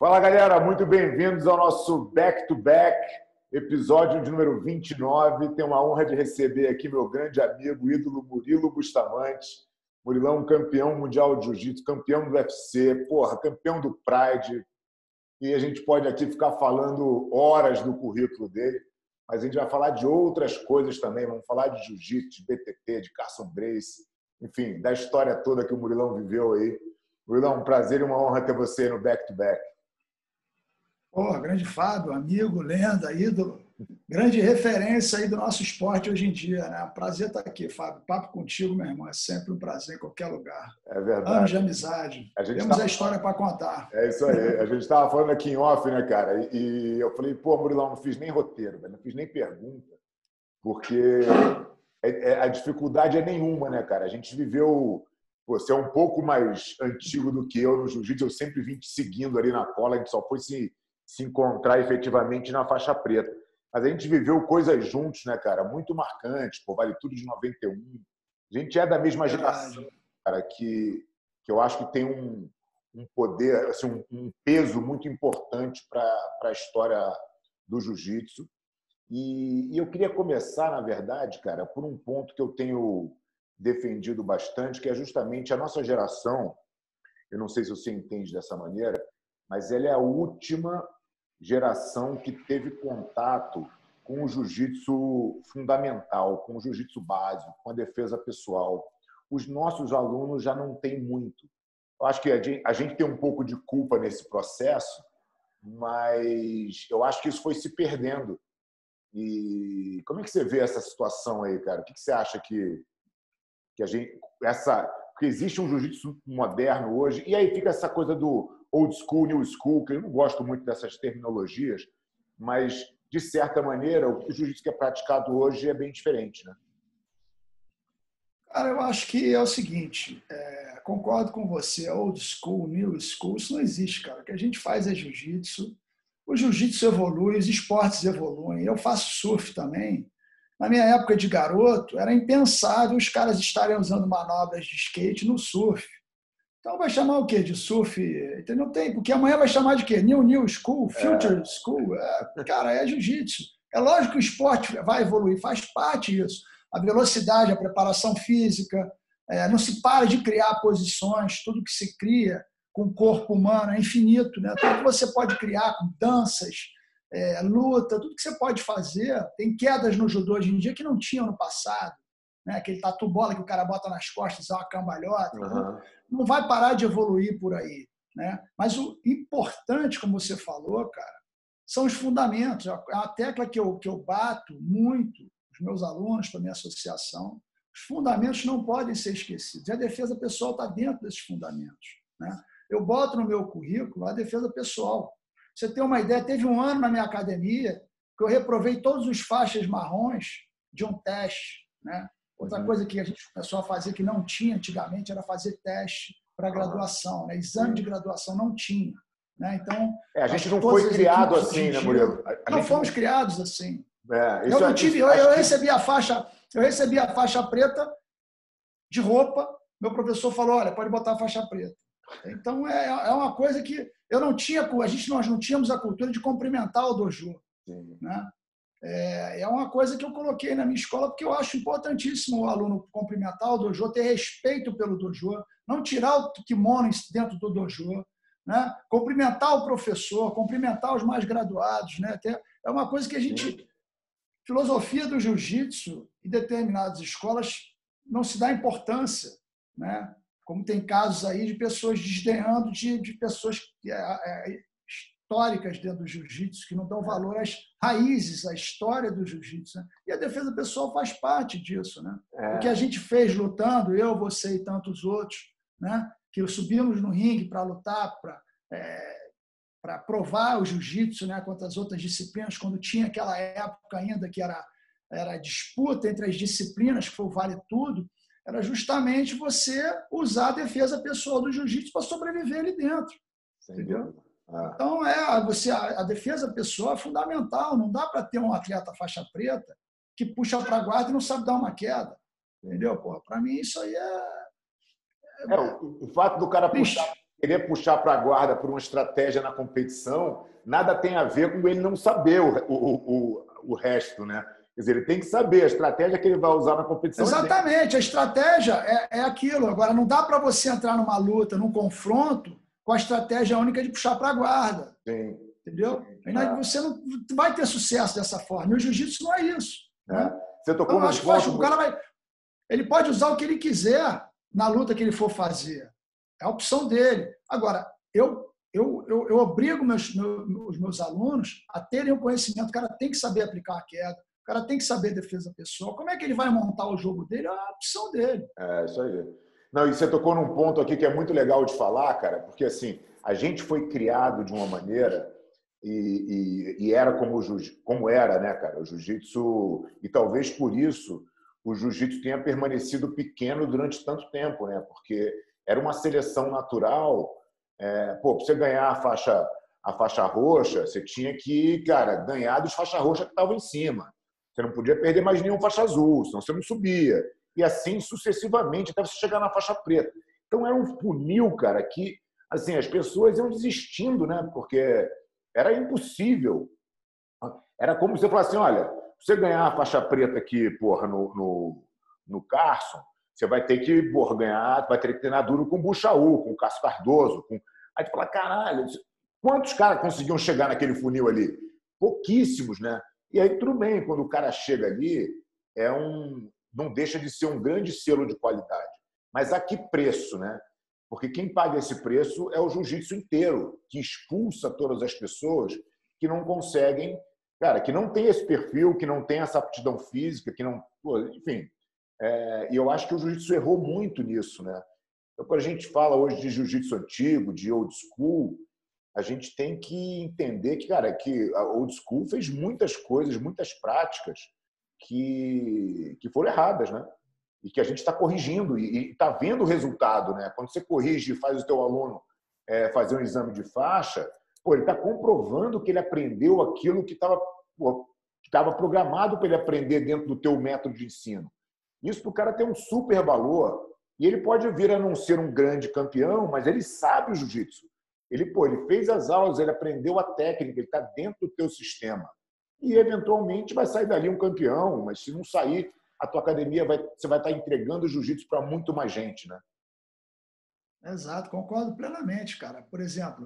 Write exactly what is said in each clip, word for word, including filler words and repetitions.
Fala, galera, muito bem-vindos ao nosso Back to Back, episódio de número vinte e nove. Tenho a honra de receber aqui meu grande amigo, ídolo Murilo Bustamante. Murilão, campeão mundial de jiu-jitsu, campeão do U F C, porra, campeão do Pride. E a gente pode aqui ficar falando horas do currículo dele, mas a gente vai falar de outras coisas também. Vamos falar de jiu-jitsu, de B T T, de Carson Gracie, enfim, da história toda que o Murilão viveu aí. Murilão, um prazer e uma honra ter você no Back to Back. Pô, grande Fábio, amigo, lenda, ídolo, grande referência aí do nosso esporte hoje em dia, né? Prazer estar aqui, Fábio. Papo contigo, meu irmão, é sempre um prazer em qualquer lugar. É verdade. Anos de amizade. A gente Temos tá... a história para contar. É isso aí. A gente estava falando aqui em off, né, cara? E eu falei, pô, Murilão, não fiz nem roteiro, não fiz nem pergunta, porque a dificuldade é nenhuma, né, cara? A gente viveu... Você é um pouco mais antigo do que eu no jiu-jitsu, eu sempre vim te seguindo ali na cola, a gente só foi se... se encontrar efetivamente na faixa preta. Mas a gente viveu coisas juntos, né, cara? Muito marcantes. Pô, Vale Tudo de noventa e um. A gente é da mesma geração, cara, que, que eu acho que tem um, um poder, assim, um, um peso muito importante para a história do jiu-jitsu. E, e eu queria começar, na verdade, cara, por um ponto que eu tenho defendido bastante, que é justamente a nossa geração. Eu não sei se você entende dessa maneira, mas ela é a última geração que teve contato com o jiu-jitsu fundamental, com o jiu-jitsu básico, com a defesa pessoal. Os nossos alunos já não têm muito. Eu acho que a gente tem um pouco de culpa nesse processo, mas eu acho que isso foi se perdendo. E como é que você vê essa situação aí, cara? O que você acha que, que a gente... essa, porque existe um jiu-jitsu moderno hoje, e aí fica essa coisa do old school, new school, que eu não gosto muito dessas terminologias, mas, de certa maneira, o jiu-jitsu que é praticado hoje é bem diferente, né? Cara, eu acho que é o seguinte, é, concordo com você, old school, new school, isso não existe, cara. O que a gente faz é jiu-jitsu, o jiu-jitsu evolui, os esportes evoluem. Eu faço surf também. Na minha época de garoto, era impensável os caras estarem usando manobras de skate no surf. Então vai chamar o quê? De surf? Não tem, porque amanhã vai chamar de quê? New New School, Future é. School. É, cara, é jiu-jitsu. É lógico que o esporte vai evoluir, faz parte disso. A velocidade, a preparação física, é, não se para de criar posições, tudo que se cria com o corpo humano é infinito, né? Tudo que você pode criar com danças, é, luta, tudo que você pode fazer. Tem quedas no judô hoje em dia que não tinham no passado. Né? Aquele tatu-bola que o cara bota nas costas, é uma cambalhota. Uhum. Então, não vai parar de evoluir por aí. Né? Mas o importante, como você falou, cara, são os fundamentos. É uma tecla que eu, que eu bato muito, os meus alunos, para a minha associação. Os fundamentos não podem ser esquecidos. E a defesa pessoal está dentro desses fundamentos. Né? Eu boto no meu currículo a defesa pessoal. Você tem uma ideia, teve um ano na minha academia que eu reprovei todos os faixas marrons de um teste. Né? Outra uhum. coisa que a gente começou a fazer que não tinha antigamente era fazer teste para graduação. Né? Exame de graduação não tinha. Né? Então, é, a gente não foi criado assim, né, Murilo? A não gente fomos não... criados assim. É, eu, não tive, eu, eu, que... recebi a faixa, eu recebi a faixa preta de roupa. Meu professor falou: olha, pode botar a faixa preta. Então, é, é uma coisa que eu não tinha, a gente, nós não tínhamos a cultura de cumprimentar o dojo. Né? É, é uma coisa que eu coloquei na minha escola porque eu acho importantíssimo o aluno cumprimentar o dojo, ter respeito pelo dojo, não tirar o kimono dentro do dojo, né? Cumprimentar o professor, cumprimentar os mais graduados. Né? É uma coisa que a gente... Filosofia do jiu-jitsu, em determinadas escolas, não se dá importância. Né? Como tem casos aí de pessoas desdenhando de, de pessoas é, é, históricas dentro do jiu-jitsu, que não dão valor às raízes, à história do jiu-jitsu. Né? E a defesa pessoal faz parte disso. Né? É. O que a gente fez lutando, eu, você e tantos outros, né? Que subimos no ringue para lutar, para é, para provar o jiu-jitsu, né? Contra as outras disciplinas, quando tinha aquela época ainda que era, era a disputa entre as disciplinas, que foi o Vale Tudo, era justamente você usar a defesa pessoal do jiu-jitsu para sobreviver ali dentro. Sem entendeu? Ah. Então, é, você, a, a defesa pessoal é fundamental. Não dá para ter um atleta faixa preta que puxa para a guarda e não sabe dar uma queda. Entendeu? Para mim, isso aí é... é o, o fato do cara puxar, querer puxar para a guarda por uma estratégia na competição, nada tem a ver com ele não saber o, o, o, o resto, né? Quer dizer, ele tem que saber a estratégia que ele vai usar na competição. Exatamente, a estratégia é, é aquilo. Agora, não dá para você entrar numa luta, num confronto, com a estratégia única de puxar para a guarda. Sim. Entendeu? Sim. É. Você não vai ter sucesso dessa forma. E o jiu-jitsu não é isso. É. Né? Você tocou então, eu acho que ponto... o cara vai. Ele pode usar o que ele quiser na luta que ele for fazer. É a opção dele. Agora, eu, eu, eu, eu obrigo meus, meus, os meus alunos a terem o conhecimento. O cara tem que saber aplicar a queda. O cara tem que saber defesa pessoal. Como é que ele vai montar o jogo dele? É a opção dele. É, isso aí. Não, e você tocou num ponto aqui que é muito legal de falar, cara, porque assim, a gente foi criado de uma maneira e, e, e era como, o jiu, como era, né, cara? O jiu-jitsu, e talvez por isso o jiu-jitsu tenha permanecido pequeno durante tanto tempo, né? Porque era uma seleção natural. É, pô, para você ganhar a faixa, a faixa roxa, você tinha que, cara, ganhar dos faixa roxa que estavam em cima. Você não podia perder mais nenhum faixa azul, senão você não subia. E assim sucessivamente, até você chegar na faixa preta. Então era um funil, cara, que assim, as pessoas iam desistindo, né? Porque era impossível. Era como você falar assim, olha, você ganhar a faixa preta aqui, porra, no, no, no Carson, você vai ter que, porra, ganhar, vai ter que treinar duro com o Buchaú, com o Cássio Cardoso. Com... Aí tu fala, caralho, quantos caras conseguiam chegar naquele funil ali? Pouquíssimos, né? E aí tudo bem, quando o cara chega ali, é um, não deixa de ser um grande selo de qualidade. Mas a que preço, né? Porque quem paga esse preço é o jiu-jitsu inteiro, que expulsa todas as pessoas que não conseguem, cara, que não tem esse perfil, que não tem essa aptidão física, que não... Enfim, é, e eu acho que o jiu-jitsu errou muito nisso, né? Então, quando a gente fala hoje de jiu-jitsu antigo, de old school, a gente tem que entender que, cara, que a old school fez muitas coisas, muitas práticas que, que foram erradas, né? E que a gente está corrigindo e está vendo o resultado, né? Quando você corrige e faz o teu aluno é, fazer um exame de faixa, pô, ele está comprovando que ele aprendeu aquilo que estava que estava programado para ele aprender dentro do teu método de ensino. Isso para o cara tem um super valor e ele pode vir a não ser um grande campeão, mas ele sabe o jiu-jitsu. Ele, pô, ele fez as aulas, ele aprendeu a técnica, ele está dentro do teu sistema. E, eventualmente, vai sair dali um campeão, mas se não sair, a tua academia vai, você vai estar entregando o jiu-jitsu para muito mais gente, né? Exato, concordo plenamente, cara. Por exemplo,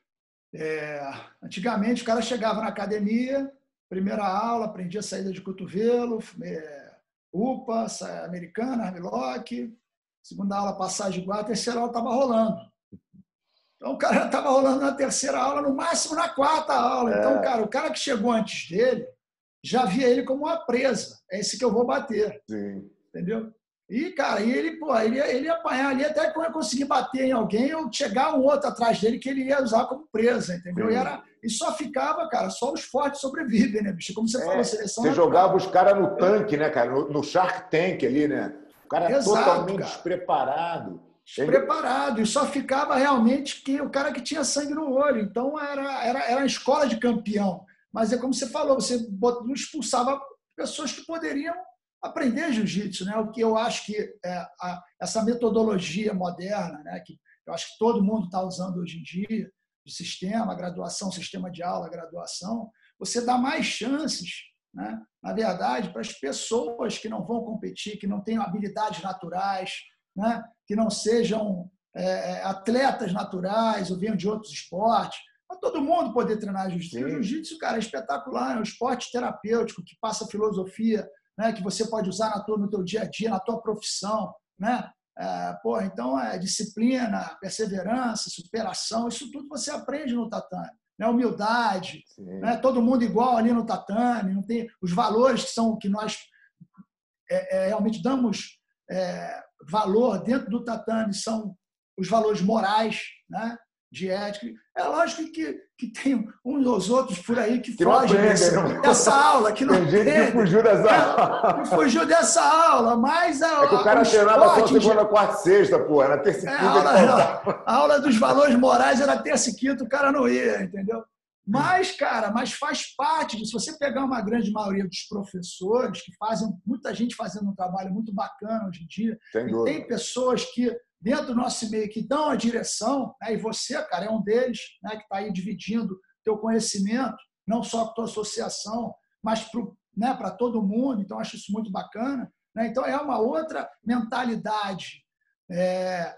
é, antigamente o cara chegava na academia, primeira aula, aprendia saída de cotovelo, é, U P A, americana, armlock, segunda aula, passagem de guarda, terceira aula estava rolando. Então, o cara estava rolando na terceira aula, no máximo na quarta aula. Então, cara, o cara que chegou antes dele já via ele como uma presa. É esse que eu vou bater. Sim. Entendeu? E, cara, e ele, pô, ele, ia, ele ia apanhar ali até conseguir bater em alguém ou chegar um outro atrás dele que ele ia usar como presa, entendeu? E, era, e só ficava, cara, só os fortes sobrevivem, né, bicho? Como você é, falou, seleção... Você jogava os caras no tanque, né, cara? No, no Shark Tank ali, né? O cara é totalmente cara. despreparado. Despreparado. E só ficava realmente que, o cara que tinha sangue no olho. Então, era, era, era a escola de campeão. Mas é como você falou, você não expulsava pessoas que poderiam aprender jiu-jitsu, né? O que eu acho que é, a, essa metodologia moderna, né? Que eu acho que todo mundo está usando hoje em dia, de sistema, graduação, sistema de aula, graduação, você dá mais chances, né? Na verdade, para as pessoas que não vão competir, que não tenham habilidades naturais, né? Que não sejam é, atletas naturais ou venham de outros esportes, para todo mundo poder treinar jiu-jitsu. O jiu-jitsu, cara, é espetacular, é um esporte terapêutico que passa filosofia, né, que você pode usar na tua, no teu dia a dia, na tua profissão, né? É, pô, então, é disciplina, perseverança, superação, isso tudo você aprende no tatame. Né? Humildade, né? Todo mundo igual ali no tatame, não tem os valores que são que nós é, é, realmente damos é, valor dentro do tatame, são os valores morais, né? De ética. É lógico que, que tem uns ou outros por aí que, que fogem dessa, dessa aula, que não tem gente que fugiu dessa aula. Que fugiu dessa aula, mas a, é que o cara treinava só segunda, quarta e sexta, pô, era terça e quinta. É, a, aula, a aula dos valores morais era terça e quinta, o cara não ia, entendeu? Mas, cara, mas faz parte disso. Se você pegar uma grande maioria dos professores, que fazem, muita gente fazendo um trabalho muito bacana hoje em dia, Sem e dúvida. tem pessoas que dentro do nosso meio que dão a direção, né? E você, cara, é um deles, né? Que está aí dividindo teu conhecimento, não só com a tua associação, mas para, né, para todo mundo. Então, acho isso muito bacana, né? Então, é uma outra mentalidade é,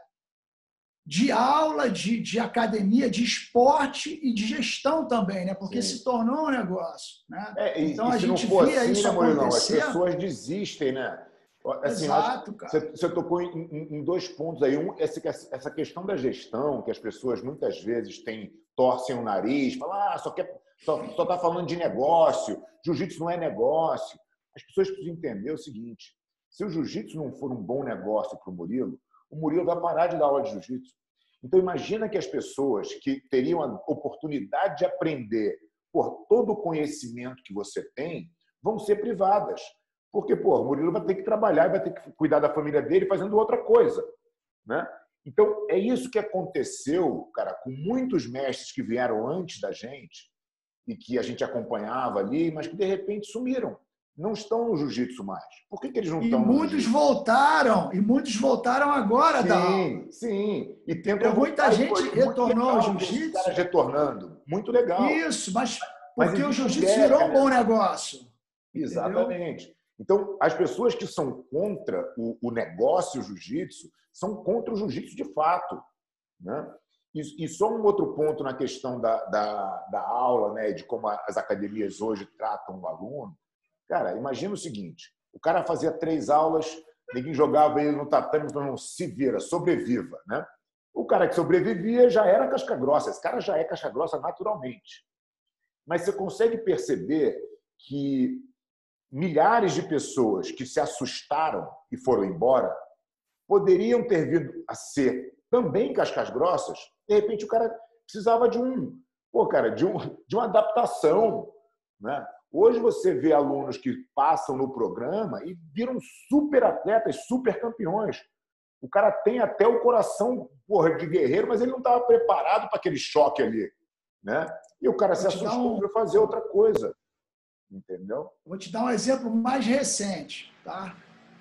de aula, de, de academia, de esporte e de gestão também, né? Porque Sim. se tornou um negócio, né? É, e, então, e a se não gente for via assim, isso né, Murilo, acontecer. As pessoas desistem, né? Assim, Exato, acho, cara. Você, você tocou em, em, em dois pontos aí. Um, essa, essa questão da gestão, que as pessoas muitas vezes têm, torcem o nariz, falam, ah, só quer, só, só tá falando de negócio, jiu-jitsu não é negócio. As pessoas precisam entender o seguinte: se o jiu-jitsu não for um bom negócio para o Murilo, o Murilo vai parar de dar aula de jiu-jitsu. Então, imagina que as pessoas que teriam a oportunidade de aprender por todo o conhecimento que você tem vão ser privadas. Porque, pô, o Murilo vai ter que trabalhar, vai ter que cuidar da família dele fazendo outra coisa, né? Então, é isso que aconteceu, cara, com muitos mestres que vieram antes da gente e que a gente acompanhava ali, mas que, de repente, sumiram. Não estão no jiu-jitsu mais. Por que, que eles não e estão no muitos jiu-jitsu? voltaram, e muitos voltaram agora sim, da aula. Sim, e tentam Então, muita voltar, gente e, pô, retornou ao muito legal ver esses jiu-jitsu. caras retornando. Muito legal. Isso, mas Mas porque o existe um jiu-jitsu gap, virou um né? bom negócio. Exatamente. Entendeu? Então, as pessoas que são contra o, o negócio jiu-jitsu são contra o jiu-jitsu de fato, né? E, e só um outro ponto na questão da, da, da aula, né, de como as academias hoje tratam o aluno. Cara, imagina o seguinte: o cara fazia três aulas, ninguém jogava ele no tatame, falando, se vira, sobreviva, né? O cara que sobrevivia já era casca grossa. Esse cara já é casca grossa naturalmente. Mas você consegue perceber que milhares de pessoas que se assustaram e foram embora poderiam ter vindo a ser também cascas grossas. De repente, o cara precisava de um, pô, cara, de, um, de uma adaptação, né? Hoje você vê alunos que passam no programa e viram super atletas, super campeões. O cara tem até o coração, porra, de guerreiro, mas ele não estava preparado para aquele choque ali, né? E o cara se assustou para fazer outra coisa. Entendeu? Vou te dar um exemplo mais recente, tá?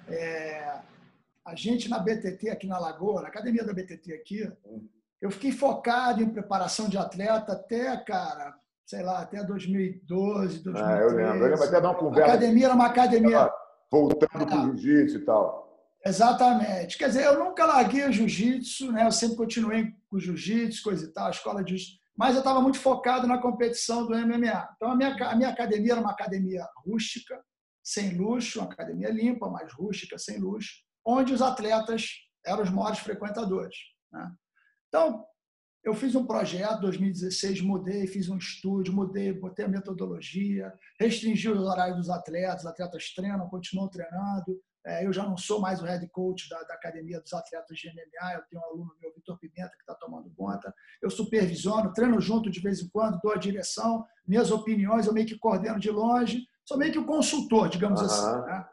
É, a gente na B T T aqui na Lagoa, na academia da B T T aqui, eu fiquei focado em preparação de atleta até, cara, sei lá, até dois mil e doze, dois mil e treze. Ah, eu lembro. Eu lembro até de uma conversa. A academia era uma academia... Voltando para o jiu-jitsu e tal. Exatamente. Quer dizer, eu nunca larguei o jiu-jitsu, né? Eu sempre continuei com o jiu-jitsu, coisa e tal, a escola de jiu-jitsu. Mas eu estava muito focado na competição do M M A. Então, a minha, a minha academia era uma academia rústica, sem luxo, uma academia limpa, mas rústica, sem luxo, onde os atletas eram os maiores frequentadores, né? Então, eu fiz um projeto em dois mil e dezesseis, mudei, fiz um estúdio, mudei, botei a metodologia, restringi os horários dos atletas, os atletas treinam, continuam treinando. Eu já não sou mais o head coach da, da academia dos atletas de M M A, eu tenho um aluno meu, Vitor Pimenta, que está tomando conta. Eu supervisiono, treino junto de vez em quando, dou a direção, minhas opiniões, eu meio que coordeno de longe, sou meio que o consultor, digamos uhum. assim, né?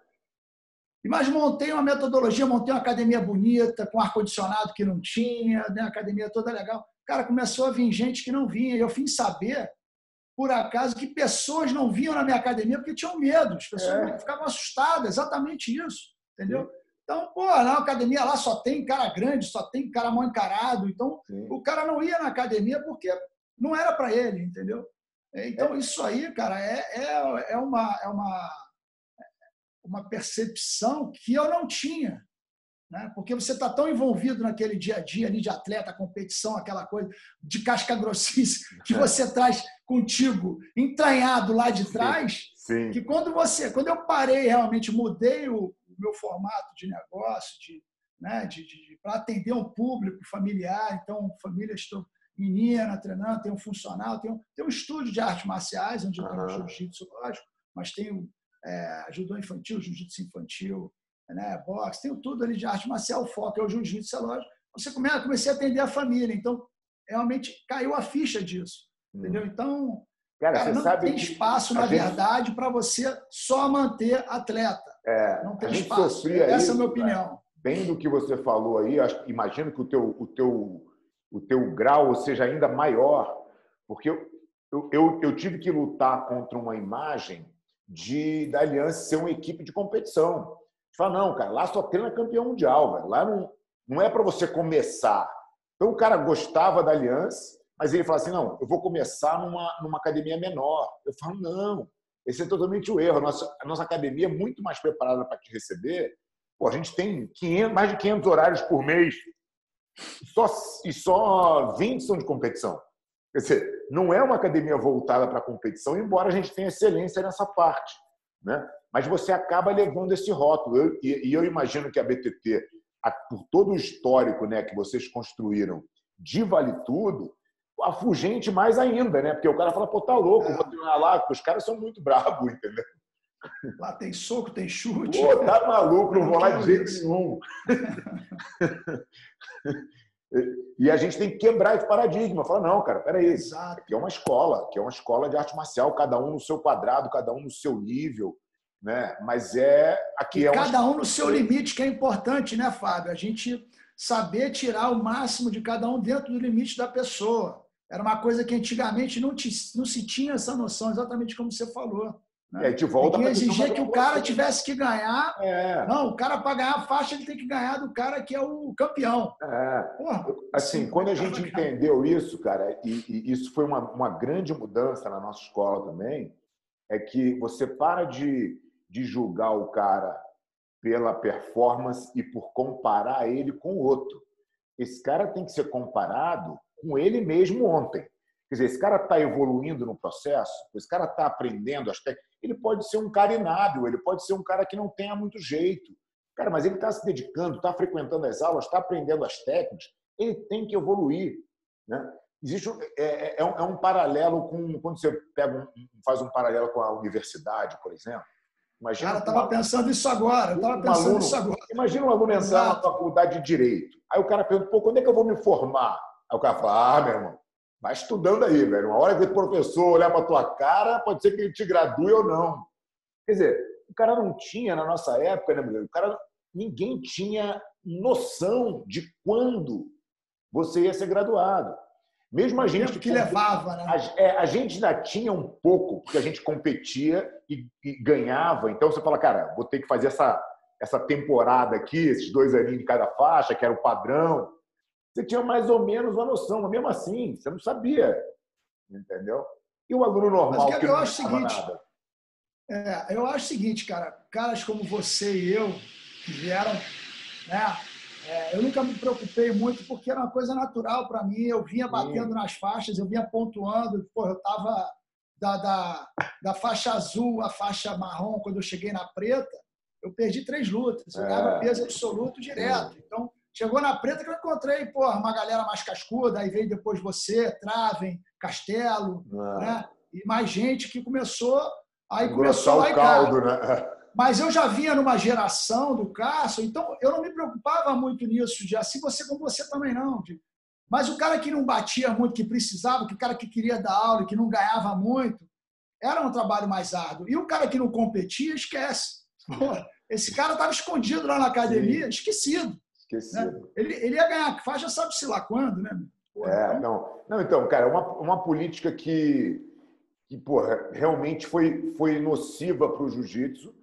Mas montei uma metodologia, montei uma academia bonita, com ar-condicionado que não tinha, né? A academia toda legal. Cara, começou a vir gente que não vinha, e eu fui saber, por acaso, que pessoas não vinham na minha academia porque tinham medo, as pessoas é. ficavam assustadas, exatamente isso, entendeu? Sim. Então, pô, na academia lá só tem cara grande, só tem cara mal encarado, então Sim. o cara não ia na academia porque não era para ele, entendeu? Então, é. isso aí, cara, é, é, é, uma, é uma, uma percepção que eu não tinha, né? Porque você está tão envolvido naquele dia a dia ali de atleta, competição, aquela coisa de casca grossice que você traz contigo entranhado lá de trás, Sim. Sim. que quando você, quando eu parei realmente, mudei o, o meu formato de negócio, de, né, de, de, para atender um público familiar, então famílias estão menina treinando, tem um funcional, tem um, tem um estúdio de artes marciais onde eu tenho uhum. jiu-jitsu, lógico, mas tem é, judô infantil, jiu-jitsu infantil, né, boxe, tem tudo ali de arte marcial, o foco é o jiu-jitsu, é lógico. Você começa, comecei a atender a família, então realmente caiu a ficha disso, hum. entendeu? Então, cara, cara não tem espaço, na gente... verdade, para você só manter atleta. É, não tem a gente espaço. Sofria Essa isso, é a minha opinião. Cara, bem do que você falou aí, acho, imagino que o teu, o, teu, o teu grau seja ainda maior, porque eu, eu, eu, eu tive que lutar contra uma imagem de, da Aliança ser uma equipe de competição. Fala, não, cara, lá só treina campeão mundial, velho. Lá não, Não é para você começar. Então, o cara gostava da Aliança, mas ele fala assim, não, eu vou começar numa, numa academia menor. Eu falo, não, esse é totalmente o erro. A nossa, a nossa academia é muito mais preparada para te receber. Pô, a gente tem quinhentos, mais de quinhentos horários por mês só, e só vinte são de competição. Quer dizer, não é uma academia voltada para a competição, embora a gente tenha excelência nessa parte, né? Mas você acaba levando esse rótulo. Eu, e, e eu imagino que a B T T, a, por todo o histórico, né, que vocês construíram de Vale Tudo, a Fugente mais ainda, né? Porque o cara fala, pô, tá louco, vou treinar lá, porque os caras são muito bravos, entendeu? Lá tem soco, tem chute. Pô, tá maluco, não vou lá de jeito nenhum. E a gente tem que quebrar esse paradigma. Falar, não, cara, peraí. Exato. Aqui é uma escola, aqui é uma escola de arte marcial, cada um no seu quadrado, cada um no seu nível, né? Mas é aqui e é cada uma... um no seu limite, que é importante, né, Fábio? A gente saber tirar o máximo de cada um dentro do limite da pessoa. Era uma coisa que antigamente não, te, não se tinha essa noção, exatamente como você falou. Né? E aí, de volta e que exigia que o cara você. tivesse que ganhar. É. Não, o cara, para ganhar a faixa, ele tem que ganhar do cara que é o campeão. É. Porra, assim, quando a gente entendeu isso, cara, e, e isso foi uma, uma grande mudança na nossa escola também, é que você para de, de julgar o cara pela performance e por comparar ele com o outro. Esse cara tem que ser comparado com ele mesmo ontem. Quer dizer, esse cara está evoluindo no processo, esse cara está aprendendo as técnicas. Ele pode ser um cara inábil, ele pode ser um cara que não tenha muito jeito. Cara, mas ele está se dedicando, está frequentando as aulas, está aprendendo as técnicas, ele tem que evoluir. Né? Existe um, é, é, um, é um paralelo com... Quando você pega um, faz um paralelo com a universidade, por exemplo. Imagina Cara, eu estava pensando isso agora. Eu estava um pensando aluno, isso agora. Imagina um aluno entrar Exato. na faculdade de Direito. Aí o cara pergunta, pô, quando é que eu vou me formar? Aí o cara fala, ah, meu irmão, vai estudando aí, velho. Uma hora que o professor olhar para a tua cara, pode ser que ele te gradue ou não. Quer dizer, o cara não tinha, na nossa época, né, mulher? O cara, ninguém tinha noção de quando você ia ser graduado. Mesmo a gente... que levava, né? A, é, a gente ainda tinha um pouco, porque a gente competia e, e ganhava. Então, você fala, cara, vou ter que fazer essa, essa temporada aqui, esses dois aninhos de cada faixa, que era o padrão. Você tinha mais ou menos uma noção, mas mesmo assim, você não sabia. Entendeu? E o aluno normal mas, que eu não acho sabia seguinte, nada? É, eu acho o seguinte, cara, caras como você e eu, que vieram, né? É, eu nunca me preocupei muito porque era uma coisa natural para mim. Eu vinha batendo Sim. nas faixas, eu vinha pontuando. Pô, eu estava da, da, da faixa azul à faixa marrom. Quando eu cheguei na preta, eu perdi três lutas. Eu ganhava é. peso absoluto direto. Então, chegou na preta que eu encontrei pô, uma galera mais cascuda. Aí veio depois você, Traven, Castelo, né? E mais gente que começou. Aí começou o caldo, né? Mas eu já vinha numa geração do Cássio, então eu não me preocupava muito nisso, de assim você como você também não. De, mas o cara que não batia muito, que precisava, que o cara que queria dar aula, que não ganhava muito, era um trabalho mais árduo. E o cara que não competia, esquece. Pô, esse cara estava escondido lá na academia, Sim. esquecido. Esquecido. Né? Ele, ele ia ganhar faixa, sabe-se lá quando, né? Pô, é, então... não. não, então, cara, uma, uma política que, que porra, realmente foi, foi nociva para o jiu-jitsu.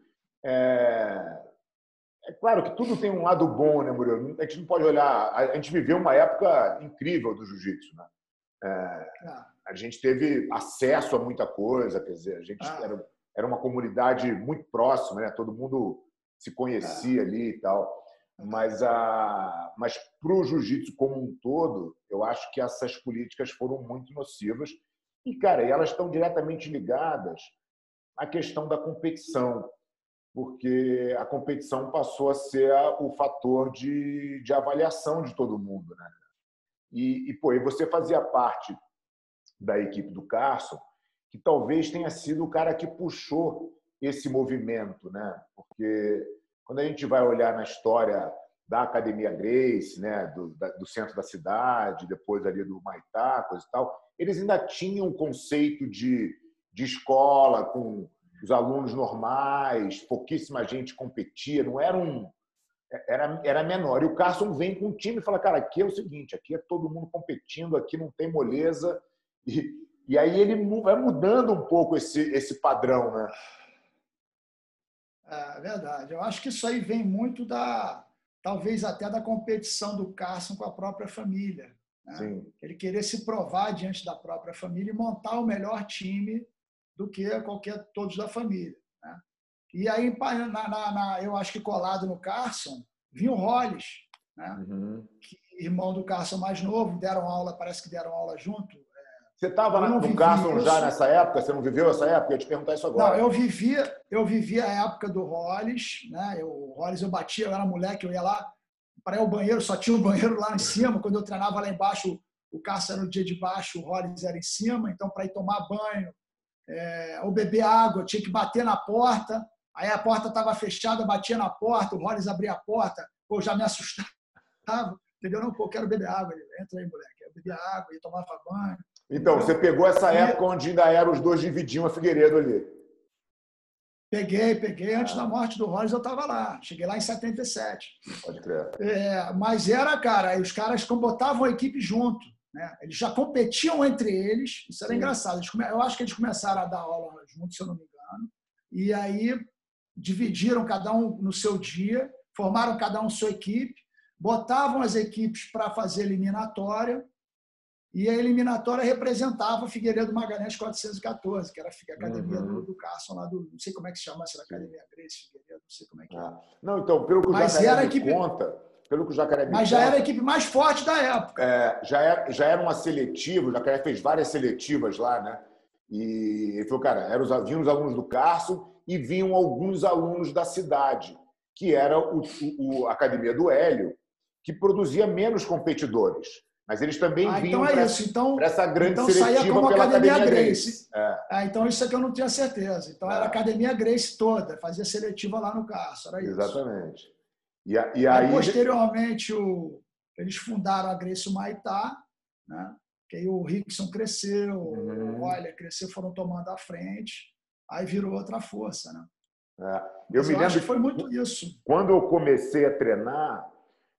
É... é claro que tudo tem um lado bom, né, Murilo? A gente não pode olhar... A gente viveu uma época incrível do jiu-jitsu, né? É... A gente teve acesso a muita coisa, quer dizer, a gente ah. era, era uma comunidade muito próxima, né? Todo mundo se conhecia ah. ali e tal. Mas, a... Mas para o jiu-jitsu como um todo, eu acho que essas políticas foram muito nocivas. E, cara, elas estão diretamente ligadas à questão da competição, porque a competição passou a ser o fator de, de avaliação de todo mundo, né? E, e, pô, e você fazia parte da equipe do Carson, que talvez tenha sido o cara que puxou esse movimento, né? Porque quando a gente vai olhar na história da Academia Gracie, né, do, da, do centro da cidade, depois ali do Maitá, coisa e tal, eles ainda tinham o conceito de, de escola com os alunos normais, pouquíssima gente competia, não era um... Era, era menor. E o Carson vem com um time e fala, cara, aqui é o seguinte, aqui é todo mundo competindo, aqui não tem moleza. E, e aí ele vai mudando um pouco esse, esse padrão, né? É verdade. Eu acho que isso aí vem muito da, talvez até da competição do Carson com a própria família. Né? Sim. Ele querer se provar diante da própria família e montar o melhor time do que qualquer todos da família. Né? E aí, na, na, na, eu acho que colado no Carson, vinha o Hollis, né? Uhum. Que, irmão do Carson mais novo, deram aula, parece que deram aula junto. Você estava no Carson já nessa época? Você não viveu essa época? Eu ia te perguntar isso agora. Não, eu vivia, eu vivia a época do Hollis, né? Eu, o Hollis eu batia, eu era moleque, eu ia lá para ir ao banheiro, só tinha um banheiro lá em cima. Quando eu treinava lá embaixo, o Carson era no dia de baixo, o Hollis era em cima. Então, para ir tomar banho é, ou beber água, eu tinha que bater na porta. Aí a porta estava fechada, eu batia na porta, o Hollis abria a porta, pô, já me assustava, entendeu? Não, pô, eu quero beber água. Ele, entra aí, moleque. Eu bebia água, ia tomar banho. Então, você pegou essa época onde ainda eram os dois dividiam a Figueiredo ali. Peguei, peguei. Antes ah. da morte do Hollis, eu estava lá. Cheguei lá em setenta e sete. Pode crer. É, mas era, cara, os caras botavam a equipe junto. Né? Eles já competiam entre eles. Isso era Sim. engraçado. Eu acho que eles começaram a dar aula juntos, se eu não me engano. E aí dividiram cada um no seu dia, formaram cada um sua equipe, botavam as equipes para fazer eliminatória. E a eliminatória representava Figueiredo Magalhães quatrocentos e quatorze, que era a academia uhum. do, do Carson, lá do, não sei como é que se chama, se era Academia Grace Figueiredo, não sei como é que é. Ah. Não, então, pelo que o mas Jacaré era me equipe, conta, pelo que o Jacaré me mas já conta, era a equipe mais forte da época. É, já, era, já era uma seletiva, o Jacaré fez várias seletivas lá, né? E ele falou, cara, eram os, vinham os alunos do Carson e vinham alguns alunos da cidade, que era o, o, a Academia do Hélio, que produzia menos competidores. Mas eles também ah, vinham então é para então, essa grande então seletiva saía como pela Academia, Academia Grace. Grace. É. Ah, então isso é que eu não tinha certeza. Então é. era a Academia Grace toda, fazia seletiva lá no Carson, era isso. Exatamente. E, a, e aí, aí, posteriormente, o, eles fundaram a Grace Humaitá, né? Que aí o Rickson cresceu, uhum. o Euler cresceu, foram tomando a frente, aí virou outra força. Né? É. Eu Mas me eu lembro acho que foi muito isso. Quando eu comecei a treinar,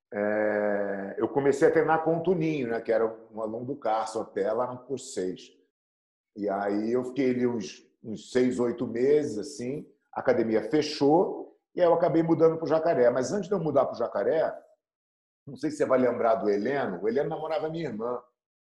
É, eu comecei a treinar com o Tuninho, né, que era um aluno do Carson até lá no curso seis. E aí eu fiquei ali uns, uns seis, oito meses, assim, a academia fechou e aí eu acabei mudando para o Jacaré. Mas antes de eu mudar para o Jacaré, não sei se você vai lembrar do Heleno, o Heleno namorava minha irmã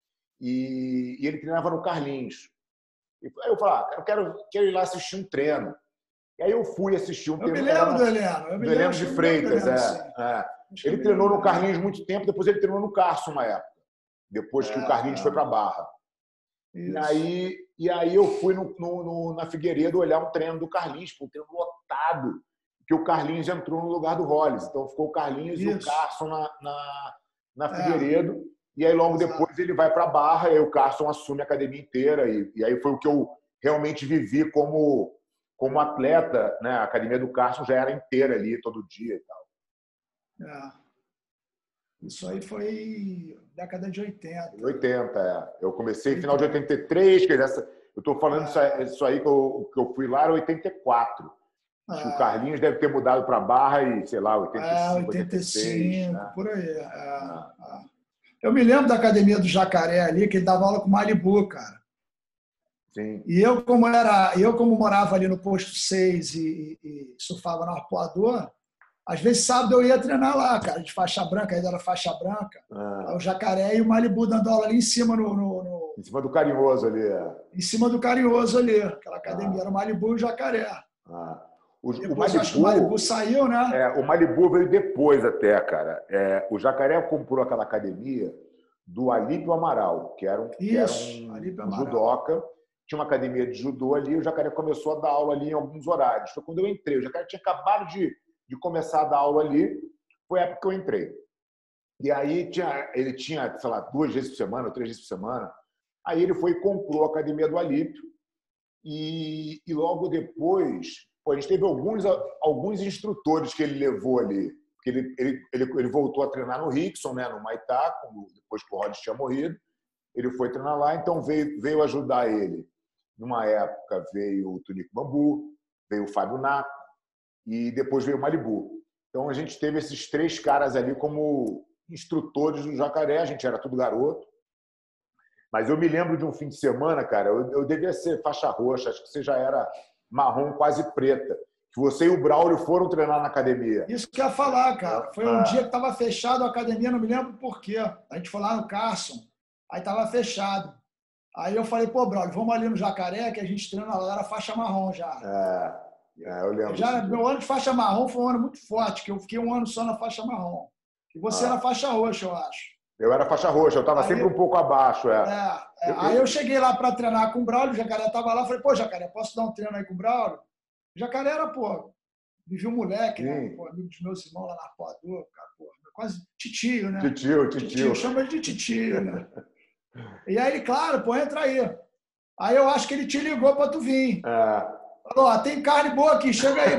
e, e ele treinava no Carlinhos. E aí eu falei, ah, eu quero, quero ir lá assistir um treino. E aí eu fui assistir um eu treino. Eu me lembro do Heleno. Eu me do Heleno de Freitas, Heleno, é. é. Ele treinou no Carlinhos muito tempo, depois ele treinou no Carson uma época, depois que é, o Carlinhos é. foi para a Barra. E aí, e aí eu fui no, no, no, na Figueiredo olhar um treino do Carlinhos, um treino lotado, que o Carlinhos entrou no lugar do Hollis. Então ficou o Carlinhos Isso. e o Carson na, na, na Figueiredo. É. E aí logo Exato. depois ele vai para a Barra e aí o Carson assume a academia inteira. E, e aí foi o que eu realmente vivi como, como atleta, né? A academia do Carson já era inteira ali, todo dia e tal. É. Isso aí foi década de oitenta. oitenta, é. Eu comecei no final de oitenta e três, quer dizer, eu estou falando é. isso aí que eu, que eu fui lá era oitenta e quatro. É. Acho que o Carlinhos deve ter mudado para a Barra e, sei lá, oitenta e cinco, é, oitenta e cinco, oitenta e seis. Né? Por aí. É. É. Eu me lembro da academia do Jacaré ali, que ele dava aula com o Malibu, cara. Sim. E eu, como era, eu, como morava ali no posto seis e, e, e surfava no Arpoador, às vezes sábado eu ia treinar lá, cara, de faixa branca, ainda era faixa branca. Ah. O Jacaré e o Malibu dando aula ali em cima no, no, no... Em cima do Carinhoso ali. É. Em cima do Carinhoso ali. Aquela academia ah. era o Malibu e o Jacaré. Ah. O, depois, o Malibu, acho que o Malibu saiu, né? É, o Malibu veio depois até, cara. É, o Jacaré comprou aquela academia do Alípio Amaral, que era um, Isso, que era um, um judoca. Tinha uma academia de judô ali, o Jacaré começou a dar aula ali em alguns horários. Foi quando eu entrei. O Jacaré tinha acabado de, de começar a dar aula ali, foi a época que eu entrei. E aí tinha, ele tinha, sei lá, duas vezes por semana, ou três vezes por semana. Aí ele foi e comprou a academia do Alípio. E, e logo depois, pô, a gente teve alguns, alguns instrutores que ele levou ali. Porque ele, ele, ele, ele voltou a treinar no Rickson, né, no Humaitá, depois que o Hollis tinha morrido. Ele foi treinar lá, então veio, veio ajudar ele. Numa época veio o Tunico Bambu, veio o Fábio Naco e depois veio o Malibu. Então a gente teve esses três caras ali como instrutores do Jacaré, a gente era tudo garoto. Mas eu me lembro de um fim de semana, cara, eu, eu devia ser faixa roxa, acho que você já era marrom quase preta. que você e o Braulio foram treinar na academia. Isso que eu ia falar, cara. Foi um Ah. dia que estava fechado a academia, não me lembro por quê. A gente foi lá no Carson, aí estava fechado. Aí eu falei, pô, Braulio, vamos ali no Jacaré, que a gente treina lá, era faixa marrom já. É, é eu lembro. Já, meu ano de faixa marrom foi um ano muito forte, que eu fiquei um ano só na faixa marrom. E você Ah. era faixa roxa, eu acho. Eu era faixa roxa, eu estava sempre um pouco abaixo. É. É, é. Aí eu cheguei lá para treinar com o Braulio, o Jacaré estava lá, falei, pô, Jacaré, posso dar um treino aí com o Braulio? O Jacaré era, pô, vivia um moleque, né? Pô, amigo dos meus irmãos lá na Arpoador, cara, pô, quase titio, né? Titio, titio. Titio, chama ele de titio, né? E aí ele, claro, pô, entra aí. Aí eu acho que ele te ligou para tu vir. É. Falou, ó, tem carne boa aqui, chega aí.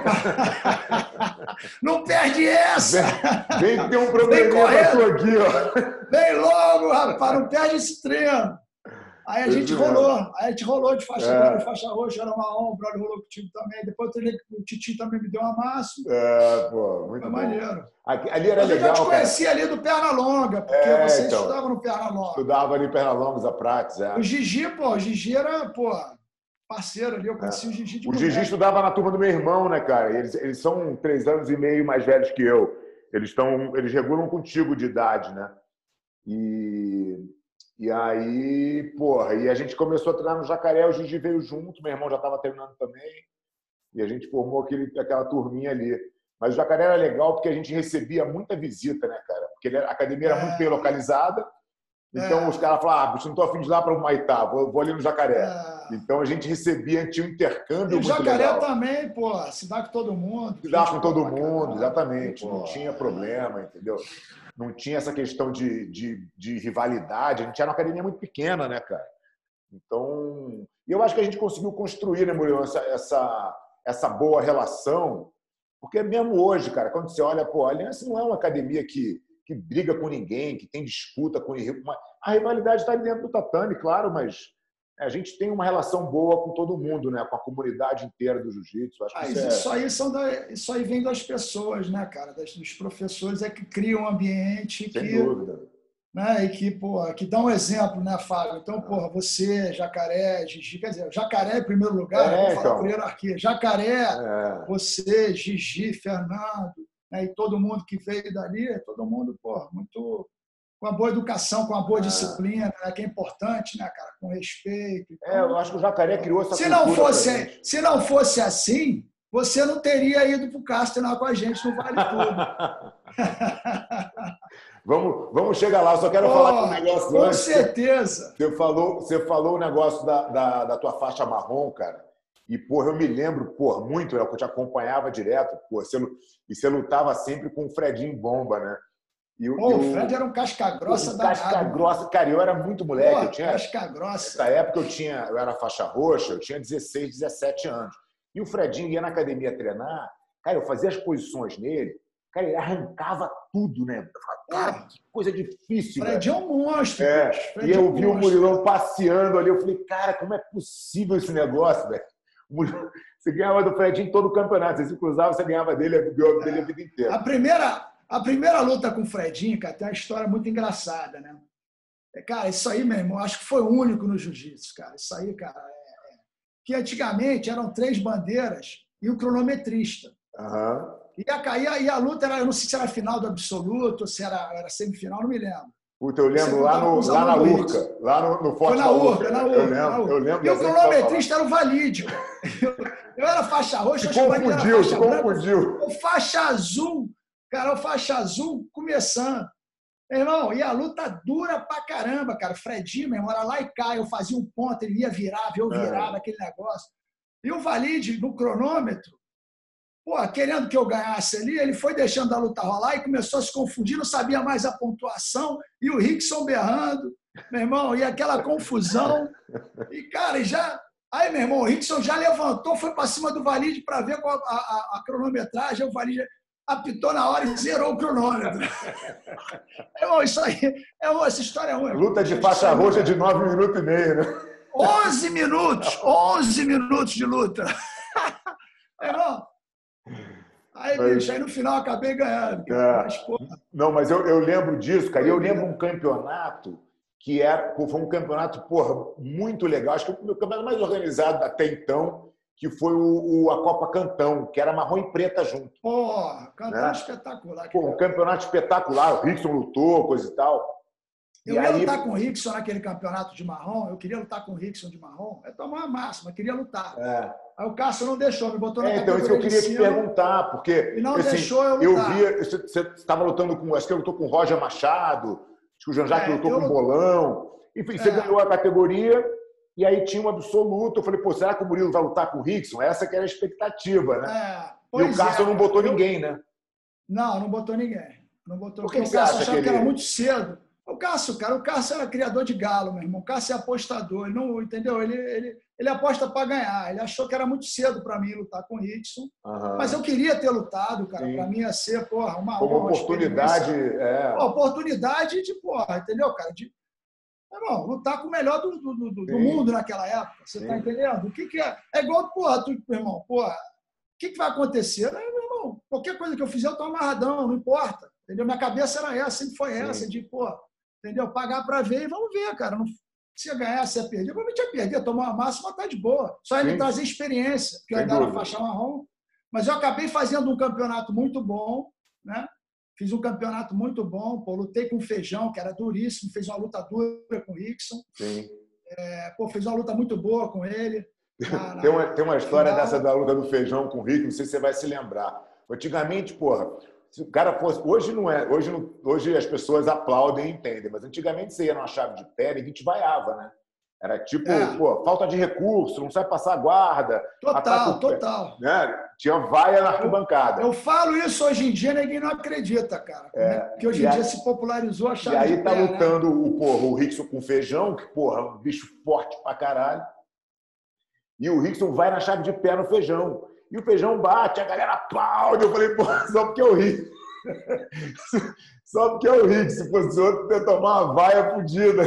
Pá. Não perde essa! Vem, vem que tem um probleminha pra tu aqui, ó. Vem logo, rapaz, não perde esse treino. Aí a gente rolou, aí a gente rolou de faixa é. de faixa roxa, era marrom, o Braulio rolou contigo também. Depois eu treinei com o Titi, também me deu uma massa. É, pô, muito Foi bom. maneiro. Aqui, ali era Mas legal, eu já te conhecia cara. ali do Perna Longa, porque é, você então, estudava no Perna Longa. Estudava ali em Perna Longa, a Prates, é. O Gigi, pô, o Gigi era, pô, parceiro ali, eu conheci é. o Gigi de O mulher. Gigi estudava na turma do meu irmão, né, cara? Eles, eles são três anos e meio mais velhos que eu. Eles, estão, eles regulam contigo de idade, né? E, e aí, porra, e a gente começou a treinar no Jacaré, o Gigi veio junto, meu irmão já estava treinando também, e a gente formou aquele, aquela turminha ali. Mas o Jacaré era legal porque a gente recebia muita visita, né, cara? Porque ele, a academia era é. muito bem localizada, então é. os caras falavam, ah, bicho, não tô afim de ir lá para o Maitá, vou, vou ali no Jacaré. É. Então a gente recebia, tinha um intercâmbio e muito legal. O Jacaré também, pô, se dá com todo mundo. Se dá com todo mundo, exatamente, pô, não tinha problema, entendeu? Não tinha essa questão de, de, de rivalidade, a gente era uma academia muito pequena, né, cara? Então, e eu acho que a gente conseguiu construir, né, Murilo, essa, essa, essa boa relação, porque mesmo hoje, cara, quando você olha, pô, a Aliança não é uma academia que, que briga com ninguém, que tem disputa com ninguém. A rivalidade está ali dentro do tatame, claro, mas a gente tem uma relação boa com todo mundo, né? Com a comunidade inteira do jiu-jitsu. Ah, isso, isso, é... aí são da, isso aí vem das pessoas, né, cara? Das, dos professores é que criam um ambiente Sem que, dúvida. Né, e que, pô, que dá um exemplo, né, Fábio? Então, porra, você, Jacaré, Gigi, quer dizer, Jacaré em primeiro lugar, é, vamos falar então. por hierarquia. Jacaré, é. você, Gigi, Fernando, né, e todo mundo que veio dali, todo mundo, porra, muito... com uma boa educação, com uma boa disciplina, né, que é importante, né, cara, com respeito. Então, é, eu acho que o Jacaré criou essa se cultura. Não fosse, se não fosse assim, você não teria ido para o Castro treinar com a gente no Vale Tudo. vamos, vamos chegar lá, eu só quero oh, falar um negócio com antes. Com certeza. Você falou, você falou o negócio da, da, da tua faixa marrom, cara, e, porra, eu me lembro, porra, muito, né, que eu te acompanhava direto, porra, você, e você lutava sempre com o Fredinho Bomba, né? E o, Pô, e o Fred era um casca-grossa um danado. Casca-grossa. Cara, eu era muito moleque. Pô, eu tinha, casca-grossa. Nessa época eu, tinha, eu era faixa roxa, eu tinha dezesseis, dezessete anos. E o Fredinho ia na academia treinar, cara, eu fazia as posições nele, cara, ele arrancava tudo, né? Eu falava, cara, que coisa difícil. O Fredinho é um monstro. É. E eu é um vi o Murilão passeando ali, eu falei, cara, como é possível esse negócio, velho? Você ganhava do Fredinho todo o campeonato, você se cruzava, você ganhava dele, ganhava dele a vida inteira. A primeira... A primeira luta com o Fredinho, cara, tem uma história muito engraçada, né? Cara, isso aí, meu irmão, acho que foi único no jiu-jitsu, cara. Isso aí, cara, é... que antigamente eram três bandeiras e o cronometrista. Uhum. E, a, e, a, e a luta era, eu não sei se era final do absoluto, ou se era, era semifinal, não me lembro. Puta, eu lembro lá, no, lá na Urca, lá no, no Forte Foi na Urca, na Urca. Eu lembro, eu lembro. E o cronometrista era o Valide. Eu, eu era faixa roxa, se confundiu, se confundiu. O faixa azul. Cara, o faixa azul começando. Meu irmão, e a luta dura pra caramba, cara. O Fredinho, meu irmão, era lá e cá. Eu fazia um ponto, ele ia virar, eu virava, é. aquele negócio. E o Valide, no cronômetro, pô, querendo que eu ganhasse ali, ele foi deixando a luta rolar e começou a se confundir, não sabia mais a pontuação. E o Rickson berrando, meu irmão, e aquela confusão. E, cara, já... Aí, meu irmão, o Rickson já levantou, foi pra cima do Valide para ver a, a, a cronometragem. O Valide... apitou na hora e zerou o cronômetro. É, isso aí, é, essa história é ruim. Luta de faixa roxa de nove minutos e meio, né? onze minutos! onze minutos de luta. É, não. Aí, mas, bicho, aí no final acabei ganhando. É. Mas, não, mas eu, eu lembro disso, cara. Eu lembro um campeonato que era, foi um campeonato, porra, muito legal. Acho que foi o campeonato mais organizado até então. que foi o, o, a Copa Cantão, que era marrom e preta junto. Pô, Cantão né? espetacular. Pô, um campeonato espetacular, o Rickson lutou, coisa e tal. Eu e ia aí... lutar com o Rickson naquele campeonato de marrom, eu queria lutar com o Rickson de marrom, eu tomar uma máxima, eu queria lutar. É. Aí o Cássio não deixou, me botou na é, categoria Então, isso eu queria de te cima, perguntar, porque e não assim, deixou eu eu lutar. via, você estava lutando com, acho que eu lutou com o Roger Machado, acho que o Jean-Jacques É, lutou eu com o lut- Bolão, enfim, você É. ganhou a categoria, e aí tinha um absoluto, eu falei, pô, será que o Murilo vai lutar com o Rickson? Essa que era a expectativa, né? É, E pois o Cássio é, não cara. botou Eu- ninguém, né? Não, não botou ninguém. Não botou, Por que porque o você Cássio acha achava que que, ele- era muito cedo. O Cássio, cara, o Cássio era criador de galo, meu irmão. O Cássio é apostador, ele não, entendeu? Ele, ele, ele aposta para ganhar. Ele achou que era muito cedo para mim lutar com o Rickson. Aham. Mas eu queria ter lutado, cara. Sim. Para mim ia ser, porra, uma Como honra, uma oportunidade, experiência. é, Pô, oportunidade de, porra, entendeu, cara? De, irmão, lutar com o melhor do, do, do, do Sim. mundo naquela época. Você Sim. tá entendendo? O que, que é? É igual, porra, tu, meu irmão, porra, o que, que vai acontecer? Meu irmão, qualquer coisa que eu fizer, eu tô amarradão, não importa. Entendeu? Minha cabeça era essa, sempre foi essa, Sim. de, pô, entendeu? Pagar para ver e vamos ver, cara. Não, se ia ganhar, se ia perder, provavelmente ia perder, tomar uma máxima, tá de boa. Só ia me Sim. trazer experiência, porque eu Sem ainda era dúvida. faixa marrom. Mas eu acabei fazendo um campeonato muito bom, né? Fiz um campeonato muito bom, pô, lutei com o Feijão, que era duríssimo, fez uma luta dura com o Rickson. Sim. É, pô, fez uma luta muito boa com ele. Na, na Tem uma, tem uma história final. dessa da luta do Feijão com o Rick, não sei se você vai se lembrar. Antigamente, porra, se o cara fosse. Hoje não é. Hoje, não, hoje as pessoas aplaudem e entendem, mas antigamente você ia numa chave de pé e ninguém te vaiava, né? Era tipo, É. pô, falta de recurso, não sabe passar a guarda. Total, ataca o pé, total. né? Tinha vaia na arquibancada. Eu falo isso hoje em dia, ninguém não acredita, cara. É, Porque hoje e em aí- dia se popularizou a E chave aí de tá pé, né? lutando o, porra, o Rickson com o Feijão, que, porra, é um bicho forte pra caralho. E o Rickson vai na chave de pé no Feijão. E o Feijão bate, a galera aplaude. Eu falei, porra, só porque eu ri. Só porque eu ri. Se fosse outro, ia tomar uma vaia fodida.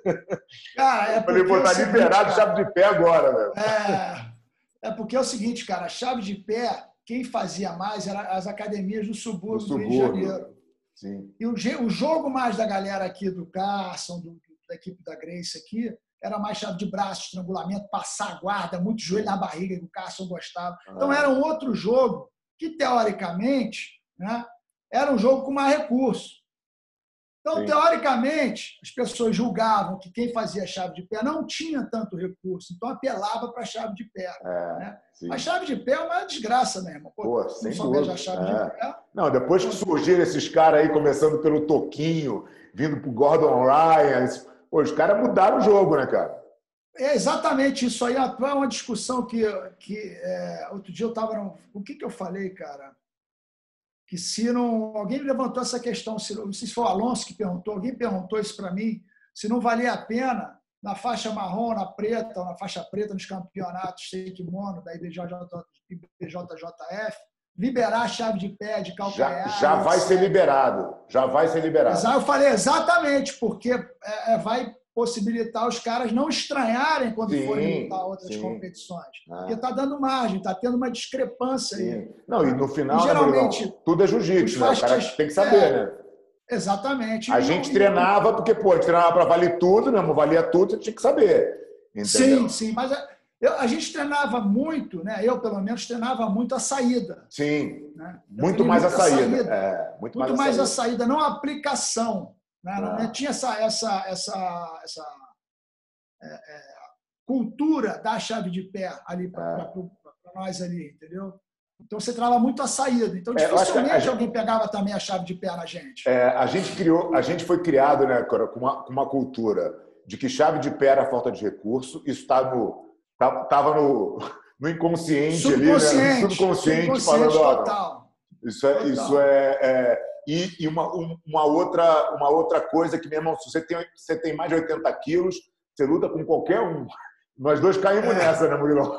Cara, é Eu falei, pô, porque tá é o seguinte, liberado cara, chave de pé agora, velho. É, é porque é o seguinte, cara, a chave de pé, quem fazia mais eram as academias do subúrbio do Rio de Janeiro. Sim. E o, ge- o jogo mais da galera aqui do Carson, do, da equipe da Grace aqui, era mais chave de braço, estrangulamento, passar a guarda, muito joelho na barriga, que o Carson gostava. Então Ah. era um outro jogo que, teoricamente, né, era um jogo com mais recurso. Então, Sim. teoricamente, as pessoas julgavam que quem fazia chave de pé não tinha tanto recurso, então apelava para a chave de pé. É, né? sim. A chave de pé é uma desgraça mesmo. Pô, Pô, não sem souber dúvida. a chave É. de pé. Não, depois que surgiram esses caras aí, começando pelo Toquinho, vindo pro Gordon Ryan, pô, os caras mudaram o jogo, né, cara? É exatamente isso aí. É uma discussão que, que é, outro dia eu estava. O que, que eu falei, cara? Que se não. Alguém levantou essa questão, se, não sei se foi o Alonso que perguntou, alguém perguntou isso para mim, se não valia a pena, na faixa marrom, na preta, ou na faixa preta, nos campeonatos sem kimono, da I B J J F, liberar a chave de pé, de Já, calcanhar. já vai etcétera. ser liberado. Já vai ser liberado. Exa- Eu falei exatamente, porque é, é, vai possibilitar os caras não estranharem quando Sim, forem lutar outras sim. competições. Ah. Porque está dando margem, está tendo uma discrepância aí. Sim. Não, e no final, E, né, geralmente, Murilão? Tudo é jiu-jitsu, os né? O cara faixas- tem que saber, é. né? Exatamente. A E gente não- treinava porque, pô, a gente treinava para valer tudo, né? Não valia tudo, você tinha que saber. Entendeu? Sim, sim, mas a, eu- a gente treinava muito, né? Eu, pelo menos, treinava muito a saída. Sim. Né? Eu Muito treinei mais a muito saída. É, muito, Muito mais, mais a a saída. saída, não a aplicação. Né? Não, Ah. não tinha essa, essa, essa, essa é, é, cultura da chave de pé ali para nós ali, entendeu? Então você trava muito a saída. Então É, eu acho que a dificilmente gente- alguém pegava também a chave de pé na gente. É, a gente criou, a gente foi criado, né, cara, com uma, com uma cultura de que chave de pé era falta de recurso. Isso estava no, tava no, no inconsciente, ali, né? Subconsciente, No subconsciente, subconsciente falando, ó, total. isso é, Total. isso é, é e, e uma, um- uma outra, uma outra coisa que, meu irmão, se você tem, você tem mais de oitenta quilos, você luta com qualquer um. Nós dois caímos É. nessa, né, Murilão?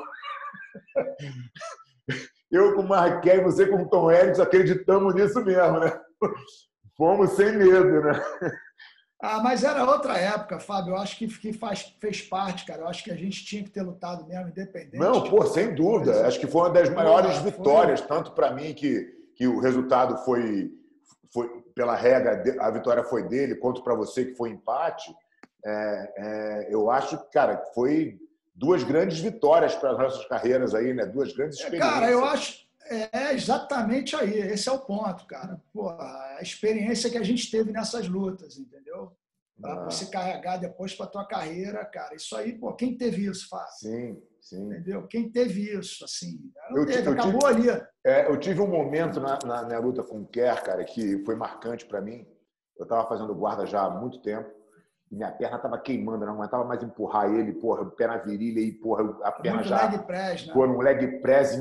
Eu com o Marquinhos, você com o Tom Erickson, acreditamos nisso mesmo, né? Fomos sem medo, né? Ah, mas era outra época, Fábio. Eu acho que, que faz, fez parte, cara. Eu acho que a gente tinha que ter lutado mesmo, independente. Não, pô, sem dúvida. Coisa. Acho que foi uma das maiores Foi. vitórias, tanto para mim que, que o resultado foi, foi, pela regra, a vitória foi dele, quanto para você que foi empate. É, é, eu acho que, cara, foi duas grandes vitórias para as nossas carreiras aí, né? Duas grandes experiências. Cara, eu acho é exatamente aí. Esse é o ponto, cara. Pô, a experiência que a gente teve nessas lutas, entendeu? Para ah. você carregar depois para tua carreira, cara. Isso aí, pô, quem teve isso, Fábio? Sim, sim. Entendeu? Quem teve isso, assim, não eu, teve, eu acabou tive, ali. É, eu tive um momento na, na minha luta com o Kerr, cara, que foi marcante para mim. Eu estava fazendo guarda já há muito tempo e minha perna estava queimando, não aguentava mais empurrar ele, porra, o pé na virilha e, porra, a perna muito já... leg press, né? Foi um leg press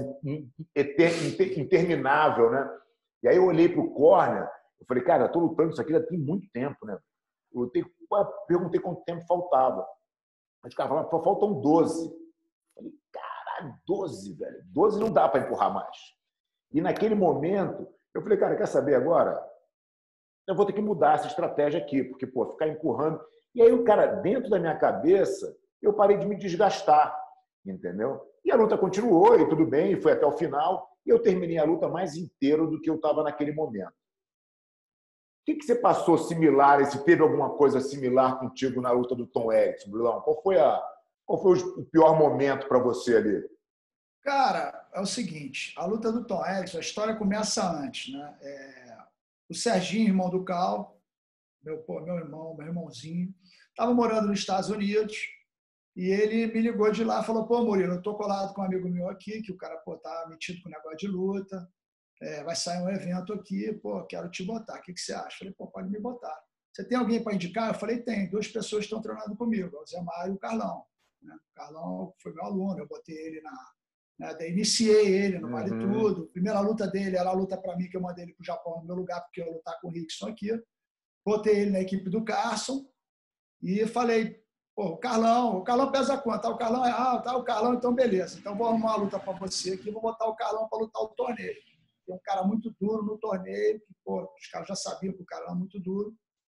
interminável, né? E aí eu olhei pro corner, eu falei, cara, eu tô lutando isso aqui já tem muito tempo, né? Eu tenho, perguntei quanto tempo faltava. Os caras falaram, faltam doze. Eu falei, caralho, doze, velho. doze não dá para empurrar mais. E naquele momento, eu falei, cara, quer saber agora? Eu vou ter que mudar essa estratégia aqui, porque, pô, ficar empurrando... E aí, o cara, dentro da minha cabeça, eu parei de me desgastar, entendeu? E a luta continuou, e tudo bem, e foi até o final, e eu terminei a luta mais inteiro do que eu estava naquele momento. O que, que você passou similar, se teve alguma coisa similar contigo na luta do Tom Erickson, Brulão? Qual foi, a, qual foi o pior momento para você ali? Cara, é o seguinte, a luta do Tom Erickson, a história começa antes, né? É, o Serginho, irmão do Cal, meu, pô, meu irmão, meu irmãozinho, estava morando nos Estados Unidos e ele me ligou de lá e falou, pô, Murilo, eu tô colado com um amigo meu aqui, que o cara, pô, tá metido com negócio de luta, é, vai sair um evento aqui, pô, quero te botar, o que, que você acha? Eu falei, pô, pode me botar. Você tem alguém para indicar? Eu falei, tem, duas pessoas estão treinando comigo, o Zé Mário e o Carlão. Né? O Carlão foi meu aluno, eu botei ele na... Né? Daí iniciei ele no Vale uhum. Tudo. A primeira luta dele era a luta para mim, que eu mandei ele para o Japão no meu lugar, porque eu ia lutar com o Rickson aqui. Botei ele na equipe do Carson e falei, pô, o Carlão, o Carlão pesa quanto? O Carlão é alto, ah, o Carlão, então beleza. Então vou arrumar uma luta para você aqui, vou botar o Carlão para lutar o torneio. Tem um cara muito duro no torneio, que, pô, os caras já sabiam que o Carlão é muito duro.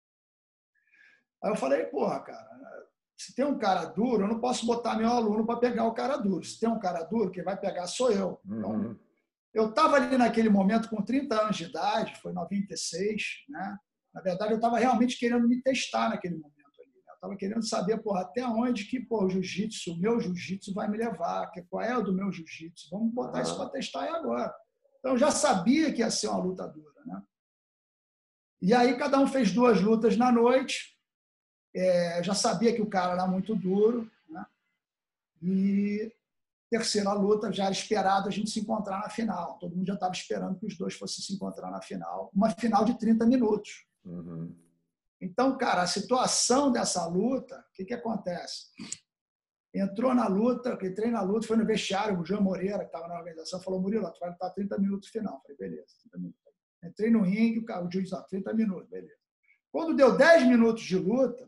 Aí eu falei, porra, cara, se tem um cara duro, eu não posso botar meu aluno para pegar o cara duro. Se tem um cara duro, quem vai pegar sou eu. Então, uhum. eu estava ali naquele momento com trinta anos de idade, foi noventa e seis, né? Na verdade, eu estava realmente querendo me testar naquele momento ali. Né? Eu estava querendo saber, porra, até onde que pô, o jiu-jitsu, o meu jiu-jitsu vai me levar, que, qual é o do meu jiu-jitsu. Vamos botar uhum. isso para testar aí agora. Então, eu já sabia que ia ser uma luta dura, né? E aí, cada um fez duas lutas na noite. É, já sabia que o cara era muito duro, né? E terceira luta, já era esperado a gente se encontrar na final. Todo mundo já estava esperando que os dois fossem se encontrar na final. Uma final de trinta minutos. Uhum. Então, cara, a situação dessa luta, o que, que acontece? Entrou na luta, entrei na luta, foi no vestiário, o João Moreira, que estava na organização, falou, Murilo, tu vai lutar trinta minutos no final. Eu falei, beleza, trinta minutos. Entrei no ringue, o, cara, o juiz, ó, trinta minutos, beleza. Quando deu dez minutos de luta,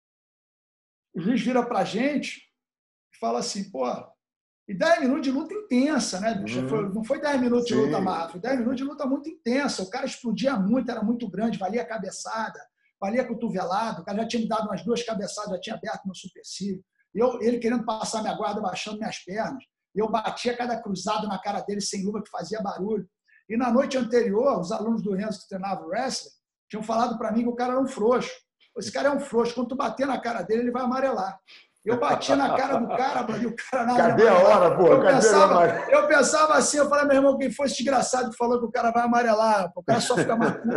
o juiz vira para a gente e fala assim, pô, e dez minutos de luta intensa, né, bicho? Uhum. Foi, não foi dez minutos Sim. de luta amarrada, foi dez minutos de luta muito intensa. O cara explodia muito, era muito grande, valia cabeçada, valia cotovelado. O cara já tinha me dado umas duas cabeçadas, já tinha aberto meu supercílio. Eu, ele querendo passar minha guarda, baixando minhas pernas. E eu batia cada cruzado na cara dele sem luva, que fazia barulho. E na noite anterior, os alunos do Renzo que treinavam wrestling tinham falado para mim que o cara era um frouxo. Esse cara é um frouxo. Quando tu bater na cara dele, ele vai amarelar. Eu batia na cara do cara, e o cara nada. Cadê a hora, pô? Eu, Cadê pensava, eu pensava assim, eu falei, meu irmão, quem foi esse desgraçado que falou que o cara vai amarelar? O cara só fica macuco.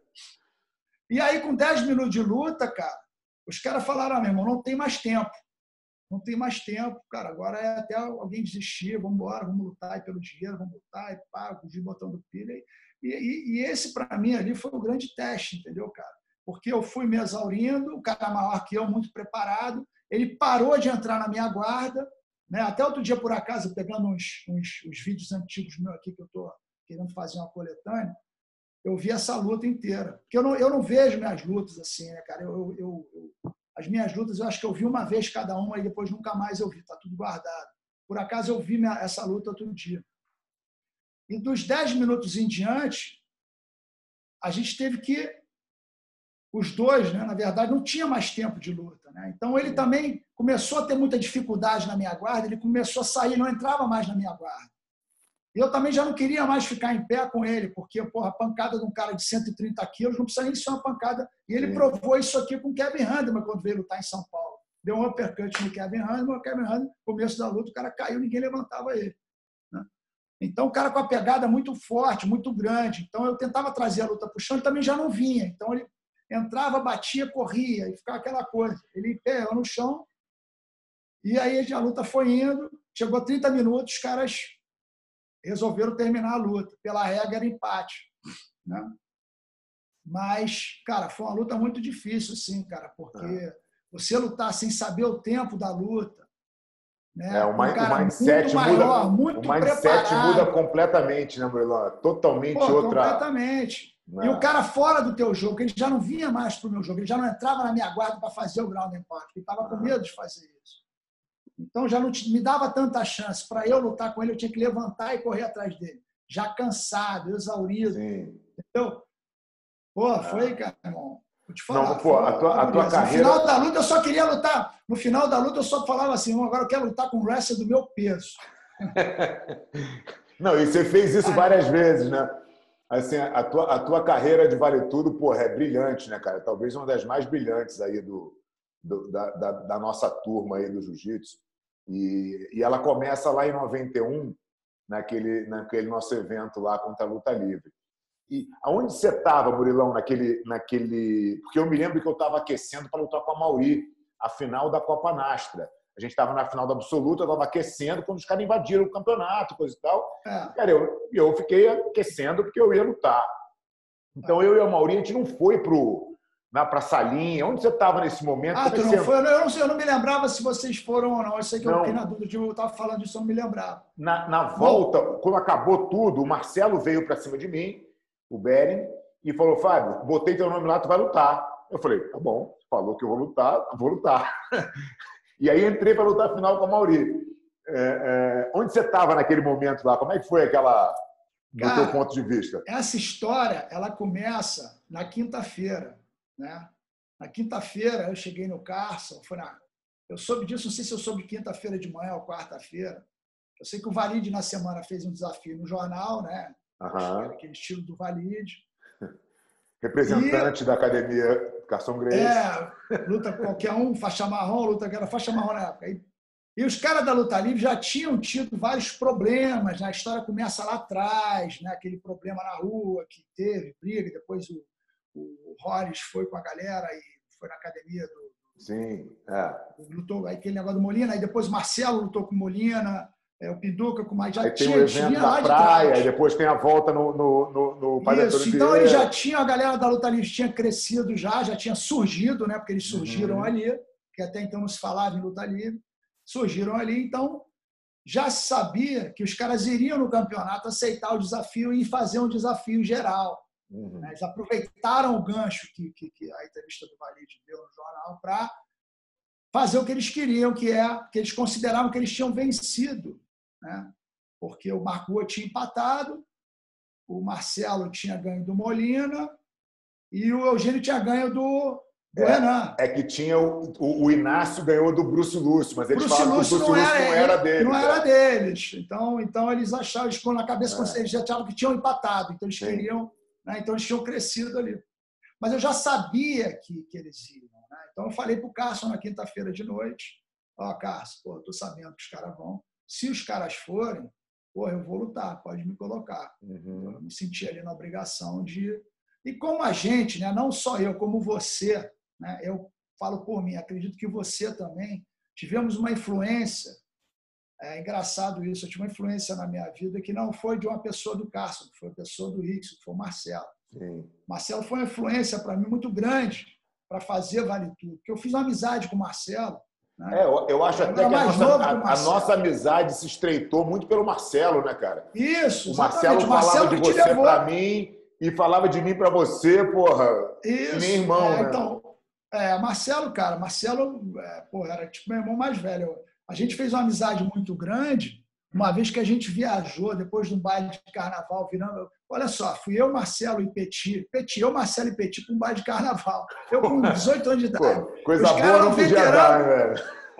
E aí, com dez minutos de luta, cara, os caras falaram, ah, meu irmão, não tem mais tempo. Não tem mais tempo, cara. Agora é até alguém desistir, vamos embora, vamos lutar pelo dinheiro, vamos lutar e pá, o juiz botando pilha. E, e, e esse, para mim, ali foi o grande teste, entendeu, cara? Porque eu fui me exaurindo, o cara maior que eu, muito preparado, ele parou de entrar na minha guarda, né? Até outro dia, por acaso, pegando uns, uns, uns vídeos antigos meus aqui, que eu estou querendo fazer uma coletânea, eu vi essa luta inteira. Porque eu não, eu não vejo minhas lutas assim, né, cara? Eu, eu, eu, as minhas lutas, eu acho que eu vi uma vez cada uma e depois nunca mais eu vi, está tudo guardado. Por acaso, eu vi minha, essa luta outro dia. E dos dez minutos em diante, a gente teve que... Os dois, né, na verdade, não tinha mais tempo de luta. Né? Então, ele também começou a ter muita dificuldade na minha guarda, ele começou a sair, não entrava mais na minha guarda. E eu também já não queria mais ficar em pé com ele, porque porra, a pancada de um cara de cento e trinta quilos não precisa nem ser uma pancada. E ele Sim. provou isso aqui com o Kevin Handelman quando veio lutar em São Paulo. deu um uppercut no Kevin Randleman, o Kevin Randleman, no começo da luta, o cara caiu, ninguém levantava ele. Né? Então, o cara com a pegada muito forte, muito grande. Então, eu tentava trazer a luta para o chão, ele também já não vinha. Então, ele entrava, batia, corria, e ficava aquela coisa. Ele em pé, eu no chão, e aí a luta foi indo, chegou a trinta minutos, os caras resolveram terminar a luta. Pela regra, era empate. Né? Mas, cara, foi uma luta muito difícil, sim, cara, porque é. você lutar sem saber o tempo da luta, né? É, o, um cara o mindset, muito muda, maior, muito o mindset muda completamente, né, Murilão? Totalmente Pô, outra... Completamente. É. E o cara fora do teu jogo, ele já não vinha mais pro meu jogo, ele já não entrava na minha guarda para fazer o ground and pound, ele estava com medo de fazer isso. Então, já não me dava tanta chance. Para eu lutar com ele, eu tinha que levantar e correr atrás dele. Já cansado, exaurido. Sim. Entendeu? Pô, foi, cara, irmão. Vou te falar. Não, pô, a tua, a tua carreira... No final da luta, eu só queria lutar. No final da luta, eu só falava assim, agora eu quero lutar com o wrestler do meu peso. Não, e você fez isso várias vezes, né? Assim, a tua, a tua carreira de Vale Tudo, porra, é brilhante, né, cara? Talvez uma das mais brilhantes aí do, do, da, da, da nossa turma aí do Jiu-Jitsu. E, e ela começa lá em noventa e um, naquele, naquele nosso evento lá contra a Luta Livre. E aonde você estava, Murilão, naquele, naquele... Porque eu me lembro que eu estava aquecendo para lutar com a Mauri, a final da Copa Nastra. A gente estava na final da absoluta, eu estava aquecendo quando os caras invadiram o campeonato, coisa e tal. É. Cara, eu, eu fiquei aquecendo porque eu ia lutar. Então, eu e a Mauri, a gente não foi para a salinha. Onde você estava nesse momento? Ah, tu não você... foi? Eu não, sei, eu não me lembrava se vocês foram ou não. Eu sei que não. Eu fiquei na dúvida. Eu estava falando disso, eu não me lembrava. Na, na volta, Bom, quando acabou tudo, o Marcelo veio para cima de mim, o Beren, e falou, Fábio, botei teu nome lá, tu vai lutar. Eu falei, tá bom, falou que eu vou lutar, eu vou lutar. E aí entrei para lutar a final com a Mauri. É, é, onde você estava naquele momento lá? Como é que foi aquela, do Cara, teu ponto de vista? Essa história, ela começa na quinta-feira, né? Na quinta-feira, eu cheguei no Carson, foi na... eu soube disso, não sei se eu soube quinta-feira de manhã ou quarta-feira. Eu sei que o Valide, na semana, fez um desafio no jornal, né? Uhum. Era aquele estilo do Valide. Representante e, da academia Carson Gracie. É, luta qualquer um, faixa marrom, luta que era faixa marrom na época. E, e os caras da luta livre já tinham tido vários problemas, né? A história começa lá atrás, né? Aquele problema na rua que teve, briga, depois o, o Horace foi com a galera e foi na academia do... Sim, é. Lutou, aí aquele negócio do Molina, aí depois o Marcelo lutou com o Molina, é, o Pinduca com mais... Já aí tinha, tem o evento na praia, aí depois tem a volta no, no, no, no Isso, então ele já tinha, a galera da luta livre tinha crescido já, já tinha surgido, né? Porque eles surgiram uhum. ali, que até então não se falava em luta livre, surgiram ali, então já se sabia que os caras iriam no campeonato aceitar o desafio e fazer um desafio geral. Uhum. Né? Eles aproveitaram o gancho que, que, que a entrevista do Valide deu no jornal para fazer o que eles queriam, que é que eles consideravam que eles tinham vencido, né? Porque o Marco Rua tinha empatado, o Marcelo tinha ganho do Molina e o Eugênio tinha ganho do, do é, Renan. É que tinha o, o, o Inácio ganhou do Bruce Lúcio, mas eles Bruce falavam Lúcio que o Bruce não Lúcio era, não era deles. Não é. era deles. Então, então eles achavam, eles na cabeça, é. eles achavam que tinham empatado. Então eles Sim. queriam, né? Então eles tinham crescido ali. Mas eu já sabia que, que eles iam. Né? Então eu falei para o Carson na quinta-feira de noite, ó, oh, Carson, estou sabendo que os caras vão. Se os caras forem, pô, eu vou lutar, pode me colocar. Uhum. Eu me senti ali na obrigação de... E como a gente, né, não só eu, como você, né, eu falo por mim, acredito que você também, tivemos uma influência, é engraçado isso, eu tive uma influência na minha vida que não foi de uma pessoa do Carson, foi uma pessoa do Rickson, que foi o Marcelo. Sim. Marcelo foi uma influência para mim muito grande para fazer Vale Tudo, porque eu fiz uma amizade com o Marcelo. Né? É, eu, eu acho eu até que a nossa, a, a nossa amizade se estreitou muito pelo Marcelo, né, cara? Isso, o Marcelo exatamente. falava Marcelo de você para mim e falava de mim para você, porra. Isso. Nem irmão, é, né? Então, é, Marcelo, cara, Marcelo, é, porra, era tipo meu irmão mais velho. A gente fez uma amizade muito grande, uma vez que a gente viajou depois de um baile de carnaval, virando. Olha só, fui eu, Marcelo e Petit, Petit, eu, Marcelo e Petit para um baile de carnaval. Eu com dezoito anos de idade. Pô, coisa boa não podia dar, velho.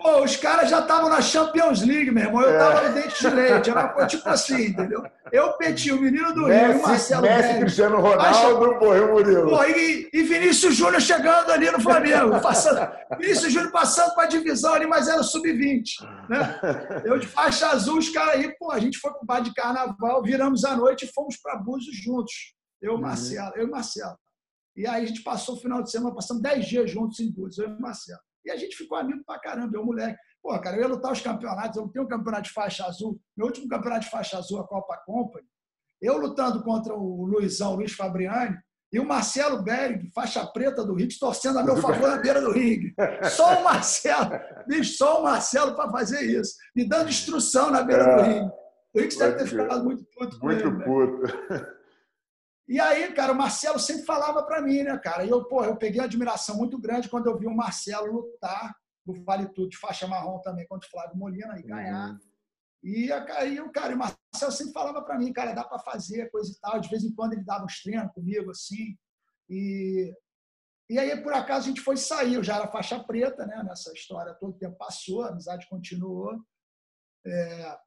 Pô, os caras já estavam na Champions League, meu irmão. Eu estava no dente de leite. Era uma coisa tipo assim, entendeu? Eu pedi o menino do Messi, Rio, o Marcelo Messi, Pérez, Cristiano Ronaldo, pô, e Murilo. Pô, e, e Vinícius Júnior chegando ali no Flamengo. Passando, Vinícius Júnior passando para a divisão ali, mas era sub vinte. Né? Eu de faixa azul, os caras aí, pô, a gente foi para o bar de carnaval, viramos a noite e fomos para Búzios juntos. Eu, Marcelo, eu e Marcelo. E aí a gente passou o final de semana, passamos dez dias juntos em Búzios, eu e Marcelo. E a gente ficou amigo pra caramba, eu, moleque. Pô, cara, eu ia lutar os campeonatos, eu não tenho um campeonato de faixa azul. Meu último campeonato de faixa azul, a Copa Company, eu lutando contra o Luizão, Luiz Fabriani, e o Marcelo Berg, faixa preta do ringue, torcendo a meu favor na beira do ringue. Só o Marcelo, bicho, só o Marcelo para fazer isso. Me dando instrução na beira é, do ringue. O Rick deve ter ficado muito puto com Muito ele, puto. Né? E aí, cara, o Marcelo sempre falava para mim, né, cara? E eu, pô, eu peguei uma admiração muito grande quando eu vi o Marcelo lutar no Vale Tudo de faixa marrom também contra o Flávio Molina e ganhar. Uhum. E aí, o cara, o Marcelo sempre falava para mim, cara, dá para fazer coisa e tal. De vez em quando ele dava uns treinos comigo, assim. E, e aí, por acaso, a gente foi sair. Eu já era faixa preta, né? Nessa história, todo o tempo passou, a amizade continuou. É...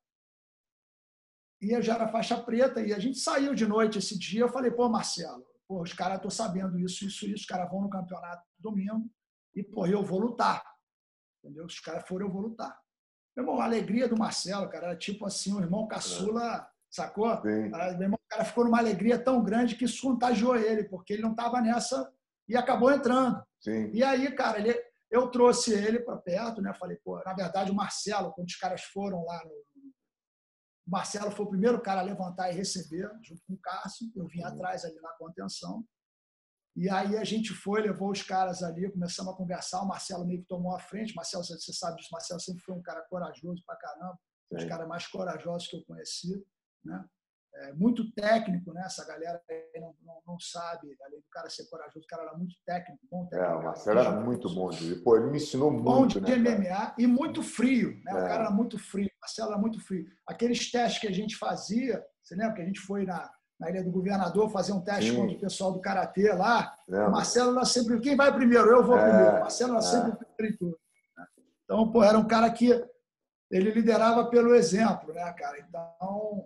E eu já era faixa preta, e a gente saiu de noite esse dia. Eu falei, pô, Marcelo, pô, os caras estão sabendo isso, isso, isso. Os caras vão no campeonato domingo e, pô, eu vou lutar. Entendeu? Se os caras forem, eu vou lutar. Meu irmão, a alegria do Marcelo, cara, era tipo assim, o irmão caçula, sacou? Sim. Meu irmão, o cara ficou numa alegria tão grande que isso contagiou ele, porque ele não estava nessa e acabou entrando. Sim. E aí, cara, ele, eu trouxe ele para perto, né? Falei, pô, na verdade, o Marcelo, quando os caras foram lá no O Marcelo foi o primeiro cara a levantar e receber, junto com o Cássio. Eu vim atrás ali na contenção. E aí a gente foi, levou os caras ali, começamos a conversar. O Marcelo meio que tomou a frente. Marcelo, você sabe disso, o Marcelo sempre foi um cara corajoso pra caramba. Um dos caras mais corajosos que eu conheci. Né? É, muito técnico, né? Essa galera não, não, não sabe, além do cara ser corajoso, o cara era muito técnico, bom técnico. É, o Marcelo era muito bom. Pô, ele me ensinou muito, bom de né, M M A e muito frio, né? É. O cara era muito frio, o Marcelo era muito frio. Aqueles testes que a gente fazia, você lembra que a gente foi na, na Ilha do Governador fazer um teste Sim. contra o pessoal do Karatê lá? Lembra. O Marcelo era sempre, quem vai primeiro? Eu vou é. primeiro. O Marcelo era é. sempre o primeiro em tudo. Né? Então, pô, era um cara que ele liderava pelo exemplo, né, cara? Então...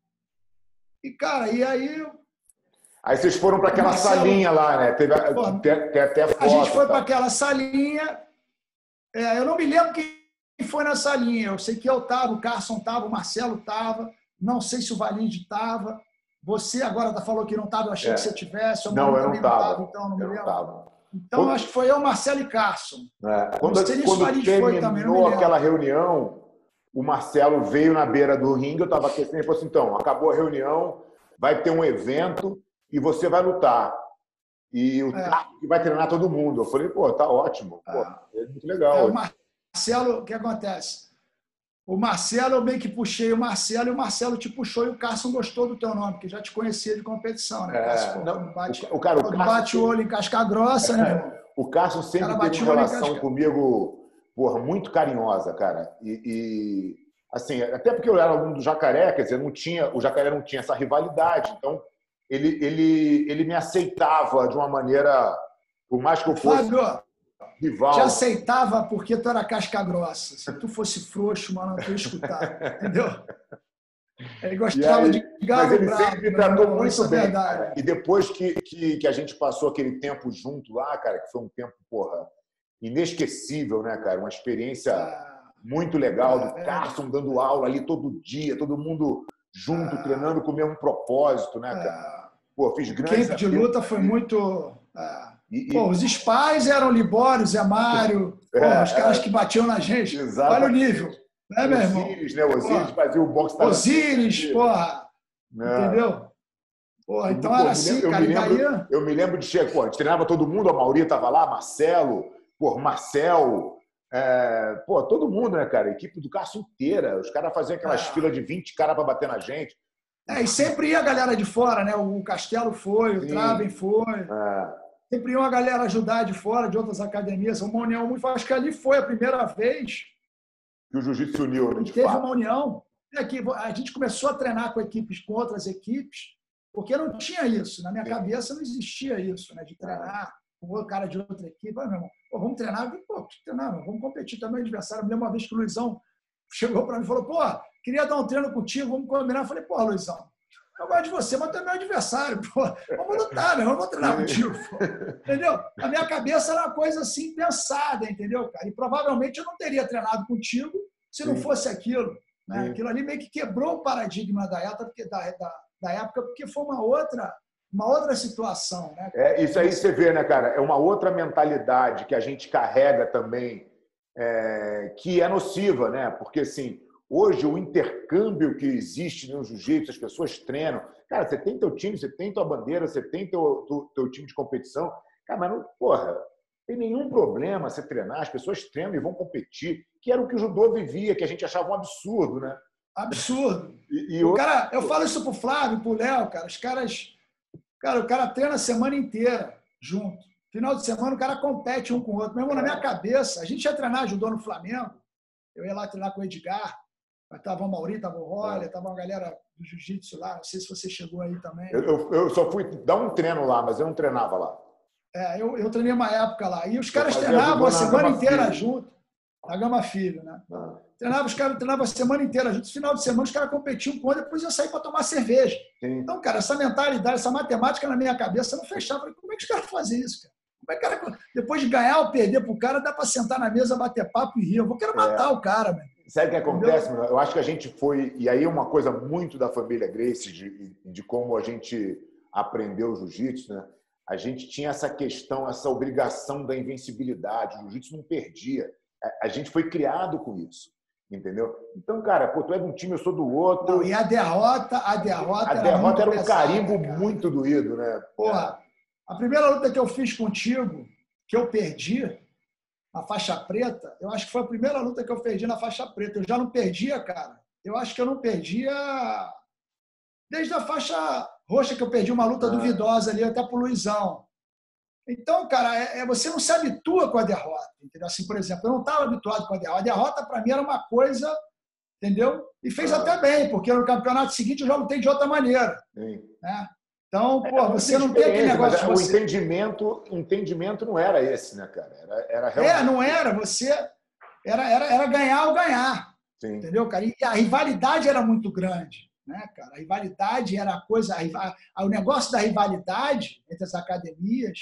E, cara, e aí... Aí vocês foram para aquela Marcelo, salinha lá, né? Teve, pô, tem, tem até foto, a gente foi para aquela salinha. É, eu não me lembro quem foi na salinha. Eu sei que eu estava, o Carson estava, o Marcelo estava. Não sei se o Valide estava. Você agora falou que não estava, eu achei é. que você tivesse. Eu não, eu não estava. Então, não me eu lembro. Não então, quando, acho que foi eu, Marcelo e Carson. É. Quando, quando terminou também, aquela reunião, o Marcelo veio na beira do ringue, eu estava aquecendo e falou assim, então, acabou a reunião, vai ter um evento e você vai lutar. E o é. Tarek vai treinar todo mundo. Eu falei, pô, tá ótimo. Pô, é. é muito legal. É, o Marcelo, o que acontece? O Marcelo, eu meio que puxei o Marcelo e o Marcelo te puxou e o Carson gostou do teu nome, porque já te conhecia de competição, né? É, Carson, pô, não, bate, o, cara, o Carson bate o olho em casca grossa, né, irmão? O Carson sempre o teve uma relação comigo, porra, muito carinhosa, cara. E, e, assim, até porque eu era aluno do Jacaré, quer dizer, não tinha, o Jacaré não tinha essa rivalidade, então ele, ele, ele me aceitava de uma maneira, por mais que eu fosse Fábio, rival. Te aceitava porque tu era casca grossa. Se tu fosse frouxo, mano, tu ia escutar, entendeu? Ele gostava aí, de galo mas ele bravo, sempre me tratou não, muito bem. Verdade. E depois que, que, que a gente passou aquele tempo junto lá, cara, que foi um tempo, porra, inesquecível, né, cara? Uma experiência ah, muito legal, do é, Carson dando aula ali todo dia, todo mundo junto, ah, treinando com o mesmo propósito, né, cara? Ah, Pô, fiz grandes... O camp de luta foi muito... Ah, e, pô, e... Os Spies eram Libório, Zé Mário, é, pô, os caras é, que batiam na gente. Exato. Olha o nível. Né, meu irmão? Osíris, né? Osíris fazia o boxe. Osíris, porra. É. Entendeu? Porra, então pô, era assim, eu cara. Me lembro, daí... Eu me lembro de chegar, pô, a gente treinava todo mundo, a Mauri estava lá, Marcelo, pô, Marcel, é, pô, todo mundo, né, cara? A equipe do Carson inteira. Os caras faziam aquelas é. filas de vinte caras para bater na gente. É, e sempre ia a galera de fora, né? O Castelo foi, Sim. o Traven foi. É. Sempre ia uma galera ajudar de fora, de outras academias. Uma união muito. Acho que ali foi a primeira vez que o jiu-jitsu uniu, né? Teve fato. uma união. É que a gente começou a treinar com equipes, com outras equipes, porque não tinha isso. Na minha Sim. cabeça não existia isso, né? De treinar com o cara de outra equipe. Falei, meu irmão, pô, vamos treinar? Eu falei, pô, treinar, não, vamos competir também, adversário. Eu me lembro uma vez que o Luizão chegou para mim e falou, pô, queria dar um treino contigo, vamos combinar. Eu falei, pô, Luizão, eu gosto de você, mas tu é meu adversário, pô. Vamos lutar, meu, eu vou treinar contigo, pô. Entendeu? A minha cabeça era uma coisa assim, pensada, entendeu, cara? E provavelmente eu não teria treinado contigo se não fosse aquilo. Né? Aquilo ali meio que quebrou o paradigma da época, porque, da, da, da época, porque foi uma outra, uma outra situação. Né? É, isso aí você vê, né, cara? É uma outra mentalidade que a gente carrega também, é, que é nociva, né? Porque, assim, hoje o intercâmbio que existe no jiu-jitsu, as pessoas treinam. Cara, você tem teu time, você tem tua bandeira, você tem teu, teu, teu time de competição. Cara, mas não, porra, não tem nenhum problema você treinar, as pessoas treinam e vão competir, que era o que o judô vivia, que a gente achava um absurdo, né? Absurdo. E, e o outro... cara, eu falo isso pro Flávio, pro Léo, cara, os caras, cara, o cara treina a semana inteira junto. Final de semana o cara compete um com o outro. Mesmo é. na minha cabeça, a gente ia treinar judô no Flamengo, eu ia lá treinar com o Edgar, estava o Mauri, estava o Roller, estava uma galera do jiu-jitsu lá, não sei se você chegou aí também. Eu, eu, eu só fui dar um treino lá, mas eu não treinava lá. É, eu, eu treinei uma época lá. E os caras treinavam a semana inteira junto. Na Gama Filho, né? Ah. Treinava, os caras treinavam a semana inteira junto. No final de semana, os caras competiam com o depois iam sair para tomar cerveja. Sim. Então, cara, essa mentalidade, essa matemática na minha cabeça não fechava. Eu falei, como é que os caras fazem isso, cara? Como é que cara, depois de ganhar ou perder pro cara, dá para sentar na mesa, bater papo e rir. Eu vou querer matar é. o cara, velho. Sabe o que acontece? Entendeu? Eu acho que a gente foi... E aí uma coisa muito da família Gracie, de, de como a gente aprendeu o jiu-jitsu, né? A gente tinha essa questão, essa obrigação da invencibilidade. O jiu-jitsu não perdia. A gente foi criado com isso, entendeu? Então, cara, pô, tu é de um time, eu sou do outro. Não, e a derrota, a derrota, a era, derrota era um pesada, carimbo cara. muito doído, né? Porra, a primeira luta que eu fiz contigo, que eu perdi, na faixa preta, eu acho que foi a primeira luta que eu perdi na faixa preta. Eu já não perdia, cara. Eu acho que eu não perdia desde a faixa roxa, que eu perdi uma luta ah. duvidosa ali, até pro Luizão. Então, cara, é, é, você não se habitua com a derrota, entendeu? Assim, por exemplo, eu não estava habituado com a derrota. A derrota, para mim, era uma coisa, entendeu? E fez ah. até bem, porque no campeonato seguinte eu já lutei de outra maneira. Sim. Né? Então, pô, é, você não tem aquele negócio de você... O entendimento, o entendimento não era esse, né, cara? Era, era realmente... É, não era. Você... Era, era, era ganhar ou ganhar. Sim. Entendeu, cara? E a rivalidade era muito grande. Né, cara? A rivalidade era a coisa... A, a, o negócio da rivalidade entre as academias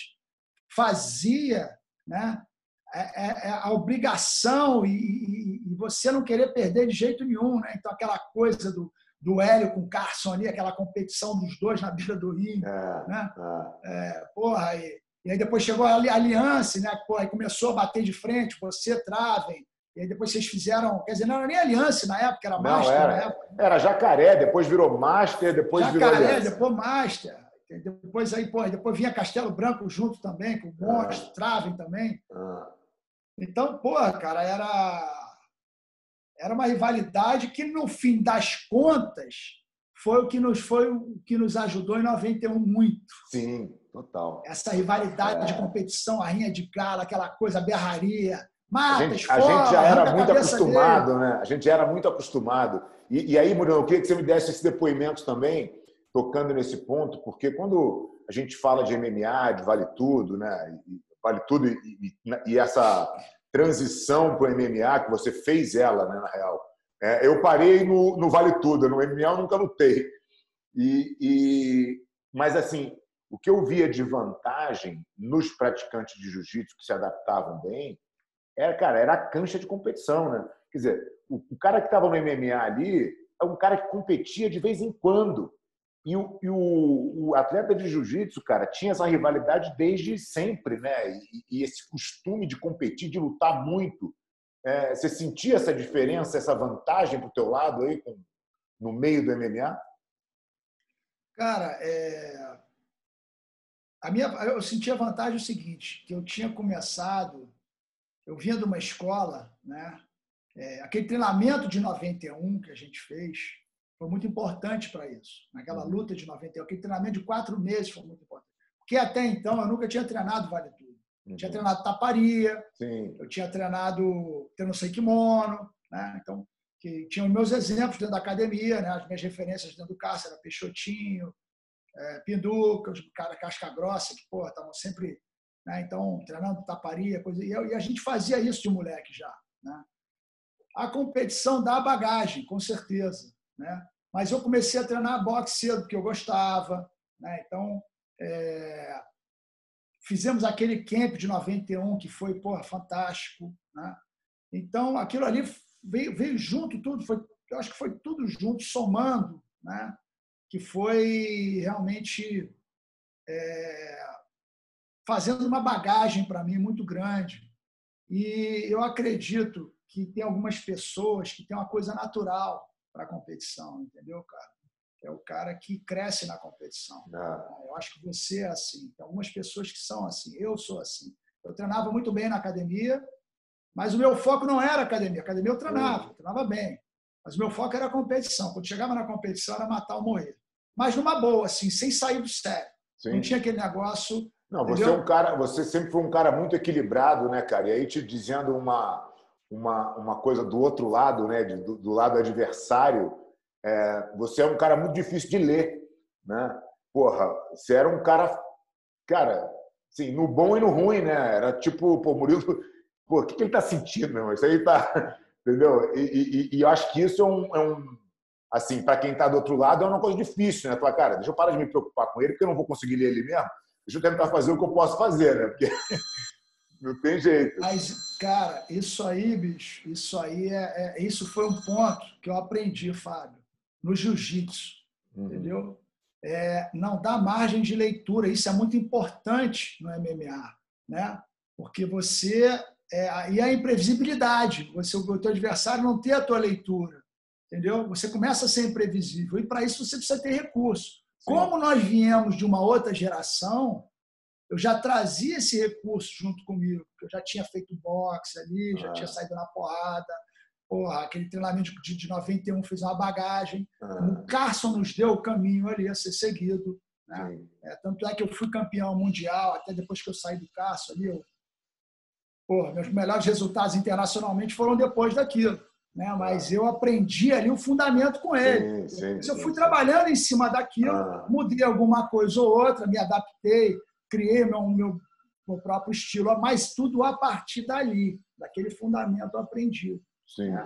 fazia, né, a, a, a obrigação e, e, e você não querer perder de jeito nenhum. Né? Então, aquela coisa do, do Hélio com o Carson ali, aquela competição dos dois na beira do ringue. É, né? é. É, porra, e, e aí depois chegou a aliança, né? Porra, aí começou a bater de frente, você, Travem. E aí depois vocês fizeram... Quer dizer, não era nem aliança na época, era não, Master era, na época. Era Jacaré, depois virou Master, depois Jacaré, virou aliança. depois Master. Depois, aí, pô, depois vinha Castelo Branco junto também, com o Monstro, ah. Travem também. Ah. Então, pô, cara, era, era uma rivalidade que, no fim das contas, foi o que nos, foi o que nos ajudou em noventa e um muito. Sim, total. Essa rivalidade é. de competição, a rinha de gala, aquela coisa, a berraria. Mata, a gente, esfola, a gente já era muito acostumado, dele. né? A gente já era muito acostumado. E, e aí, Murilo, eu queria que você me desse esse depoimento também, tocando nesse ponto, porque quando a gente fala de M M A, de Vale Tudo, né? Vale Tudo e, e, e essa transição para o M M A, que você fez ela, né, na real. É, eu parei no, no Vale Tudo, no M M A eu nunca lutei. E, e, mas, assim, o que eu via de vantagem nos praticantes de jiu-jitsu que se adaptavam bem, era, cara, era a cancha de competição, né? Quer dizer, o, o cara que estava no M M A ali é um cara que competia de vez em quando. E o, e o, o atleta de jiu-jitsu, cara, tinha essa rivalidade desde sempre, né? E, e esse costume de competir, de lutar muito. É, você sentia essa diferença, essa vantagem pro teu lado aí, com, no meio do M M A? Cara, é... a minha, eu sentia a vantagem o seguinte, que eu tinha começado, eu vinha de uma escola, né? É, aquele treinamento de noventa e um que a gente fez, foi muito importante para isso. Naquela luta de noventa e um, aquele treinamento de quatro meses foi muito importante. Porque até então eu nunca tinha treinado Vale Tudo. Uhum. Tinha treinado taparia, Sim. eu tinha treinado Tensei Kimono, né? Então, que tinham meus exemplos dentro da academia, né? As minhas referências dentro do Cássio era Peixotinho, é, Pinduca, os caras casca grossa, que estavam sempre né? Então, treinando taparia, coisa, e a gente fazia isso de moleque já, né? A competição dá bagagem, com certeza, né? Mas eu comecei a treinar boxe cedo, porque eu gostava, né? Então, é... fizemos aquele camp de noventa e um, que foi, porra, fantástico, né? Então, aquilo ali veio, veio junto tudo, foi, eu acho que foi tudo junto, somando, né? Que foi realmente é, fazendo uma bagagem para mim muito grande. E eu acredito que tem algumas pessoas que têm uma coisa natural para a competição, entendeu, cara? É o cara que cresce na competição. Não. Eu acho que você é assim. Tem algumas pessoas que são assim. Eu sou assim. Eu treinava muito bem na academia, mas o meu foco não era academia. Academia eu treinava, eu treinava bem. Mas o meu foco era a competição. Quando chegava na competição, era matar ou morrer. Mas numa boa, assim, sem sair do sério. Sim. Não tinha aquele negócio... Não, você, é um cara, você sempre foi um cara muito equilibrado, né, cara? E aí, te dizendo uma, uma, uma coisa do outro lado, né, do, do lado adversário, é, você é um cara muito difícil de ler, né? Porra, você era um cara, cara, assim, no bom e no ruim, né? Era tipo, pô, Murilo, pô, o que, que ele tá sentindo, meu? Isso aí tá, entendeu? E, e, e eu acho que isso é um, é um assim, para quem tá do outro lado, é uma coisa difícil, né? Falar, cara, deixa eu parar de me preocupar com ele, porque eu não vou conseguir ler ele mesmo. Deixa eu tentar fazer o que eu posso fazer, né? Porque não tem jeito. Mas, cara, isso aí, bicho, isso aí é, é isso foi um ponto que eu aprendi, Fábio, no jiu-jitsu, uhum. Entendeu? É, não dá margem de leitura, isso é muito importante no M M A, né? Porque você é, e a imprevisibilidade, você o teu adversário não ter a tua leitura, entendeu? Você começa a ser imprevisível e para isso você precisa ter recurso. Sim. Como nós viemos de uma outra geração, eu já trazia esse recurso junto comigo, porque eu já tinha feito boxe ali, já ah. tinha saído na porrada, porra, aquele treinamento de, de noventa e um fez uma bagagem. Ah. O Carson nos deu o caminho ali a ser seguido, né? É, tanto é que eu fui campeão mundial, até depois que eu saí do Carson ali, eu, porra, meus melhores resultados internacionalmente foram depois daquilo. Né? Mas ah. eu aprendi ali o fundamento com ele. Sim, sim, eu sim, fui sim. trabalhando em cima daquilo, ah. mudei alguma coisa ou outra, me adaptei, criei meu, meu, meu próprio estilo, mas tudo a partir dali, daquele fundamento aprendido. Sim. Né?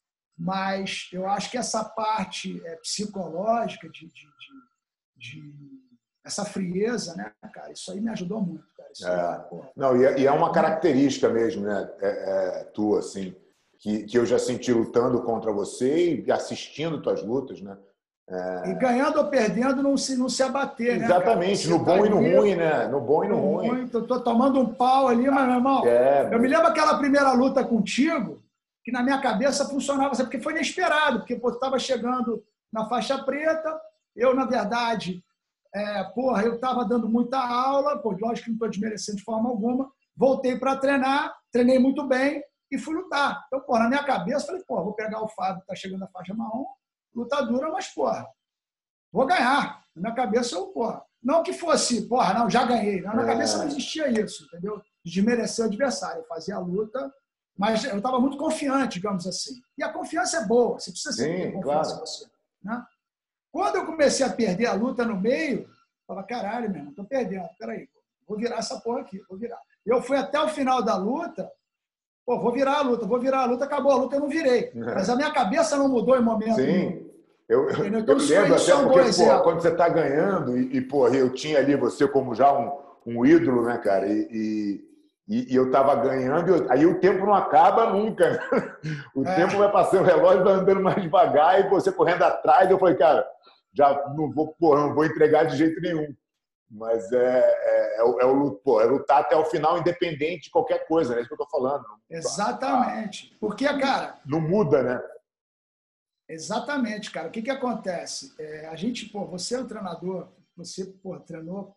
Mas eu acho que essa parte é, psicológica, de, de, de, de essa frieza, né, cara, isso aí me ajudou muito. Cara. Isso é. aí, porra, Não, e é, e é uma característica mesmo, né, é, é, tua, assim. Que, que eu já senti lutando contra você e assistindo tuas lutas, né? É... E ganhando ou perdendo, não se, não se abater, exatamente, né, no bom tá e no ali, ruim, né? No bom e no, no ruim. ruim. Tô, tô tomando um pau ali, mas, meu irmão, é, eu mas... me lembro aquela primeira luta contigo, que na minha cabeça funcionava, porque foi inesperado, porque eu estava chegando na faixa preta, eu, na verdade, é, porra, eu estava dando muita aula, pô, lógico que não estou desmerecendo de forma alguma, voltei para treinar, treinei muito bem, e fui lutar. Então, porra, na minha cabeça, falei, porra, vou pegar o Fábio, que tá chegando na faixa marrom, luta dura, mas, porra, vou ganhar. Na minha cabeça, eu, porra, não que fosse, porra, não, já ganhei. Na minha é. cabeça não existia isso, entendeu? De desmerecer o adversário. Eu fazia a luta, mas eu estava muito confiante, digamos assim. E a confiança é boa, você precisa Sim, ter confiança claro. em você. Né? Quando eu comecei a perder a luta no meio, eu falava, caralho, meu irmão, tô perdendo, peraí, vou virar essa porra aqui, vou virar. Eu fui até o final da luta. Pô, vou virar a luta, vou virar a luta, acabou a luta, eu não virei. Mas a minha cabeça não mudou em momento Sim. nenhum. Eu, eu, então, eu lembro até porque, pô, quando você está ganhando, e, e pô, eu tinha ali você como já um, um ídolo, né, cara? E, e, e eu estava ganhando, eu, aí o tempo não acaba nunca. Né? O é. tempo vai passando, o relógio vai andando mais devagar, e você correndo atrás, eu falei, cara, já não vou, pô, não vou entregar de jeito nenhum. Mas é, é, é, o, é, o, pô, é lutar até o final, independente de qualquer coisa, né? É isso que eu estou falando. Exatamente. Porque, cara... Não muda, né? Exatamente, cara. O que, que acontece? É, a gente, pô, você é um treinador, você, pô, treinou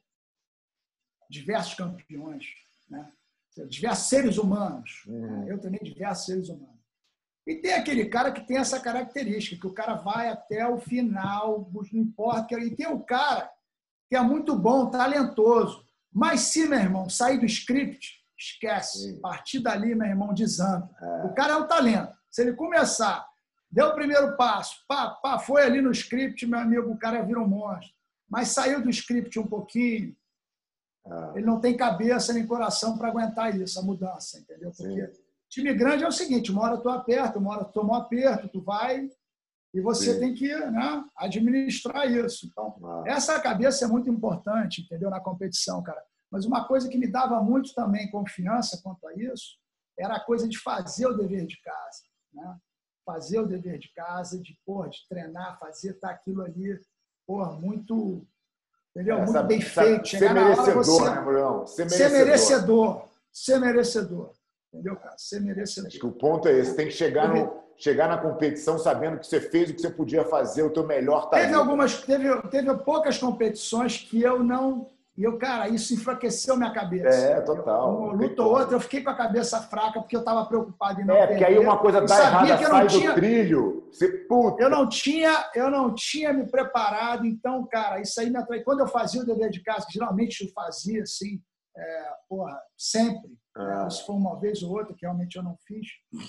diversos campeões, né? Diversos seres humanos. Uhum. Né? Eu treinei diversos seres humanos. E tem aquele cara que tem essa característica, que o cara vai até o final, não importa. E tem o cara que é muito bom, talentoso. Mas se, meu irmão, sair do script, esquece. Sim. A partir dali, meu irmão, desanda. É. O cara é um talento. Se ele começar, deu o primeiro passo, pá, pá, foi ali no script, meu amigo, o cara vira um monstro. Mas saiu do script um pouquinho, Ah. Ele não tem cabeça nem coração para aguentar isso, a mudança, entendeu? Porque Sim. time grande é o seguinte, uma hora tu aperta, uma hora tu toma um aperto, tu vai e você Sim. tem que, né, administrar isso. Então, ah. essa cabeça é muito importante, entendeu? Na competição, cara. Mas uma coisa que me dava muito também confiança quanto a isso era a coisa de fazer o dever de casa, né? Fazer o dever de casa, de, porra, de treinar, fazer, tá aquilo ali, porra, muito, entendeu? É, muito sabe, bem sabe, feito. Ser Chegar merecedor, na hora, você, né, Bruno? Ser merecedor. Ser merecedor. Ser merecedor. Entendeu, cara? Ser merecedor. Acho que o ponto é esse. Tem que chegar, no, chegar na competição sabendo que você fez o que você podia fazer, o teu melhor tá Teve ali, algumas, teve, teve poucas competições que eu não... E eu, cara, isso enfraqueceu minha cabeça. É, total. Uma luta ou outra, eu fiquei com a cabeça fraca porque eu estava preocupado em não É, porque aí uma coisa dá errada, sai tinha, do trilho. Você, puta. Eu não, tinha, eu não tinha me preparado, então, cara, isso aí me atraiu. Quando eu fazia o dever de casa, que geralmente eu fazia, assim, é, porra, sempre. Ah. Né? Isso foi uma vez ou outra que realmente eu não fiz,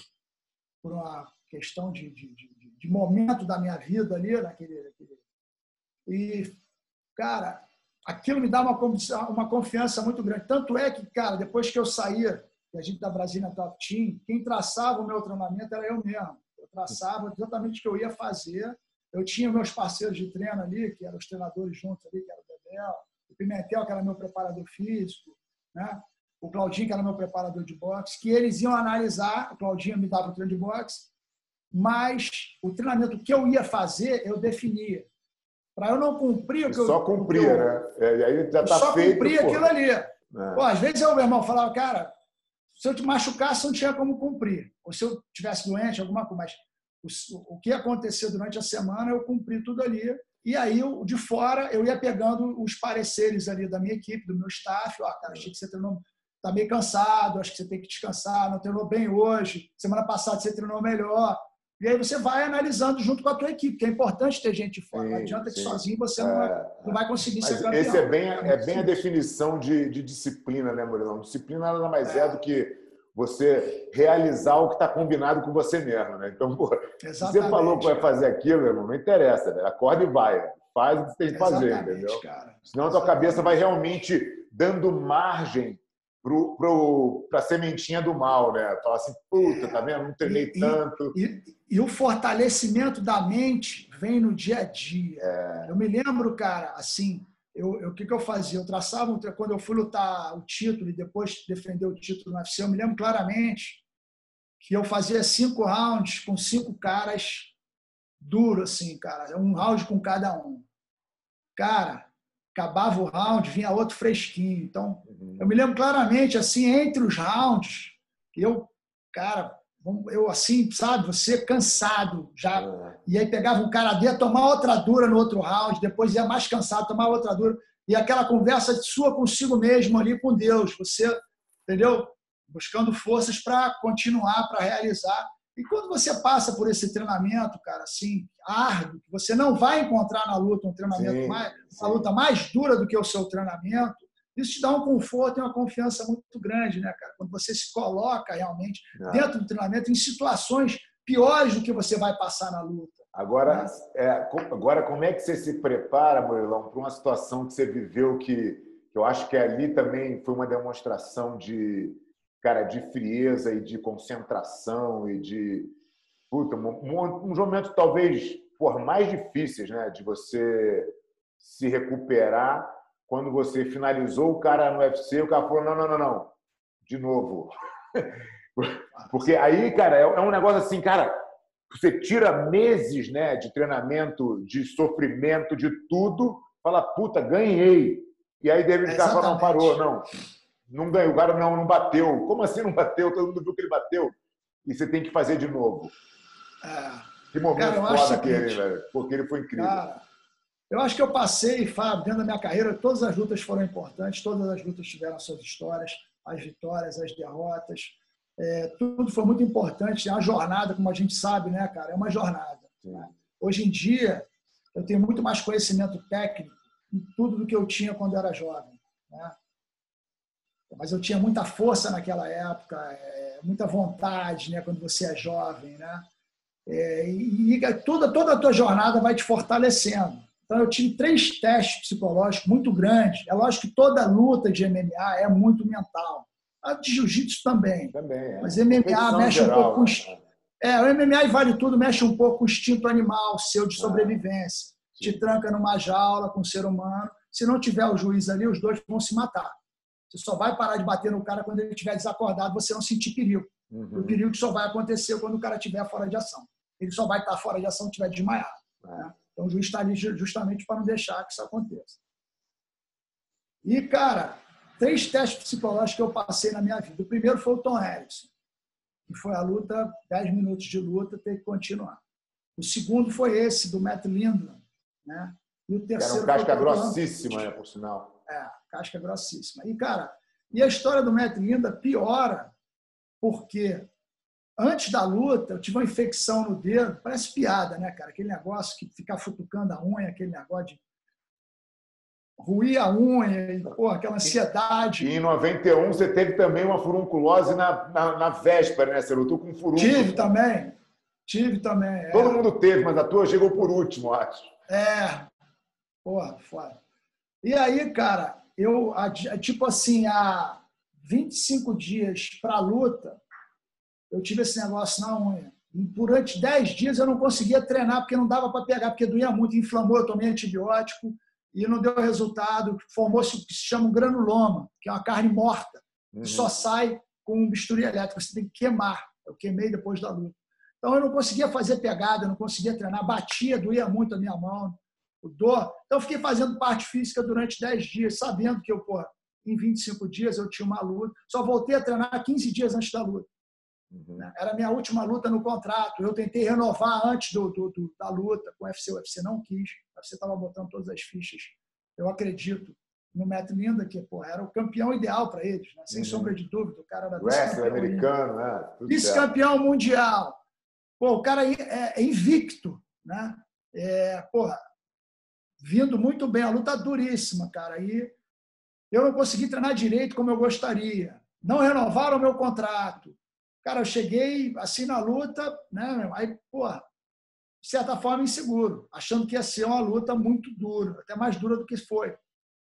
por uma questão de, de, de, de momento da minha vida ali, naquele, naquele... E, cara... aquilo me dá uma, uma confiança muito grande. Tanto é que, cara, depois que eu saía, a gente da Brasília Top Team, quem traçava o meu treinamento era eu mesmo. Eu traçava exatamente o que eu ia fazer. Eu tinha meus parceiros de treino ali, que eram os treinadores juntos ali, que era o Bebel, o Pimentel, que era meu preparador físico, né? O Claudinho, que era meu preparador de boxe, que eles iam analisar, o Claudinho me dava o treino de boxe, mas o treinamento que eu ia fazer, eu definia. Para eu não cumprir o que eu... Só cumpria, eu, né? E aí já tá só feito, cumpria pô. aquilo ali. É. Pô, às vezes eu, meu irmão, falava, cara, se eu te machucasse, não tinha como cumprir. Ou se eu tivesse doente, alguma coisa. Mas o, o que aconteceu durante a semana, eu cumpri tudo ali. E aí, eu, de fora, eu ia pegando os pareceres ali da minha equipe, do meu staff. Ó, cara, achei que você treinou, tá meio cansado, acho que você tem que descansar, não treinou bem hoje. Semana passada você treinou melhor. E aí você vai analisando junto com a tua equipe, que é importante ter gente de fora. Sim, não adianta sim. que sozinho você é, não, vai, não vai conseguir mas ser campeão. Esse é bem, é bem a definição de, de disciplina, né, Murilão? Disciplina nada mais é. é do que você realizar o que está combinado com você mesmo, né? Então, pô, se você falou que vai fazer aquilo, irmão, não interessa, né? Acorda e vai. Faz o que você tem que fazer, Exatamente, entendeu? Cara. Senão a tua Exatamente. cabeça vai realmente dando margem para a sementinha do mal, né? Falar assim, puta, tá vendo? Não treinei e, tanto. E, e, e o fortalecimento da mente vem no dia a dia. É. Eu me lembro, cara, assim, eu, eu, o que, que eu fazia? Eu traçava, um, quando eu fui lutar o título e depois defender o título no U F C, eu me lembro claramente que eu fazia cinco rounds com cinco caras duros, assim, cara. Um round com cada um. Cara, acabava o round, vinha outro fresquinho. Então, uhum. eu me lembro claramente, assim, entre os rounds, eu, cara, eu assim, sabe, você cansado já. Uhum. E aí pegava um cara dele, tomar outra dura no outro round, depois ia mais cansado, tomar outra dura. E aquela conversa sua consigo mesmo ali com Deus. Você, entendeu? Buscando forças para continuar, para realizar. E quando você passa por esse treinamento, cara, assim, árduo, que você não vai encontrar na luta um treinamento sim, mais, sim. uma luta mais dura do que o seu treinamento, isso te dá um conforto e uma confiança muito grande, né, cara? Quando você se coloca realmente não. dentro do treinamento em situações piores do que você vai passar na luta. Agora, né? é, agora como é que você se prepara, Murilão, para uma situação que você viveu que, que eu acho que ali também foi uma demonstração de cara, de frieza e de concentração e de puta, um, um momento talvez por mais difíceis, né, de você se recuperar quando você finalizou o cara no U F C, o cara falou não, não, não, não, de novo, porque aí, cara, é um negócio assim, cara, você tira meses, né, de treinamento, de sofrimento, de tudo, fala puta, ganhei, e aí David Carr não parou, não. Não ganhou, o cara não, não bateu. Como assim não bateu? Todo mundo viu que ele bateu. E você tem que fazer de novo. É. Que momento cara, foda aquele, velho. Porque ele foi incrível. Cara, eu acho que eu passei, Fábio, dentro da minha carreira, todas as lutas foram importantes, todas as lutas tiveram suas histórias, as vitórias, as derrotas. É, tudo foi muito importante. É uma jornada, como a gente sabe, né, cara? É uma jornada. Né? Hoje em dia, eu tenho muito mais conhecimento técnico em tudo do que eu tinha quando eu era jovem. Né? Mas eu tinha muita força naquela época, é, muita vontade, né, quando você é jovem, né? É, e, e toda, toda a tua jornada vai te fortalecendo. Então, eu tive três testes psicológicos muito grandes. É lógico que toda luta de M M A é muito mental. A de jiu-jitsu também. Também, é. Mas M M A mexe geral, um pouco com... né? É, o M M A e vale tudo, mexe um pouco com o instinto animal seu de sobrevivência. Ah, te tranca numa jaula com um ser humano. Se não tiver o juiz ali, os dois vão se matar. Você só vai parar de bater no cara quando ele estiver desacordado, você não sentir perigo. Uhum. O perigo só vai acontecer quando o cara estiver fora de ação. Ele só vai estar fora de ação se estiver desmaiado. É. Né? Então, o juiz está ali justamente para não deixar que isso aconteça. E, cara, três testes psicológicos que eu passei na minha vida. O primeiro foi o Tom Erickson, que foi a luta, dez minutos de luta, ter que continuar. O segundo foi esse, do Matt Lindland, né? E o terceiro era um casca grossíssima, né, por sinal. É, casca grossíssima. E, cara, e a história do Matt Lindland piora porque antes da luta eu tive uma infecção no dedo, parece piada, né, cara? Aquele negócio que ficar futucando a unha, aquele negócio de ruir a unha, e, pô, aquela ansiedade. E em noventa e um você teve também uma furunculose na, na, na véspera, né? Você lutou com um furúnculo. Tive também. Tive também. É. Todo mundo teve, mas a tua chegou por último, acho. É. Porra, foda. E aí, cara, eu, tipo assim, há vinte e cinco dias para a luta, eu tive esse negócio na unha. E durante dez dias eu não conseguia treinar, porque não dava para pegar, porque doía muito, inflamou, eu tomei antibiótico e não deu resultado. Formou-se o que se chama um granuloma, que é uma carne morta, que uhum. só sai com um bisturi elétrico, você tem que queimar. Eu queimei depois da luta. Então eu não conseguia fazer pegada, eu não conseguia treinar, batia, doía muito a minha mão, o dor. Então eu fiquei fazendo parte física durante dez dias, sabendo que eu, pô, em vinte e cinco dias eu tinha uma luta. Só voltei a treinar quinze dias antes da luta. Uhum. Era a minha última luta no contrato. Eu tentei renovar antes do, do, do, da luta com o U F C. O U F C não quis. O U F C estava botando todas as fichas. Eu acredito no Matt Lindland, que pô, era o campeão ideal para eles, né? Sem uhum. sombra de dúvida. O cara era wrestler americano, né? Vice-campeão mundial. Pô, o cara é, é invicto, né? É, porra, vindo muito bem. A luta duríssima, cara. E eu não consegui treinar direito como eu gostaria. Não renovaram o meu contrato. Cara, eu cheguei assim na luta, né? Aí, porra, de certa forma, inseguro, achando que ia ser uma luta muito dura, até mais dura do que foi.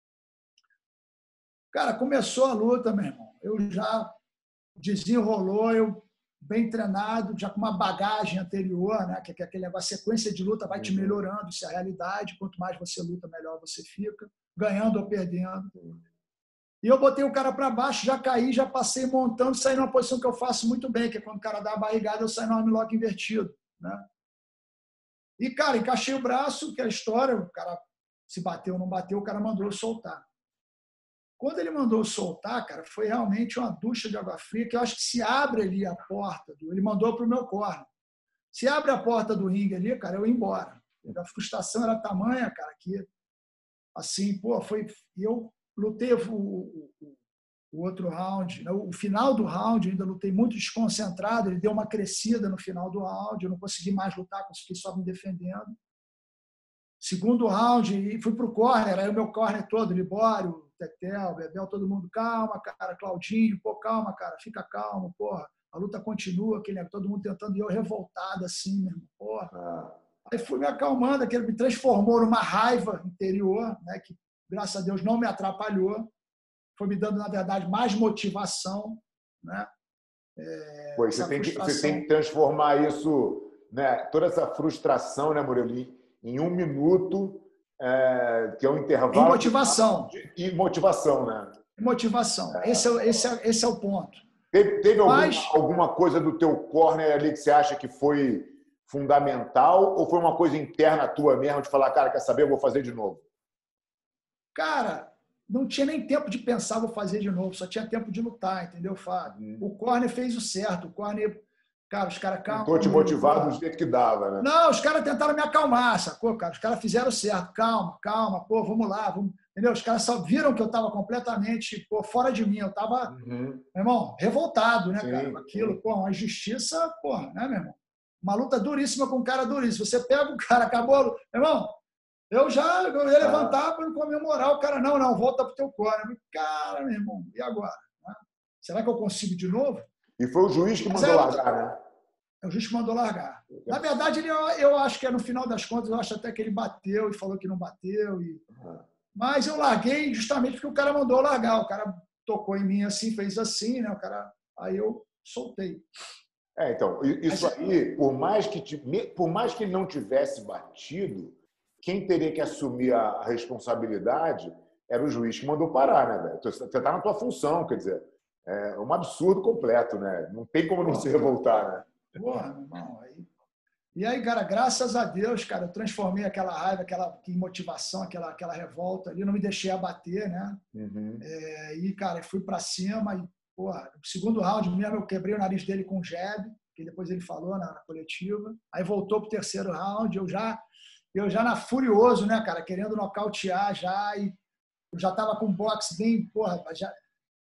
Cara, começou a luta, meu irmão. Eu já desenrolou, eu bem treinado, já com uma bagagem anterior, né? Que é aquele negócio, a sequência de luta vai te melhorando, isso é a realidade. Quanto mais você luta, melhor você fica, ganhando ou perdendo. E eu botei o cara para baixo, já caí, já passei montando, saí numa posição que eu faço muito bem, que é quando o cara dá a barrigada, eu saio no armlock invertido, né? E, cara, encaixei o braço, que é a história, o cara se bateu ou não bateu, o cara mandou eu soltar. Quando ele mandou eu soltar, cara, foi realmente uma ducha de água fria, que eu acho que se abre ali a porta, do, ele mandou para o meu corner. Se abre a porta do ringue ali, cara, eu ia embora. A frustração era tamanha, cara, que, assim, pô, foi... Eu lutei o, o, o outro round, o final do round, ainda lutei muito desconcentrado, ele deu uma crescida no final do round, eu não consegui mais lutar, consegui só me defendendo. Segundo round, e fui para o corner, aí o meu corner todo, Libório, Tetel, Bebel, todo mundo, calma, cara, Claudinho, pô, calma, cara, fica calmo, porra, a luta continua, aquele, todo mundo tentando, e eu revoltado assim, mesmo, porra. Aí fui me acalmando, aquele me transformou numa raiva interior, né, que graças a Deus não me atrapalhou, foi me dando, na verdade, mais motivação, né? É, pois, você, tem que, você tem que transformar isso, né, toda essa frustração, né, Murilo, em um minuto, é, que é um intervalo... Em motivação. E motivação, né? Motivação. É. Esse, é, esse, é, esse é o ponto. Teve, teve Mas... alguma, alguma coisa do teu corner ali que você acha que foi fundamental ou foi uma coisa interna tua mesmo de falar, cara, quer saber, eu vou fazer de novo? Cara, não tinha nem tempo de pensar, vou fazer de novo, só tinha tempo de lutar, entendeu, Fábio? Hum. O corner fez o certo, o corner, cara, os caras calma. Tentou te motivar do jeito que dava, né? Não, os caras tentaram me acalmar, sacou, cara? Os caras fizeram o certo, calma, calma, pô, vamos lá, vamos... entendeu? Os caras só viram que eu estava completamente, pô, fora de mim, eu estava, uhum. meu irmão, revoltado, né, sim, cara, com aquilo, sim. Pô, uma injustiça, porra, né, meu irmão? Uma luta duríssima com um cara duríssimo. Você pega o cara, acabou, meu irmão, eu já eu ia levantar ah. para comemorar. O cara, não, não, volta para o teu corner. Cara, meu irmão, e agora? Será que eu consigo de novo? E foi o juiz que mandou largar, né? O juiz mandou largar. Na verdade, ele, eu acho que no final das contas, eu acho até que ele bateu e falou que não bateu. E... Mas eu larguei justamente porque o cara mandou largar. O cara tocou em mim assim, fez assim, né? O cara... Aí eu soltei. É, então, isso aí, por mais que, por mais que ele não tivesse batido, quem teria que assumir a responsabilidade era o juiz que mandou parar, né, velho? Você está na tua função, quer dizer, é um absurdo completo, né? Não tem como não se revoltar, né? Porra, meu irmão, aí... E aí, cara, graças a Deus, cara, eu transformei aquela raiva, aquela motivação, aquela, aquela revolta ali, não me deixei abater, né? Uhum. É, e, cara, fui para cima e, porra, no segundo round mesmo eu quebrei o nariz dele com um jab, que depois ele falou na, na coletiva. Aí voltou pro terceiro round, eu já, eu já na furioso, né, cara, querendo nocautear já, e eu já tava com boxe bem, porra, já...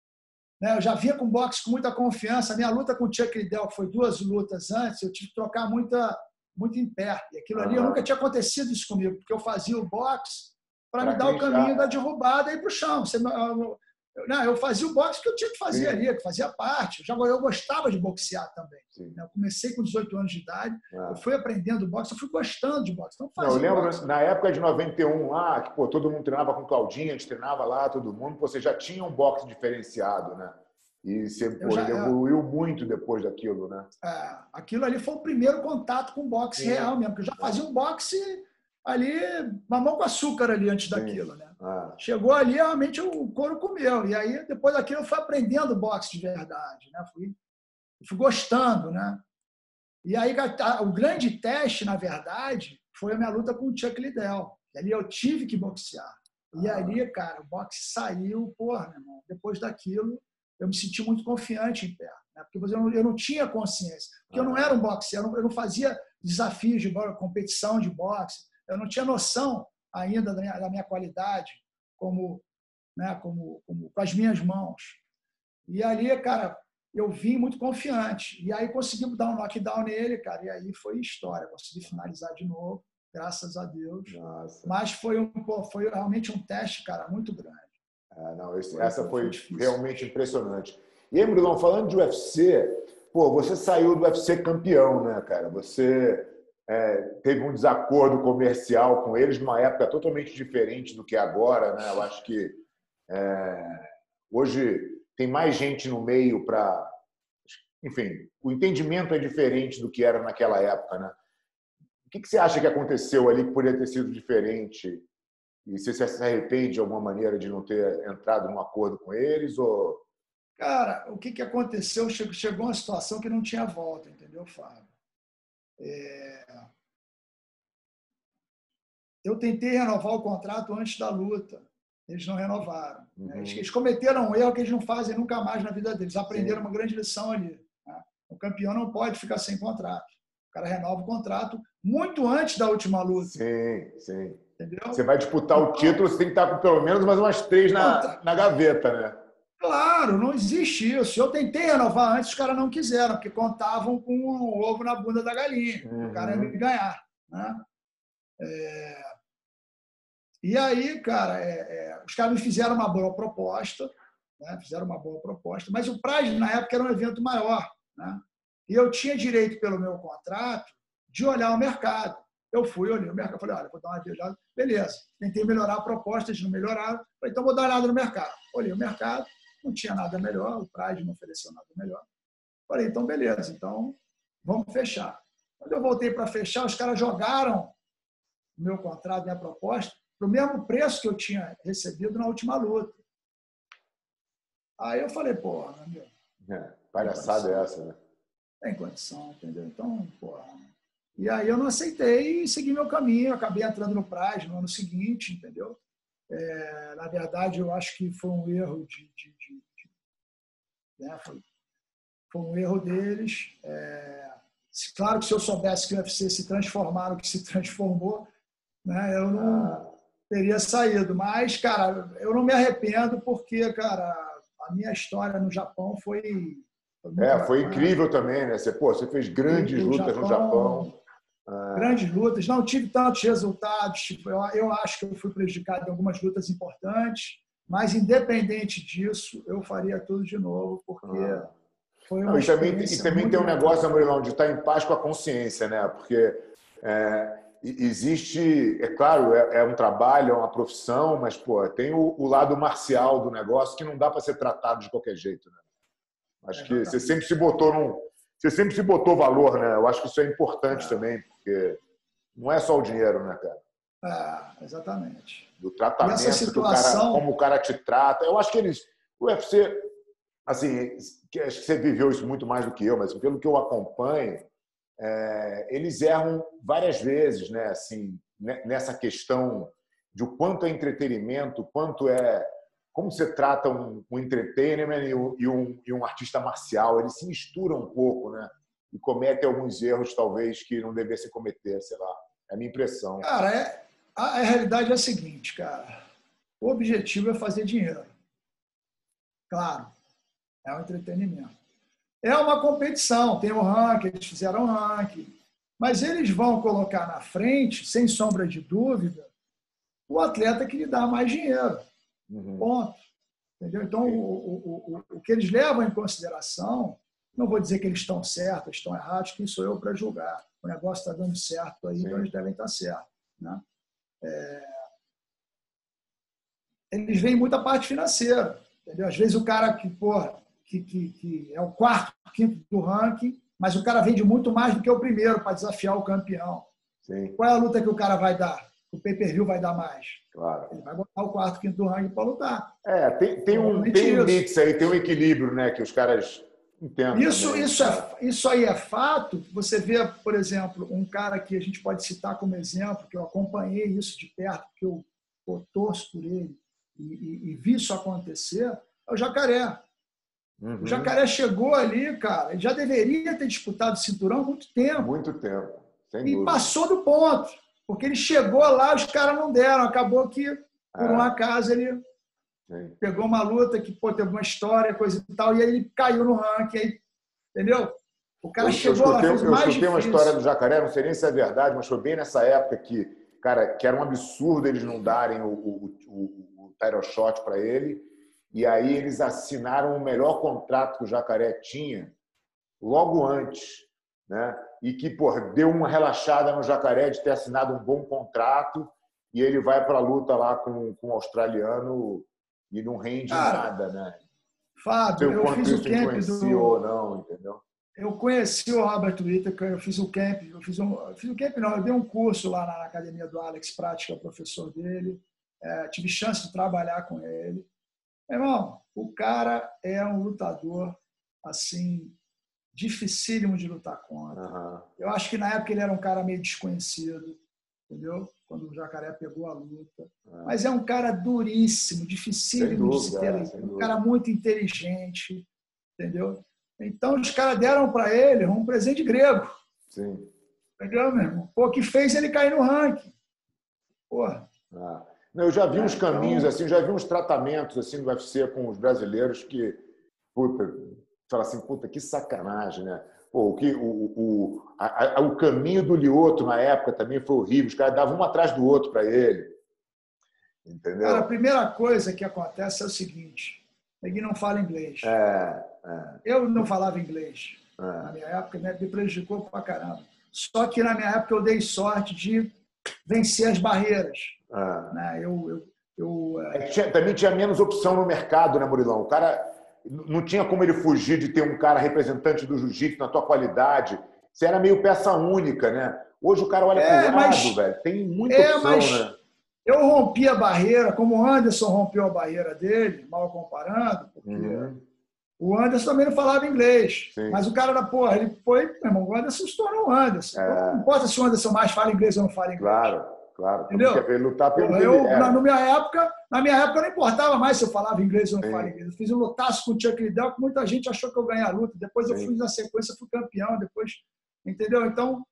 Eu já vinha com boxe com muita confiança. A minha luta com o Chuck Liddell, que foi duas lutas antes, eu tive que trocar muita, muito em pé. E aquilo ali, uhum. eu nunca tinha acontecido isso comigo, porque eu fazia o boxe para me dar o caminho da derrubada e ir para o chão. Você, eu, não, eu fazia o boxe que eu tinha que fazer Sim. ali, que fazia parte. Eu, já, eu gostava de boxear também. Sim. Eu comecei com dezoito anos de idade, ah. eu fui aprendendo boxe, eu fui gostando de boxe. Então, não, eu lembro, boxe. Na época de noventa e um, lá, que pô, todo mundo treinava com Claudinha, a gente treinava lá, todo mundo, você já tinha um boxe diferenciado, né? E você pô, já, evoluiu é, muito depois daquilo, né? É, aquilo ali foi o primeiro contato com boxe Sim. real mesmo, porque eu já fazia um boxe ali, mamão com açúcar ali antes Sim. daquilo, né? Ah. Chegou ali, realmente o couro comeu. E aí, depois daquilo, eu fui aprendendo boxe de verdade, né? Fui, fui gostando, né? E aí, o grande teste, na verdade, foi a minha luta com o Chuck Liddell. E ali eu tive que boxear. E ah. ali, cara, o boxe saiu, porra, meu irmão, depois daquilo, eu me senti muito confiante em pé, né? Porque eu não, eu não tinha consciência. Porque ah. eu não era um boxeador, eu não, eu não fazia desafios de boxe, competição de boxe. Eu não tinha noção ainda da minha, da minha qualidade como, né, como, como com as minhas mãos. E ali, cara, eu vim muito confiante. E aí conseguimos dar um knockdown nele, cara, e aí foi história. Consegui finalizar de novo, graças a Deus. Nossa. Mas foi, um, foi realmente um teste, cara, muito grande. Ah, não, esse, foi, essa foi, foi realmente impressionante. E aí, Murilão, falando de U F C, pô, você saiu do U F C campeão, né, cara? Você é, teve um desacordo comercial com eles numa época totalmente diferente do que é agora, né? Eu acho que é, hoje tem mais gente no meio para... Enfim, o entendimento é diferente do que era naquela época, né? O que você acha que aconteceu ali que poderia ter sido diferente? E você se arrepende de alguma maneira de não ter entrado num acordo com eles? Ou... Cara, o que, que aconteceu? Chegou uma situação que não tinha volta, entendeu, Fábio? É... Eu tentei renovar o contrato antes da luta. Eles não renovaram. Uhum. Né? Eles cometeram um erro que eles não fazem nunca mais na vida deles. Aprenderam Sim. uma grande lição ali. Né? O campeão não pode ficar sem contrato. O cara renova o contrato muito antes da última luta. Sim, sim. Entendeu? Você vai disputar então, o título, você tem que estar com pelo menos mais umas três na, na gaveta, né? Claro, não existe isso. Eu tentei renovar antes, os caras não quiseram, porque contavam com um ovo na bunda da galinha. Uhum. O cara ia me ganhar. Né? É... E aí, cara, é, é... os caras me fizeram uma boa proposta, né? Fizeram uma boa proposta, mas o Pride, na época, era um evento maior. Né? E eu tinha direito, pelo meu contrato, de olhar o mercado. Eu fui, olhei o mercado, falei, olha, vou dar uma olhada. Beleza, tentei melhorar a proposta, eles não melhoraram. Falei, então vou dar uma olhada no mercado. Olhei o mercado, não tinha nada melhor, o Pride não ofereceu nada melhor. Falei, então beleza, então vamos fechar. Quando eu voltei para fechar, os caras jogaram o meu contrato, minha proposta, para o mesmo preço que eu tinha recebido na última luta. Aí eu falei, porra, meu amigo. É, palhaçada é essa, né? Tem condição, entendeu? Então, porra. E aí eu não aceitei e segui meu caminho. Eu acabei entrando no Pride no ano seguinte, entendeu? É, na verdade, eu acho que foi um erro de... de, de, de né? foi, foi um erro deles. É, claro que se eu soubesse que o U F C se transformar no que se transformou, né, eu não teria saído. Mas, cara, eu não me arrependo porque, cara, a minha história no Japão foi... foi é, foi incrível também, né? Você, pô, você fez grandes lutas Japão, no Japão. Ah. Grandes lutas. Não tive tantos resultados. Tipo, eu, eu acho que eu fui prejudicado em algumas lutas importantes, mas, independente disso, eu faria tudo de novo, porque... Ah. Foi Não, uma e também, e experiência também muito tem um bacana. negócio, Murilão, de estar em paz com a consciência, né? Porque é, e- existe, é claro, é, é um trabalho, é uma profissão, mas pô, tem o, o lado marcial do negócio que não dá para ser tratado de qualquer jeito, né? Acho que você Exatamente. sempre se botou num, você sempre se botou valor, né? Eu acho que isso é importante também, porque não é só o dinheiro, né, cara? É, é, exatamente. Do E essa tratamento que o cara, situação, como o cara te trata. Eu acho que eles, o U F C, assim, que- acho que você viveu isso muito mais do que eu, mas pelo que eu acompanho, é, eles erram várias vezes, né? Assim, né, nessa questão de o quanto é entretenimento, quanto é como você trata um, um entertainment e um, e, um, e um artista marcial. Eles se misturam um pouco, né? E cometem alguns erros talvez que não devessem cometer, sei lá. É a minha impressão. cara, é, a, a realidade é a seguinte, cara. O objetivo é fazer dinheiro. Claro, é um entretenimento. É uma competição, tem o ranking, eles fizeram o ranking. Mas eles vão colocar na frente, sem sombra de dúvida, o atleta que lhe dá mais dinheiro. Uhum. Ponto. Entendeu? Então, o, o, o, o que eles levam em consideração, não vou dizer que eles estão certos, estão errados, quem sou eu para julgar. O negócio está dando certo aí, Sim. então eles devem estar certos. Né? É... Eles veem muita parte financeira. Entendeu? Às vezes o cara que, porra, que, que, que é o quarto, quinto do ranking, mas o cara vende muito mais do que o primeiro para desafiar o campeão. Sim. Qual é a luta que o cara vai dar? O pay-per-view vai dar mais. Claro. Ele vai botar o quarto, quinto do ranking para lutar. É, tem, tem um, tem um isso. mix aí, tem um equilíbrio, né? Que os caras entendem. Isso, também, isso, né? é, isso aí é fato. Você vê, por exemplo, um cara que a gente pode citar como exemplo, que eu acompanhei isso de perto, que eu, eu torço por ele e, e, e vi isso acontecer, é o Jacaré. Uhum. O Jacaré chegou ali, cara, ele já deveria ter disputado o cinturão há muito tempo. Muito tempo, sem e dúvida. passou do ponto, porque ele chegou lá, os caras não deram. Acabou que, por É. um acaso, ele Sim. pegou uma luta que pô, teve uma história, coisa e tal, e aí ele caiu no ranking, aí, entendeu? O cara Eu, chegou eu escutei, lá, fez o eu mais escutei uma difícil. história do Jacaré, não sei nem se é verdade, mas foi bem nessa época que, cara, que era um absurdo eles não darem o, o, o, o title shot para ele. E aí eles assinaram o melhor contrato que o Jacaré tinha logo antes, né? E que, pô, deu uma relaxada no Jacaré de ter assinado um bom contrato e ele vai para a luta lá com, com o australiano e não rende Cara, nada, né? Fábio, Não sei o eu quanto fiz o isso camp influencia ou do... não, entendeu? Eu conheci o Robert Whittaker, eu fiz o camp, eu fiz um, eu fiz um camp não, eu dei um curso lá na academia do Alex Prática, professor dele, é, tive chance de trabalhar com ele. Irmão, o cara é um lutador, assim, dificílimo de lutar contra. Uhum. Eu acho que na época ele era um cara meio desconhecido, entendeu? Quando o Jacaré pegou a luta. Uhum. Mas é um cara duríssimo, dificílimo de se ter. É, um cara muito inteligente, entendeu? Então os caras deram para ele um presente grego. Sim. Entendeu, meu irmão? Pô, que fez ele cair no ranking. Porra. Ah. Não, eu já vi é, uns caminhos, então... assim, já vi uns tratamentos assim no U F C com os brasileiros que, puta, fala assim, puta, que sacanagem, né? Pô, o, que, o, o, a, a, o caminho do Lioto na época também foi horrível. Os caras davam um atrás do outro para ele. Entendeu? Cara, a primeira coisa que acontece é o seguinte: ele não fala inglês. É, é. Eu não falava inglês. É. Na minha época, né, me prejudicou pra caramba. Só que na minha época eu dei sorte de vencer as barreiras. É. Né? Eu, eu, eu, é que tinha, também tinha menos opção no mercado, né, Murilão? O cara não tinha como ele fugir de ter um cara representante do jiu-jitsu na tua qualidade. Você era meio peça única, né? Hoje o cara olha é, pro lado, velho. Tem muita é, opção, mas né? Eu rompi a barreira, como o Anderson rompeu a barreira dele, mal comparando, porque uhum. o Anderson também não falava inglês. Sim. Mas o cara da porra, ele foi, meu irmão, o Anderson se tornou o Anderson. É. Então, não importa se o Anderson mais fala inglês ou não fala inglês. Claro, claro. Entendeu? Quer ver lutar pelo porra, que eu, ele na, na, minha época, na minha época não importava mais se eu falava inglês ou não Sim. falava inglês. Eu fiz um lutaço com o Chuck Liddell, que muita gente achou que eu ganhei a luta. Depois Sim. eu fui na sequência, fui campeão. Depois, entendeu? Então,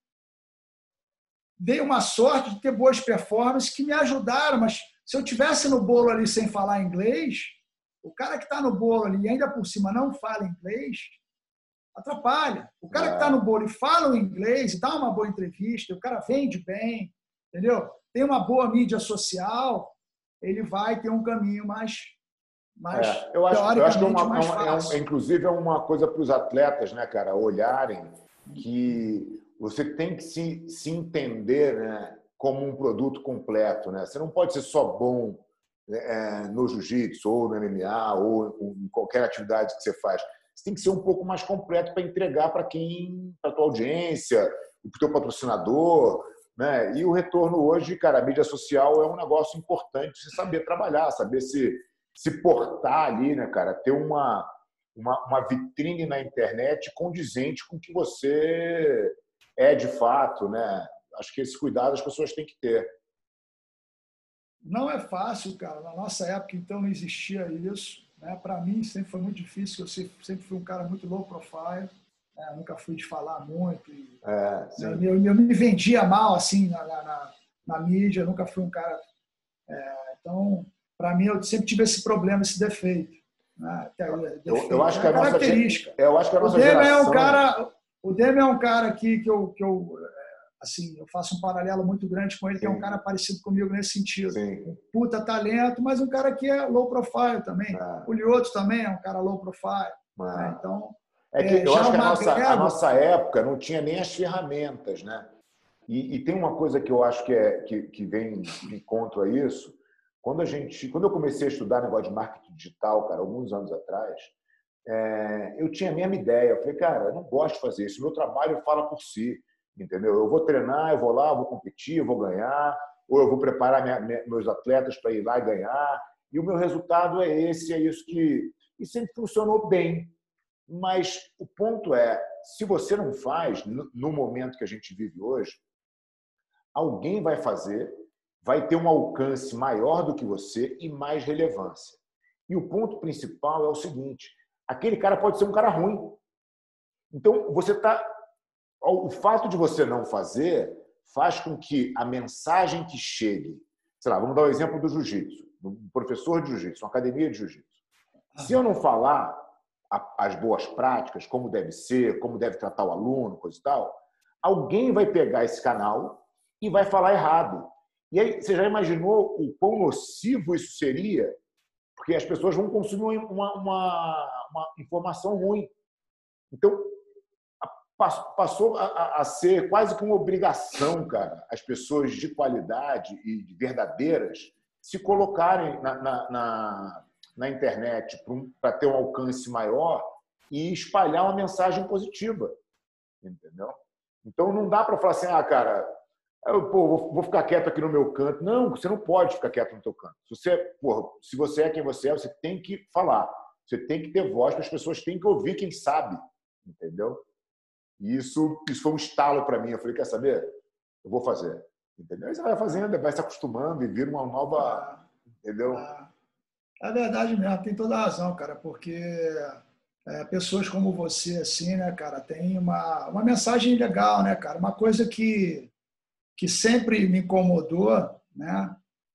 dei uma sorte de ter boas performances que me ajudaram, mas se eu tivesse no bolo ali sem falar inglês, o cara que está no bolo ali e ainda por cima não fala inglês, atrapalha. O cara é. que está no bolo e fala o inglês, dá uma boa entrevista, o cara vende bem, entendeu? Tem uma boa mídia social, ele vai ter um caminho mais, mas é, eu acho, eu acho que é uma, mais é um, é, inclusive é uma coisa para os atletas, né, cara, olharem que você tem que se, se entender, né, como um produto completo, né? Você não pode ser só bom é, no jiu-jitsu ou no M M A ou em qualquer atividade que você faz. Você tem que ser um pouco mais completo para entregar para quem, para a tua audiência, para o teu patrocinador, né? E o retorno hoje, cara, a mídia social é um negócio importante, você saber trabalhar, saber se, se portar ali, né, cara? Ter uma, uma, uma vitrine na internet condizente com o que você é de fato, né? Acho que esse cuidado as pessoas têm que ter. Não é fácil, cara. Na nossa época, então, não existia isso. Né? Para mim, sempre foi muito difícil. Eu sempre fui um cara muito low profile. Né? Nunca fui de falar muito. E, é, né? eu, eu me vendia mal assim na, na, na mídia. Eu nunca fui um cara. É, então, para mim, eu sempre tive esse problema, esse defeito. Né? Defeito, eu, eu acho é que a nossa característica. eu acho que a nossa o Demian geração... é um cara. O Demian é um cara aqui que eu, que eu assim, eu faço um paralelo muito grande com ele, Sim. que é um cara parecido comigo nesse sentido. Sim. Um puta talento, mas um cara que é low profile também. Ah. O Lioto também é um cara low profile. Ah. Né? Então, é que é, eu acho que a nossa, a nossa época não tinha nem as ferramentas, né? E, e tem uma coisa que eu acho que, é, que, que vem de encontro a isso. Quando, a gente, quando eu comecei a estudar negócio de marketing digital, cara, alguns anos atrás, é, eu tinha a mesma ideia. Eu falei, cara, eu não gosto de fazer isso. Meu trabalho fala por si. Entendeu? Eu vou treinar, eu vou lá, eu vou competir, eu vou ganhar, ou eu vou preparar minha, minha, meus atletas para ir lá e ganhar, e o meu resultado é esse, é isso que... E sempre funcionou bem. Mas o ponto é, se você não faz, no momento que a gente vive hoje, alguém vai fazer, vai ter um alcance maior do que você e mais relevância. E o ponto principal é o seguinte, aquele cara pode ser um cara ruim. Então, você está... O fato de você não fazer faz com que a mensagem que chegue... Sei lá, vamos dar o exemplo do jiu-jitsu, do professor de jiu-jitsu, uma academia de jiu-jitsu. Se eu não falar as boas práticas, como deve ser, como deve tratar o aluno, coisa e tal, alguém vai pegar esse canal e vai falar errado. E aí, você já imaginou o quão nocivo isso seria? Porque as pessoas vão consumir uma, uma, uma informação ruim. Então, passou a ser quase que uma obrigação, cara, as pessoas de qualidade e verdadeiras se colocarem na, na, na, na internet para ter um alcance maior e espalhar uma mensagem positiva, entendeu? Então, não dá para falar assim, ah, cara, eu, pô, vou ficar quieto aqui no meu canto. Não, você não pode ficar quieto no teu canto. Se você, porra, se você é quem você é, você tem que falar. Você tem que ter voz, as pessoas têm que ouvir quem sabe, entendeu? E isso, isso foi um estalo para mim. Eu falei, quer saber? Eu vou fazer. Entendeu? Aí você vai fazendo, vai se acostumando e vira uma nova... Entendeu? É verdade mesmo, tem toda a razão, cara, porque é, pessoas como você, assim, né, cara, tem uma, uma mensagem legal, né, cara? Uma coisa que, que sempre me incomodou, né?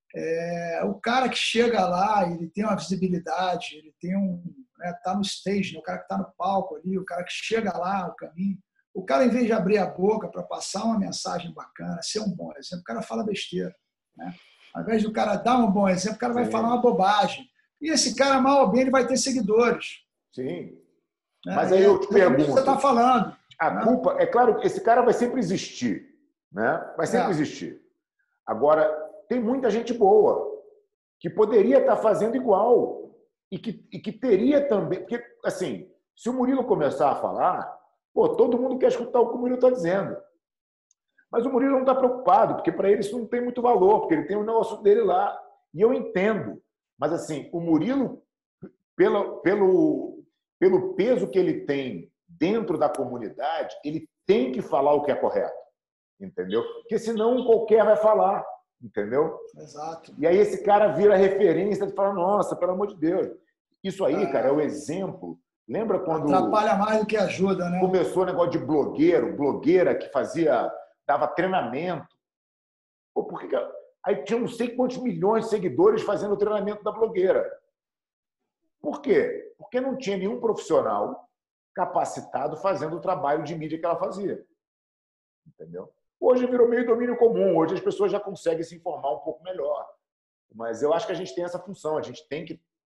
É o cara que chega lá, ele tem uma visibilidade, ele tem um... Né, tá no stage, né, o cara que tá no palco ali, o cara que chega lá, o caminho... O cara, em vez de abrir a boca para passar uma mensagem bacana, ser um bom exemplo, o cara fala besteira. Né? Ao invés do cara dar um bom exemplo, o cara vai Sim. falar uma bobagem. E esse cara, mal ou bem, ele vai ter seguidores. Sim. Né? Mas aí eu te pergunto... É o que você está falando. A né? culpa... É claro que esse cara vai sempre existir. Né? Vai sempre é. existir. Agora, tem muita gente boa que poderia estar fazendo igual e que, e que teria também... Porque, assim, se o Murilo começar a falar... Pô, todo mundo quer escutar o que o Murilo está dizendo. Mas o Murilo não está preocupado, porque para ele isso não tem muito valor, porque ele tem o negócio dele lá. E eu entendo. Mas, assim, o Murilo, pelo, pelo, pelo peso que ele tem dentro da comunidade, ele tem que falar o que é correto. Entendeu? Porque senão qualquer vai falar. Entendeu? Exato. E aí esse cara vira referência e fala, nossa, pelo amor de Deus. Isso aí, cara, é o exemplo... Lembra quando... Atrapalha mais do que ajuda, né? Começou o negócio de blogueiro, blogueira que fazia, dava treinamento. Pô, por que... Aí tinha não sei quantos milhões de seguidores fazendo o treinamento da blogueira. Por quê? Porque não tinha nenhum profissional capacitado fazendo o trabalho de mídia que ela fazia. Entendeu? Hoje virou meio domínio comum, hoje as pessoas já conseguem se informar um pouco melhor. Mas eu acho que a gente tem essa função, a gente tem que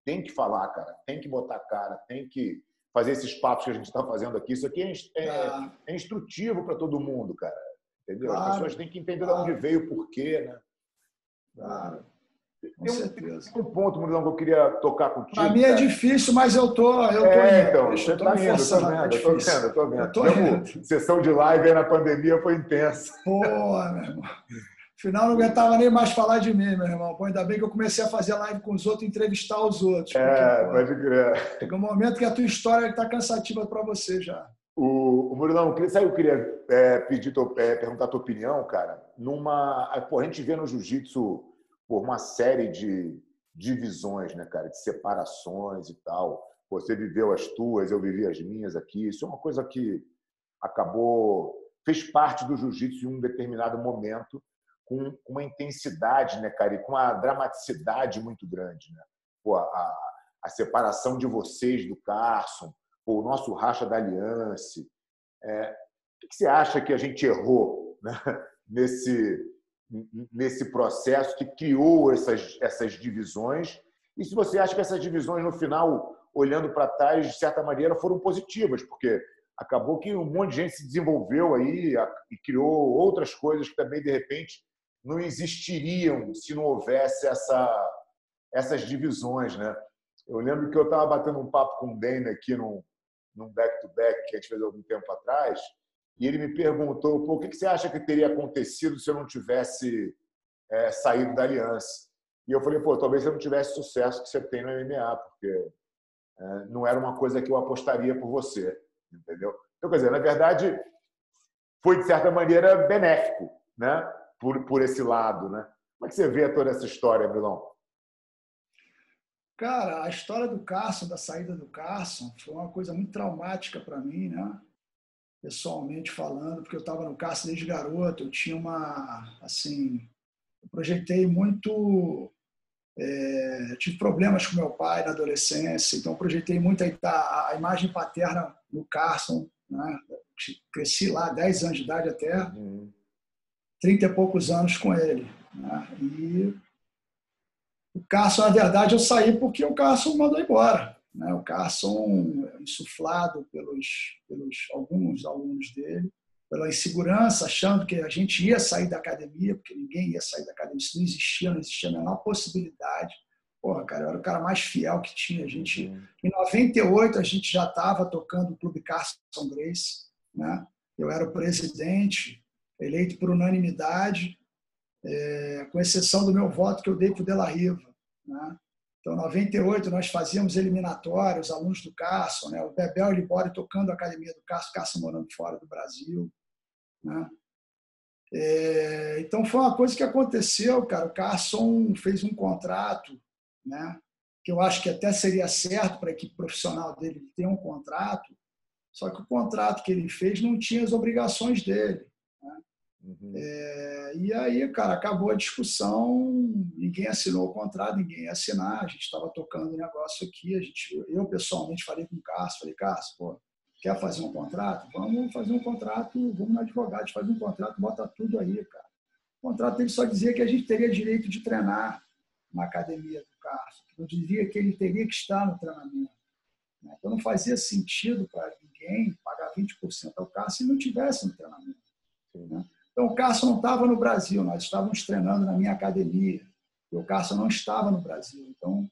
tem que falar, cara. Tem que botar cara, tem que fazer esses papos que a gente está fazendo aqui. Isso aqui é, é, Ah, é instrutivo para todo mundo, cara. Entendeu? As claro, pessoas têm que entender claro, de onde veio, o porquê, né? claro, com Tem um, certeza. tem um ponto, Murilão, que eu queria tocar contigo. Para mim é cara. difícil, mas eu tô, eu tô É, indo. então, Deixa, você eu tô tá me indo, eu tô forçando, vendo, é eu tô difícil. vendo, eu tô vendo. Eu tô Tivemos indo. sessão de live aí na pandemia, foi intensa. Pô, meu irmão. Afinal, não aguentava nem mais falar de mim, meu irmão. Pô, ainda bem que eu comecei a fazer live com os outros, entrevistar os outros. Porque, É, pô, pode crer. chega um momento que a tua história está cansativa para você já. O, o Murilão, sabe, eu queria é, pedir, é, perguntar a tua opinião, cara. Numa, pô, a gente vê no jiu-jitsu por uma série de divisões, né, cara, de separações e tal. Você viveu as tuas, eu vivi as minhas aqui. Isso é uma coisa que acabou, fez parte do jiu-jitsu em um determinado momento, com uma intensidade, né, cara, e com uma dramaticidade muito grande, né? Pô, a, a separação de vocês do Carson, o nosso racha da Aliança. É, o que você acha que a gente errou, né, nesse, nesse processo que criou essas, essas divisões? E se você acha que essas divisões, no final, olhando para trás, de certa maneira, foram positivas, porque acabou que um monte de gente se desenvolveu aí e criou outras coisas que também, de repente, não existiriam se não houvesse essa, essas divisões, né? Eu lembro que eu estava batendo um papo com o Dana aqui num, num back-to-back que a gente fez algum tempo atrás, e ele me perguntou, pô, o que você acha que teria acontecido se eu não tivesse é, saído da Aliança? E eu falei, pô, talvez eu não tivesse sucesso que você tem no M M A, porque é, não era uma coisa que eu apostaria por você, entendeu? Então, quer dizer, na verdade, foi, de certa maneira, benéfico, né? Por, por esse lado, né? Como é que você vê toda essa história, Brilão? Cara, a história do Carson, da saída do Carson, foi uma coisa muito traumática para mim, né? Pessoalmente falando, porque eu estava no Carson desde garoto, eu tinha uma, assim, eu projetei muito, é, tive problemas com meu pai na adolescência, então eu projetei muito a, a imagem paterna no Carson, né? Cresci lá, dez anos de idade até, Uhum. trinta e poucos anos com ele, né? E o Carson, na verdade, eu saí porque o Carson mandou embora, né? O Carson, insuflado pelos, pelos alguns alunos dele, pela insegurança, achando que a gente ia sair da academia, porque ninguém ia sair da academia, isso não existia, não existia a menor possibilidade. Porra, cara, eu era o cara mais fiel que tinha. A gente, uhum. Em noventa e oito, a gente já estava tocando o Clube Carson Gracie, né? Eu era o presidente, eleito por unanimidade, é, com exceção do meu voto que eu dei para o De La Riva, né? Então, em noventa e oito, nós fazíamos eliminatórios, alunos do Carson, né? O Bebel e o Libório tocando a academia do Carson, Carson morando fora do Brasil, né? É, então, foi uma coisa que aconteceu, cara. O Carson fez um contrato, né? Que eu acho que até seria certo para a equipe profissional dele ter um contrato, só que o contrato que ele fez não tinha as obrigações dele, né? Uhum. É, e aí, cara, acabou a discussão, ninguém assinou o contrato, ninguém ia assinar, a gente estava tocando o negócio aqui, a gente, eu pessoalmente falei com o Cássio, falei, Cássio, pô, quer fazer um contrato? Vamos fazer um contrato, vamos no advogado, faz um contrato, bota tudo aí, cara. O contrato dele só dizia que a gente teria direito de treinar na academia do Cássio, não dizia que ele teria que estar no treinamento. Então não fazia sentido para ninguém pagar vinte por cento ao Cássio se não tivesse no treinamento, né? Então, o Carson não estava no Brasil, nós estávamos treinando na minha academia. E o Carson não estava no Brasil. Então,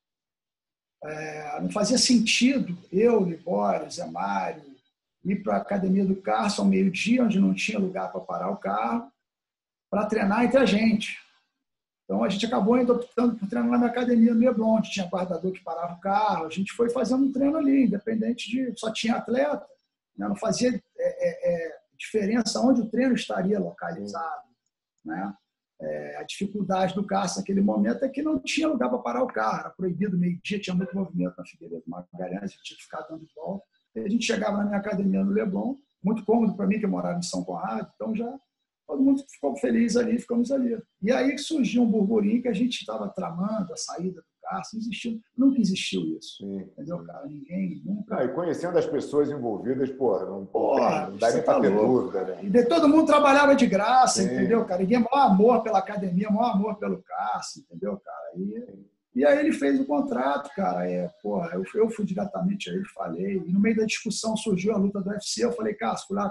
é, não fazia sentido eu, Libório, Zé Mário, ir para a academia do Carson ao meio-dia, onde não tinha lugar para parar o carro, para treinar entre a gente. Então, a gente acabou indo optando por treinar na minha academia no Leblon, onde tinha guardador que parava o carro. A gente foi fazendo um treino ali, independente de... Só tinha atleta, né? Não fazia... É, é, diferença onde o treino estaria localizado, né? É, a dificuldade do Carson naquele momento é que não tinha lugar para parar o carro, era proibido meio-dia, tinha muito movimento na Figueiredo Magalhães, a gente tinha que ficar dando volta. E a gente chegava na minha academia no Leblon, muito cômodo para mim, que eu morava em São Conrado, então já todo mundo ficou feliz ali, ficamos ali. E aí que surgiu um burburinho que a gente estava tramando, a saída do Carson, existiu, nunca existiu isso. Sim. Entendeu, cara? Ninguém, nunca... Ah, e conhecendo as pessoas envolvidas, porra, não, porra, não dá nem para tá ter louco, dúvida, né? E de, todo mundo trabalhava de graça, Sim. Entendeu, cara? Ninguém, maior amor pela academia, maior amor pelo Carson, entendeu, cara? E, E aí ele fez o contrato, cara. É, porra, eu, eu fui diretamente a ele, falei. E no meio da discussão surgiu a luta do U F C. Eu falei, Cássio, fui lá.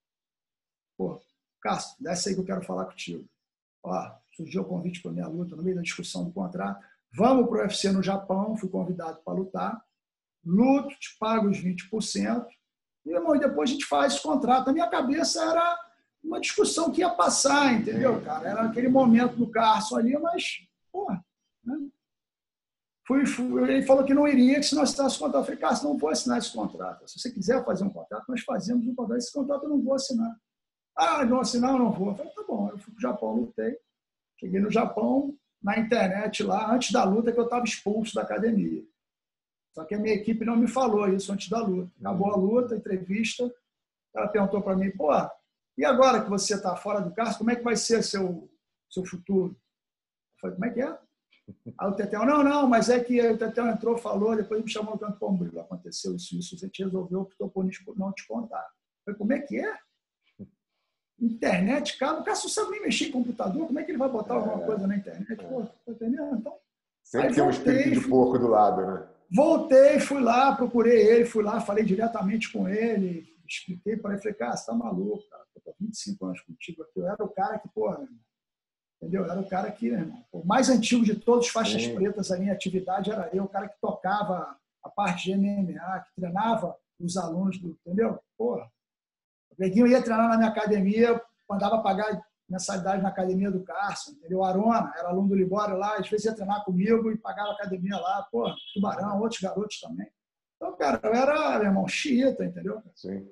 Pô, Cássio, desce aí que eu quero falar contigo. Ó, surgiu o convite para minha luta no meio da discussão do contrato. Vamos para o U F C no Japão. Fui convidado para lutar. Luto, te pago os vinte por cento. E, irmão, e depois a gente faz esse contrato. A minha cabeça era uma discussão que ia passar, entendeu, cara? Era aquele momento do Carson ali, mas, porra, né? Fui, fui, ele falou que não iria, que se nós assinasse o contrato. Eu falei, Carson, não vou assinar esse contrato. Se você quiser fazer um contrato, nós fazemos um contrato. Esse contrato eu não vou assinar. Ah, não assinar, eu não vou. Eu falei, tá bom. Eu fui para o Japão, lutei. Cheguei no Japão, na internet lá, antes da luta, que eu estava expulso da academia. Só que a minha equipe não me falou isso antes da luta. Acabou a luta, a entrevista. Ela perguntou para mim, pô, e agora que você está fora do Carson, como é que vai ser seu, seu futuro? Eu falei, como é que é? Aí o Tetel, não, não, mas é que o Tetel entrou, falou, depois me chamou no canto, pô, Murilo, aconteceu isso, isso, você te resolveu, optou por não te contar. Eu falei, como é que é? Internet, cara, o cara não sabe nem mexer em computador, como é que ele vai botar alguma coisa na internet? Pô, tá entendendo? Então, sempre aí tem um voltei, espírito de porco do lado, né? Voltei, fui lá, procurei ele, fui lá, falei diretamente com ele, expliquei para ele, falei, cara, você tá maluco, cara, eu tô há vinte e cinco anos contigo aqui, eu era o cara que, porra, entendeu? Eu era o cara que, irmão, o mais antigo de todos os faixas Sim. pretas ali em atividade era eu, o cara que tocava a parte de M M A, que treinava os alunos, do, entendeu? Porra, o Neguinho ia treinar na minha academia, mandava pagar mensalidade na academia do Carson, entendeu? O Arona era aluno do Libório lá, às vezes ia treinar comigo e pagava a academia lá, pô, Tubarão, outros garotos também. Então, cara, eu era, meu irmão, xiita, entendeu? Sim.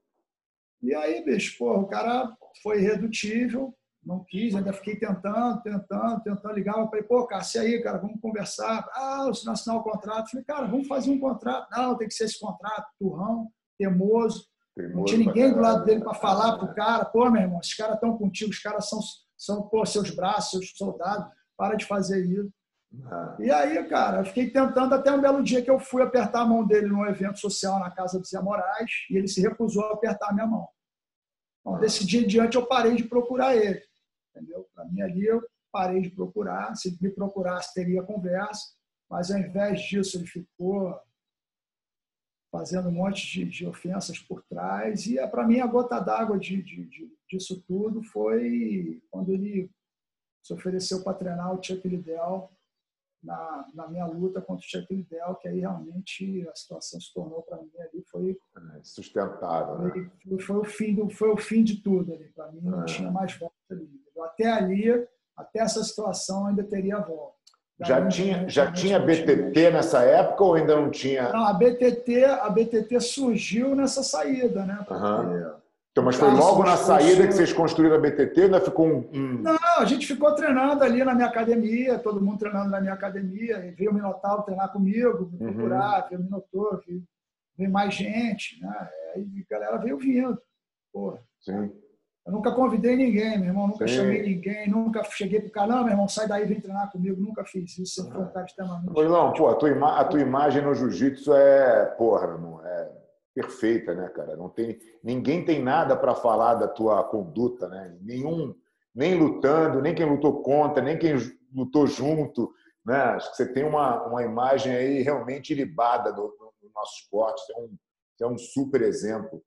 E aí, bicho, pô, o cara foi irredutível, não quis, ainda fiquei tentando, tentando, tentando, ligava para ele, pô, Cássio, e aí, cara, vamos conversar. Ah, se não assinar o contrato. Falei, cara, vamos fazer um contrato. Não, tem que ser esse contrato, turrão, teimoso. Não tinha ninguém do lado dele para falar pro cara, pô, meu irmão, esses caras estão contigo, os caras são, são pô, seus braços, seus soldados, para de fazer isso. Ah. E aí, cara, eu fiquei tentando até um belo dia que eu fui apertar a mão dele num evento social na casa do Zé Moraes e ele se recusou a apertar a minha mão. Então, ah. desse dia em diante, eu parei de procurar ele. Entendeu? Para mim, ali, eu parei de procurar. Se me procurasse, teria conversa, mas ao invés disso, ele ficou fazendo um monte de, de ofensas por trás. E, para mim, a gota d'água de, de, de, disso tudo foi quando ele se ofereceu para treinar o Chuck Liddell na, na minha luta contra o Chuck Liddell, que aí realmente a situação se tornou para mim ali, foi sustentável. Foi, né? foi, foi, o fim do, foi o fim de tudo ali. Para mim, não é. tinha mais volta ali. Até ali, até essa situação, ainda teria volta. Já tinha, já tinha B T T nessa época ou ainda não tinha? Não, a B T T, a B T T surgiu nessa saída, né? Porque uhum. Então, mas foi logo na saída que vocês construíram a B T T, ainda ficou um, um... Não, a gente ficou treinando ali na minha academia, todo mundo treinando na minha academia, e veio o Minotauro treinar comigo, me procurar, uhum. veio o Minotauro, veio, veio mais gente, né? Aí a galera veio vindo. Porra. Sim. Eu nunca convidei ninguém, meu irmão, nunca Sim. chamei ninguém, nunca cheguei pro cara, não, meu irmão, sai daí, vem treinar comigo, nunca fiz isso, sempre foi um cara extremamente... Pois não, pô, a tua, ima a tua imagem no jiu-jitsu é, porra, meu irmão, é perfeita, né, cara? Não tem, ninguém tem nada para falar da tua conduta, né? Nenhum, nem lutando, nem quem lutou contra, nem quem lutou junto, né? Acho que você tem uma, uma imagem aí realmente ilibada do, do, do nosso esporte, você é um, você é um super exemplo.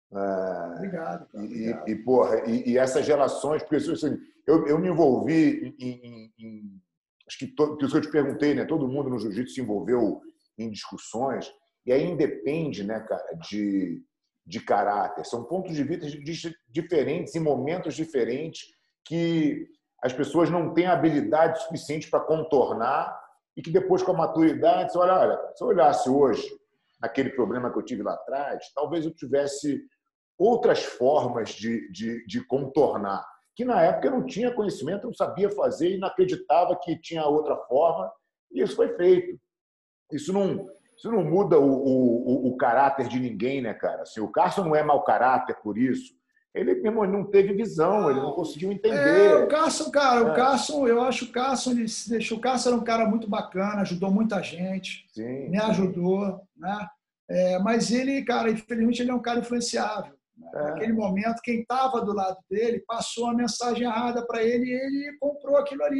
É, obrigado, cara, e, obrigado. E, porra, e, e essas relações, porque assim, eu, eu me envolvi em, em, em acho que todo, que eu te perguntei, né? Todo mundo no jiu-jitsu se envolveu em discussões e aí independe, né, cara, de, de caráter. São pontos de vista diferentes, em momentos diferentes, que as pessoas não têm habilidade suficiente para contornar e que depois, com a maturidade, você olha, olha, se eu olhasse hoje naquele problema que eu tive lá atrás, talvez eu tivesse outras formas de, de, de contornar, que na época eu não tinha conhecimento, não sabia fazer e não acreditava que tinha outra forma, e isso foi feito. Isso não, isso não muda o, o, o caráter de ninguém, né, cara? Assim, o Carson não é mau caráter por isso. Ele mesmo não teve visão, ele não conseguiu entender. É, o Carson, cara, é. o Carson, eu acho que o Carson, ele se deixou. O Carson era um cara muito bacana, ajudou muita gente, sim, me ajudou, né? É, mas ele, cara, infelizmente, ele é um cara influenciável. Né? É. Naquele momento, quem estava do lado dele passou a mensagem errada para ele e ele comprou aquilo ali.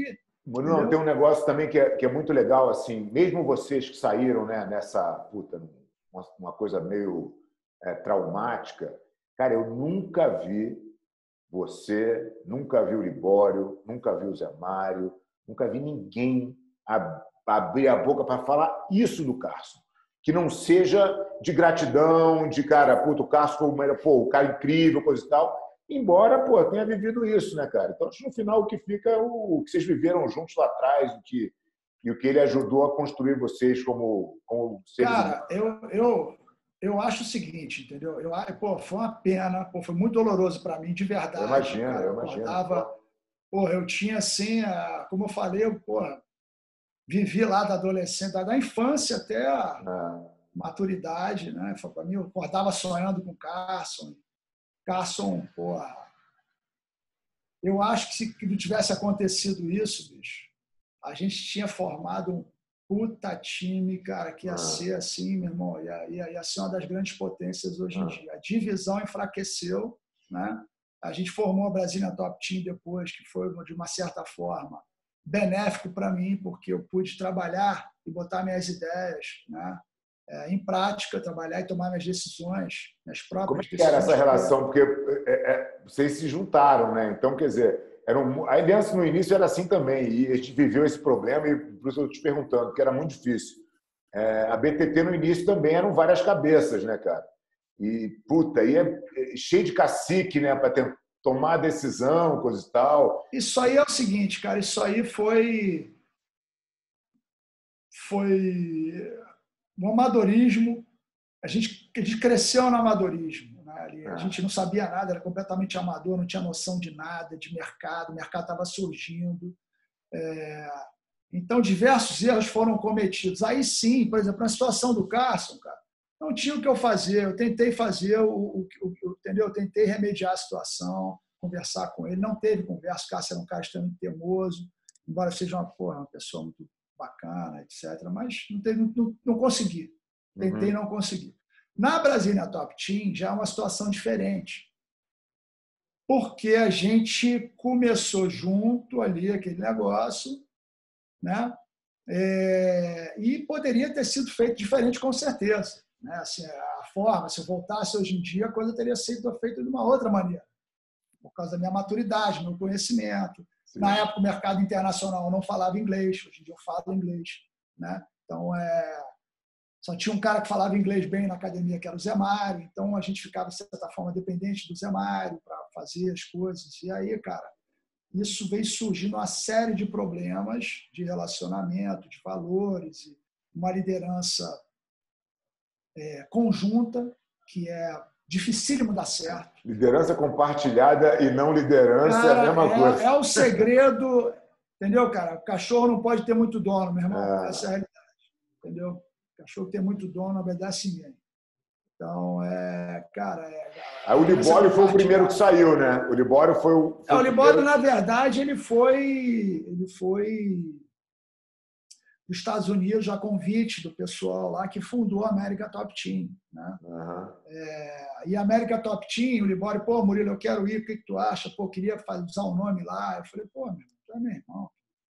Não, tem um negócio também que é, que é muito legal, assim, mesmo vocês que saíram, né, nessa puta, uma, uma coisa meio é, traumática, cara, eu nunca vi você, nunca vi o Libório, nunca vi o Zé Mário, nunca vi ninguém ab abrir a boca para falar isso do Carson. Que não seja de gratidão, de cara, puto, o Carson foi o melhor, pô, o cara incrível, coisa e tal. Embora, pô, tenha vivido isso, né, cara? Então, acho que no final o que fica é o, o que vocês viveram juntos lá atrás, o que, e o que ele ajudou a construir vocês como, como seres humanos. Cara, eu, eu, eu acho o seguinte, entendeu? Eu, pô, foi uma pena, pô, foi muito doloroso para mim, de verdade. Eu imagino, cara. eu imagino. Acordava, pô, eu tinha assim, a, como eu falei, eu, pô, vivi lá da adolescência, da infância até a ah. maturidade, né? Para mim, eu acordava sonhando com o Carson. Carson, porra, eu acho que se não tivesse acontecido isso, bicho, a gente tinha formado um puta time, cara, que ia ah. ser assim, meu irmão, ia, ia, ia ser uma das grandes potências hoje ah. em dia. A divisão enfraqueceu, né? A gente formou a Brazilian Top Team depois, que foi, de uma certa forma, benéfico para mim, porque eu pude trabalhar e botar minhas ideias, né? É, em prática, trabalhar e tomar minhas decisões, minhas próprias Como é que decisões. era essa relação? Porque é, é, vocês se juntaram, né? Então, quer dizer, era um, a aliança no início era assim também, e a gente viveu esse problema, e por isso eu estou te perguntando, porque era muito difícil. É, a B T T no início também eram várias cabeças, né, cara? E, puta, aí é cheio de cacique, né, para tomar decisão, coisa e tal. Isso aí é o seguinte, cara, isso aí foi. Foi. No amadorismo, a gente, a gente cresceu no amadorismo. Né? Ali, a gente não sabia nada, era completamente amador, não tinha noção de nada, de mercado, o mercado estava surgindo. É, então, diversos erros foram cometidos. Aí sim, por exemplo, na situação do Carson, cara, não tinha o que eu fazer, eu tentei fazer, o, o, o, entendeu? Eu tentei remediar a situação, conversar com ele, não teve conversa, o Carson era um cara extremamente teimoso, embora seja uma, porra, uma pessoa muito bacana, etcétera, mas não, teve, não, não consegui. Tentei e uhum. não consegui. Na Brazilian Top Team já é uma situação diferente, porque a gente começou junto ali aquele negócio, né? É, e poderia ter sido feito diferente com certeza. Né? Assim, a forma, se eu voltasse hoje em dia, a coisa teria sido feita de uma outra maneira, por causa da minha maturidade, meu conhecimento. Sim. Na época, o mercado internacional não falava inglês, hoje em dia eu falo inglês. Né? Então, é, só tinha um cara que falava inglês bem na academia, que era o Zé Mário, então a gente ficava, de certa forma, dependente do Zé Mário para fazer as coisas. E aí, cara, isso veio surgindo uma série de problemas de relacionamento, de valores, uma liderança é, conjunta, que é dificílimo dar certo. Liderança compartilhada e não liderança cara, é a mesma é, coisa. É o segredo, entendeu, cara? O cachorro não pode ter muito dono, meu irmão. É. Essa é a realidade, entendeu? O cachorro tem muito dono, obedece ninguém. Então, é, cara... É, Aí o Libório foi o primeiro que saiu, né? O Libório foi o... Foi é, o Libório, primeiro... na verdade, ele foi... Ele foi dos Estados Unidos, a convite do pessoal lá que fundou a América Top Team. Né? Uhum. É, e a América Top Team, o Libório, pô, Murilo, eu quero ir, o que, que tu acha? Pô, eu queria fazer, usar um nome lá. Eu falei, pô, meu, tu é meu irmão.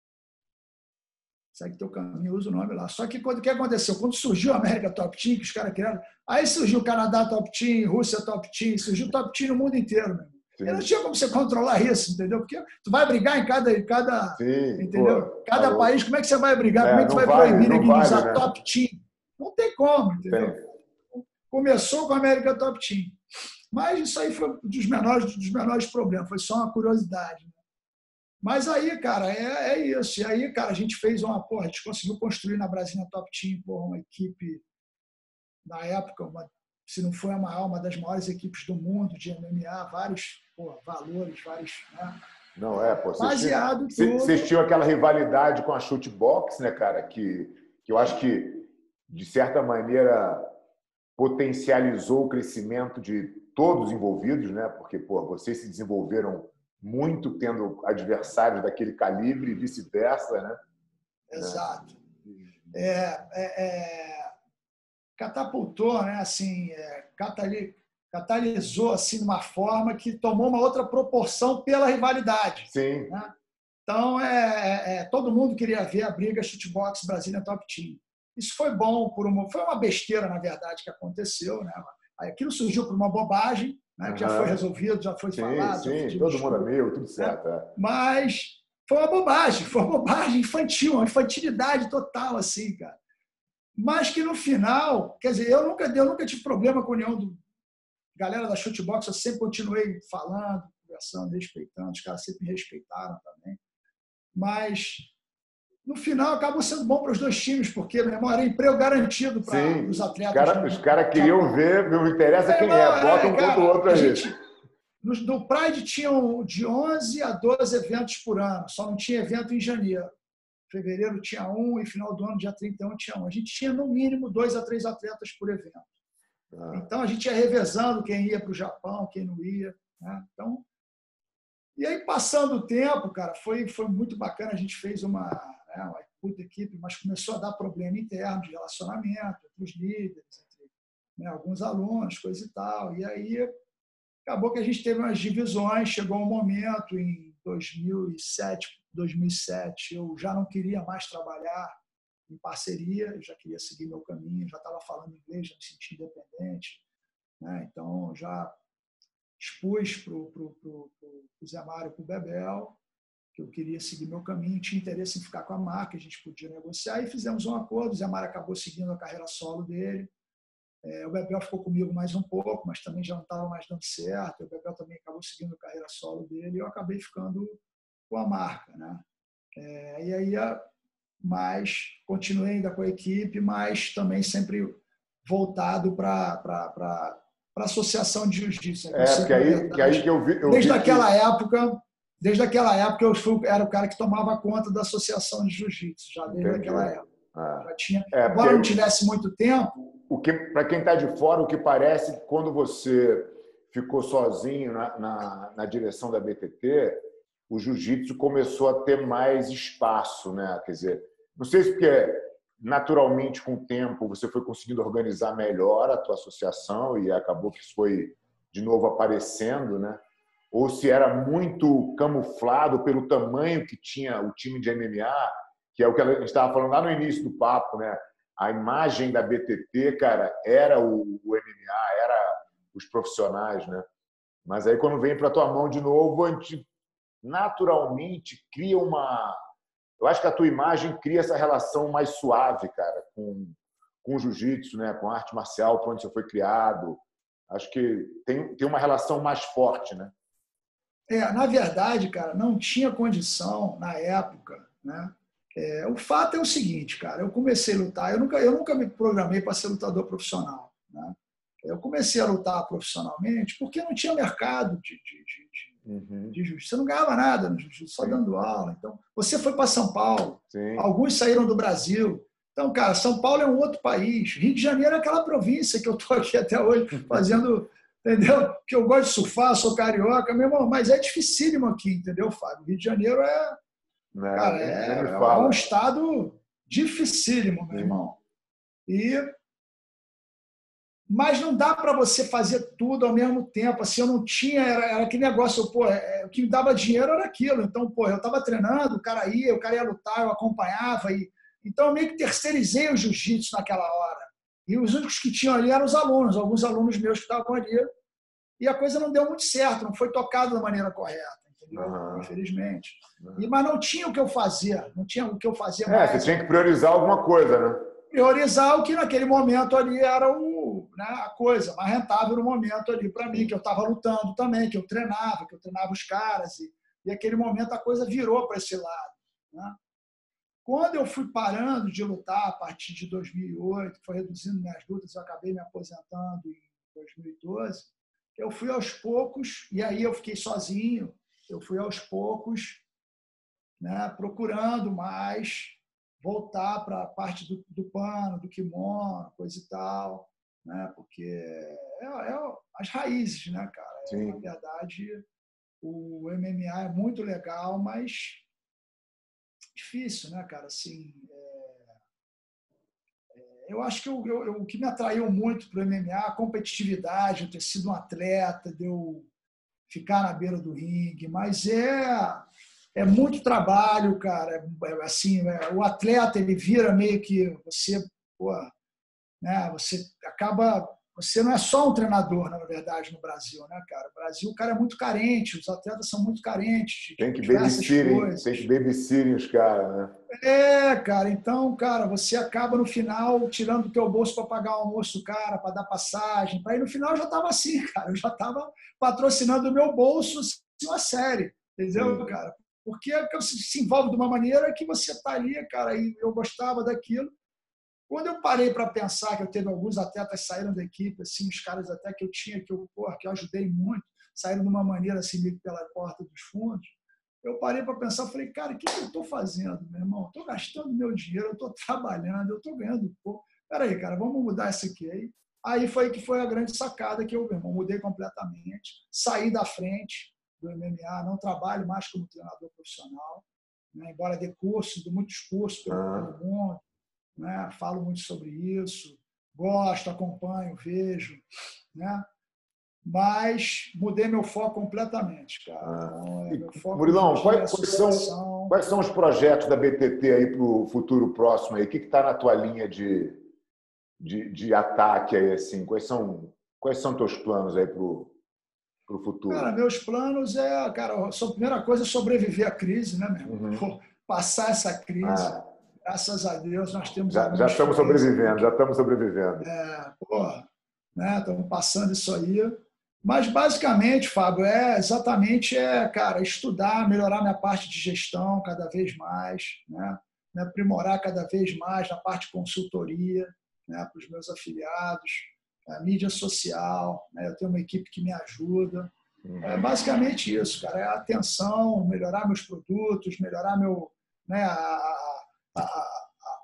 Segue teu caminho, usa o nome lá. Só que quando, o que aconteceu? Quando surgiu a América Top Team, que os caras criaram, aí surgiu o Canadá Top Team, Rússia Top Team, surgiu o Top Team no mundo inteiro, meu. E não tinha como você controlar isso, entendeu? Porque tu vai brigar em cada, em cada, Sim, entendeu? Pô, cada falou. País, como é que você vai brigar? É, como é que tu vai vale, proibir ninguém vale, de usar né? Top Team? Não tem como, entendeu? Tem. Começou com a América Top Team. Mas isso aí foi um dos menores, dos menores problemas, foi só uma curiosidade. Né? Mas aí, cara, é, é isso. E aí, cara, a gente fez uma, porra, a gente conseguiu construir na Brazilian Top Team, porra, uma equipe, na época, uma se não foi a maior, uma das maiores equipes do mundo de M M A, vários pô, valores, vários... Né? Não é, pô. Baseado vocês, tudo... vocês tinham aquela rivalidade com a Shootbox, né, cara? Que, que eu acho que, de certa maneira, potencializou o crescimento de todos os envolvidos, né? Porque, pô, vocês se desenvolveram muito tendo adversários daquele calibre e vice-versa, né? Exato. É... é, é... catapultou, né, assim, é, catalisou assim de uma forma que tomou uma outra proporção pela rivalidade. Sim. Né? Então, é, é, todo mundo queria ver a briga Chutebox Brasília Top Team. Isso foi bom, por uma, foi uma besteira, na verdade, que aconteceu. Né? Aquilo surgiu por uma bobagem, né? Uhum. Que já foi resolvido, já foi sim, falado. Sim, todo mundo amigo, tudo certo. Né? É. Mas foi uma bobagem, foi uma bobagem infantil, uma infantilidade total, assim, cara. Mas que no final, quer dizer, eu nunca, eu nunca tive problema com nenhum do galera da Chutebox, eu sempre continuei falando, conversando, respeitando, os caras sempre me respeitaram também. Mas, no final, acabou sendo bom para os dois times, porque, meu irmão, era emprego garantido para os atletas. Os caras cara queriam ver, não interessa quem é, bota um contra o outro aí. Gente, no, no Pride tinham de onze a doze eventos por ano, só não tinha evento em janeiro. Fevereiro tinha um e final do ano, dia trinta e um, tinha um. A gente tinha, no mínimo, dois a três atletas por evento. Ah. Então, a gente ia revezando quem ia para o Japão, quem não ia. Né? Então, e aí, passando o tempo, cara, foi, foi muito bacana. A gente fez uma, né, uma puta equipe, mas começou a dar problema interno de relacionamento entre os líderes, entre, né, alguns alunos, coisa e tal. E aí, acabou que a gente teve umas divisões. Chegou um momento, em dois mil e sete, dois mil e sete, eu já não queria mais trabalhar em parceria, eu já queria seguir meu caminho, já estava falando inglês, já me sentia independente. Né? Então, já expus para o Zé Mário, para o Bebel, que eu queria seguir meu caminho, tinha interesse em ficar com a marca, a gente podia negociar, e fizemos um acordo. O Zé Mário acabou seguindo a carreira solo dele. É, o Bebel ficou comigo mais um pouco, mas também já não estava mais dando certo. O Bebel também acabou seguindo a carreira solo dele, e eu acabei ficando com a marca. Né? É, e aí, mas continuei ainda com a equipe, mas também sempre voltado para para a associação de jiu-jitsu. É, porque aí, que aí que eu vi. Eu desde vi aquela que... época, desde aquela época eu fui, era o cara que tomava conta da associação de jiu-jitsu, já desde Entendi. aquela época. Ah. Já tinha, é, embora não tivesse muito tempo. O que, para quem está de fora, o que parece que quando você ficou sozinho na, na, na direção da B T T, o jiu-jitsu começou a ter mais espaço, né? Quer dizer, não sei se porque naturalmente com o tempo você foi conseguindo organizar melhor a tua associação e acabou que isso foi de novo aparecendo, né? Ou se era muito camuflado pelo tamanho que tinha o time de M M A, que é o que a gente estava falando lá no início do papo, né? A imagem da B T T, cara, era o, o M M A, era os profissionais, né? Mas aí quando vem para a tua mão de novo, a gente naturalmente cria uma... Eu acho que a tua imagem cria essa relação mais suave, cara, com, com o jiu-jitsu, né? Com a arte marcial, para onde você foi criado. Acho que tem, tem uma relação mais forte, né? É, na verdade, cara, não tinha condição na época, né? É, o fato é o seguinte, cara, eu comecei a lutar, eu nunca, eu nunca me programei para ser lutador profissional, né? Eu comecei a lutar profissionalmente porque não tinha mercado de, de, de, de, uhum. de jiu-jitsu. Você não ganhava nada no jiu-jitsu, só Sim. dando aula. Então, você foi para São Paulo, Sim. alguns saíram do Brasil. Então, cara, São Paulo é um outro país. Rio de Janeiro é aquela província que eu estou aqui até hoje fazendo, entendeu? Que eu gosto de surfar, sou carioca, meu irmão, mas é dificílimo aqui, entendeu, Fábio? Rio de Janeiro é, não, cara, é, é um estado dificílimo, meu Sim. irmão. E mas não dá para você fazer tudo ao mesmo tempo. Assim, eu não tinha, era, era aquele negócio, eu, pô, é, o que me dava dinheiro era aquilo. Então, pô, eu estava treinando, o cara ia, o cara ia lutar, eu acompanhava. E, então, eu meio que terceirizei o jiu-jitsu naquela hora. E os únicos que tinham ali eram os alunos, alguns alunos meus que estavam ali. E a coisa não deu muito certo, não foi tocada da maneira correta, entendeu? Uhum. Infelizmente. Uhum. E, mas não tinha o que eu fazer, não tinha o que eu fazer é, mais. Você tinha que priorizar alguma coisa, né? Priorizar o que naquele momento ali era o, né, a coisa mais rentável no momento ali para mim, que eu estava lutando também, que eu treinava, que eu treinava os caras, e, e aquele momento a coisa virou para esse lado. Né? Quando eu fui parando de lutar a partir de dois mil e oito, foi reduzindo minhas lutas, eu acabei me aposentando em dois mil e doze, eu fui aos poucos, e aí eu fiquei sozinho, eu fui aos poucos, né, procurando mais voltar para a parte do, do pano, do kimono, coisa e tal, né? Porque é, é as raízes, né, cara? É, na verdade, o M M A é muito legal, mas difícil, né, cara? Assim, é, é, eu acho que eu, eu, o que me atraiu muito para o M M A, a competitividade, eu ter sido um atleta, de eu ficar na beira do ringue, mas é... é muito trabalho, cara. É, assim, é, o atleta ele vira meio que você, pô, né? Você acaba, você não é só um treinador, na verdade, no Brasil, né, cara? O Brasil, o cara é muito carente, os atletas são muito carentes Tem de que diversas babysitting, tem coisas. que babysitting os caras, né? É, cara, então, cara, você acaba no final tirando do teu bolso para pagar o almoço do cara, para dar passagem. Aí no final eu já estava assim, cara, eu já estava patrocinando o meu bolso assim, uma série, entendeu, Sim. cara? Porque você se envolve de uma maneira que você está ali, cara, e eu gostava daquilo. Quando eu parei para pensar que eu teve alguns atletas que saíram da equipe, assim, os caras até que eu tinha, que eu, porra, que eu ajudei muito, saíram de uma maneira assim, meio que pela porta dos fundos, eu parei para pensar, falei, cara, o que eu estou fazendo, meu irmão? Estou gastando meu dinheiro, eu estou trabalhando, eu estou ganhando pouco. Peraí, cara, vamos mudar isso aqui. Aí, aí foi que foi a grande sacada que eu, meu irmão, mudei completamente, saí da frente do M M A, não trabalho mais como treinador profissional, né? Embora dê curso, dou muitos cursos pelo, pelo Ah. mundo, né? Falo muito sobre isso, gosto, acompanho, vejo, né? Mas mudei meu foco completamente, cara. Ah. Então, é, E, meu foco hoje em Murilão, dia é quais, quais são, associação. quais são os projetos da B T T aí para o futuro próximo aí? O que está na tua linha de, de, de ataque aí, assim? Quais são, quais são teus planos aí para o Cara, futuro? meus planos é, cara, a primeira coisa é sobreviver à crise, né, meu irmão? Uhum. Pô, passar essa crise. Ah, Graças a Deus nós temos já, já algumas estamos frentes aí sobrevivendo, já que, estamos sobrevivendo. é, pô, né, estamos passando isso aí. Mas basicamente, Fábio, é exatamente é, cara, estudar, melhorar minha parte de gestão cada vez mais, né? Me aprimorar cada vez mais na parte de consultoria, né, para os meus afiliados, a mídia social, né? Eu tenho uma equipe que me ajuda. É Uhum. basicamente isso, cara. É atenção, melhorar meus produtos, melhorar meu, né, a, a, a,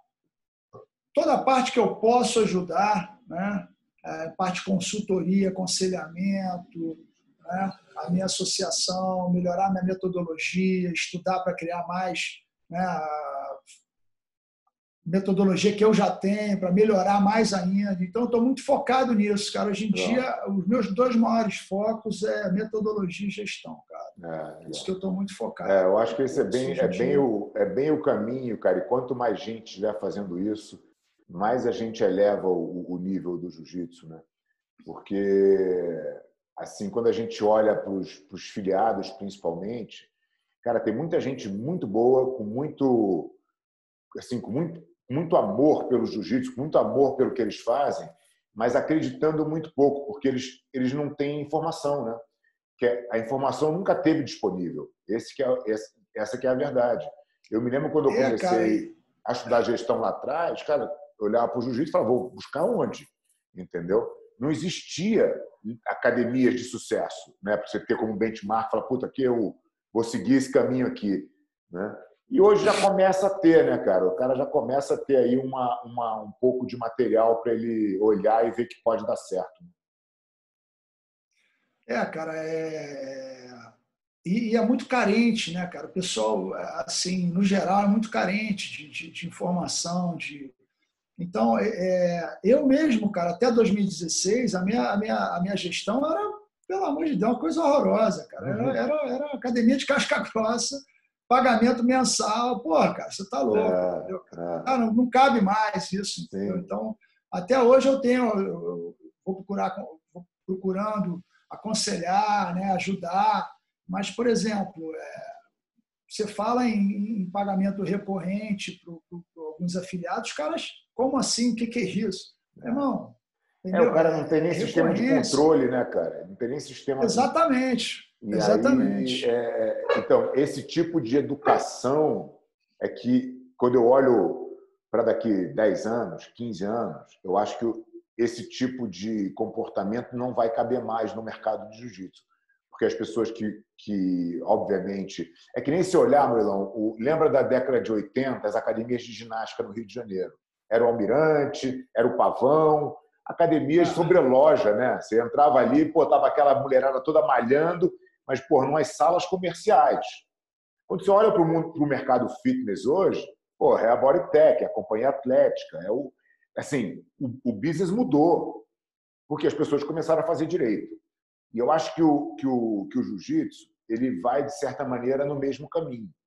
toda a parte que eu posso ajudar, né? É, parte de consultoria, aconselhamento, né? A minha associação, melhorar minha metodologia, estudar para criar mais, né? A metodologia que eu já tenho, para melhorar mais ainda. Então, eu estou muito focado nisso, cara. Hoje em Legal. dia, os meus dois maiores focos é metodologia e gestão, cara. É, Isso que eu estou muito é, focado. eu acho que esse é Isso bem, hoje é em bem dia. o, é bem o caminho, cara. E quanto mais gente estiver fazendo isso, mais a gente eleva o, o nível do jiu-jitsu, né? Porque, assim, quando a gente olha para os filiados, principalmente, cara, tem muita gente muito boa, com muito, assim, com muito, muito amor pelo jiu-jitsu, com muito amor pelo que eles fazem, mas acreditando muito pouco, porque eles, eles não têm informação, né? Que a informação nunca teve disponível. Esse que é, essa que é a verdade. Eu me lembro quando eu É, cara, comecei e, a estudar gestão lá atrás, cara, eu olhava para o jiu-jitsu e falava, vou buscar onde? Entendeu? Não existia academias de sucesso, né? Para você ter como benchmark, falar, puta, aqui eu vou seguir esse caminho aqui, né? E hoje já começa a ter, né, cara? O cara já começa a ter aí uma, uma, um pouco de material para ele olhar e ver que pode dar certo. é, cara, é, e, e é muito carente, né, cara? O pessoal, assim, no geral, é muito carente de, de, de informação, de então, é, eu mesmo, cara, até dois mil e dezesseis, a minha, a minha, a minha gestão era, pelo amor de Deus, uma coisa horrorosa, cara. Era, Uhum. era, era academia de casca grossa, pagamento mensal. Porra, cara, você tá louco, É, entendeu? é, Ah, não, não cabe mais isso, entendeu? sim. Então, até hoje eu tenho, eu vou, procurar, vou procurando aconselhar, né, ajudar, mas, por exemplo, é, você fala em, em pagamento recorrente para alguns afiliados, caras, como assim? O que, que é isso? Irmão, É, o entendeu? cara não tem É, nem é sistema de recorrência. controle, né, cara? Não tem nem sistema. Exatamente, E aí, exatamente. é, então, esse tipo de educação é que, quando eu olho para daqui dez anos, quinze anos, eu acho que esse tipo de comportamento não vai caber mais no mercado de jiu-jitsu. Porque as pessoas que, que, obviamente... É que nem se olhar, Murilão, o, lembra da década de oitenta, as academias de ginástica no Rio de Janeiro? Era o Almirante, era o Pavão, academias sobre Ah, loja, né? Você entrava ali, pô, tava aquela mulherada toda malhando, mas, pô, não as salas comerciais. Quando você olha para o mundo, para o mercado fitness hoje, pô, é a Bodytech, é a companhia atlética, é o, assim, o, o business mudou, porque as pessoas começaram a fazer direito. E eu acho que o, que o, que o jiu-jitsu ele vai, de certa maneira, no mesmo caminho.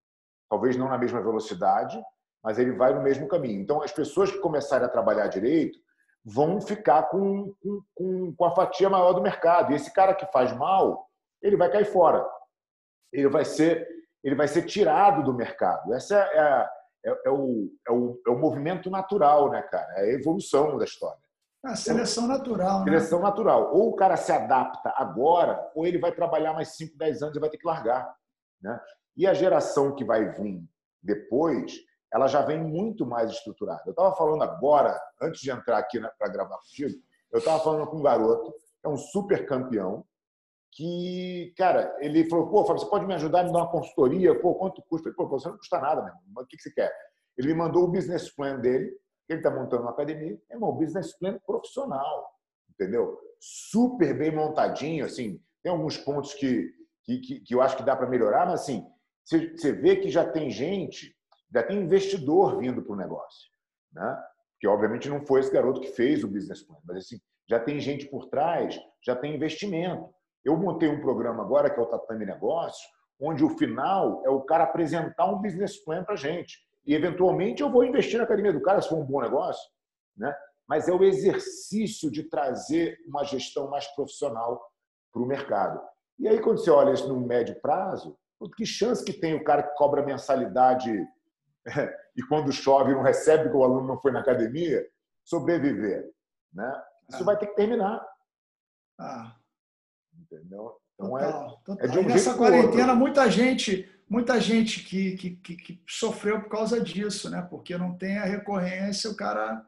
talvez não na mesma velocidade, mas ele vai no mesmo caminho. Então, as pessoas que começarem a trabalhar direito vão ficar com, com, com a fatia maior do mercado. E esse cara que faz mal, ele vai cair fora. Ele vai ser, ele vai ser tirado do mercado. Essa é, a, é, é, o, é, o, é o movimento natural, né, cara? É a evolução da história. A seleção natural, né? Seleção natural. Ou o cara se adapta agora, ou ele vai trabalhar mais cinco, dez anos e vai ter que largar, né? E a geração que vai vir depois, ela já vem muito mais estruturada. Eu estava falando agora, antes de entrar aqui para gravar contigo, eu estava falando com um garoto, que é um super campeão, que, cara, ele falou, pô, Fábio, você pode me ajudar a me dar uma consultoria? Pô, quanto custa? Eu falei, pô, você não custa nada, meu irmão. O que você quer? Ele me mandou o business plan dele, ele está montando uma academia, é um business plan profissional, entendeu? Super bem montadinho, assim, tem alguns pontos que, que, que eu acho que dá para melhorar, mas assim, você, você vê que já tem gente, já tem investidor vindo para o negócio, né? Que obviamente não foi esse garoto que fez o business plan, mas assim, já tem gente por trás, já tem investimento. Eu montei um programa agora, que é o Tatame Negócios, onde o final é o cara apresentar um business plan para a gente. E, eventualmente, eu vou investir na academia do cara, se for um bom negócio, né? Mas é o exercício de trazer uma gestão mais profissional para o mercado. E aí, quando você olha isso no médio prazo, que chance que tem o cara que cobra mensalidade e, quando chove, não recebe porque o aluno não foi na academia, sobreviver, né? Isso ah. vai ter que terminar. Ah. Entendeu? Então, total, é, total. é de um e nessa jeito quarentena, muita gente, muita gente que, que, que, que sofreu por causa disso, né? Porque não tem a recorrência, o cara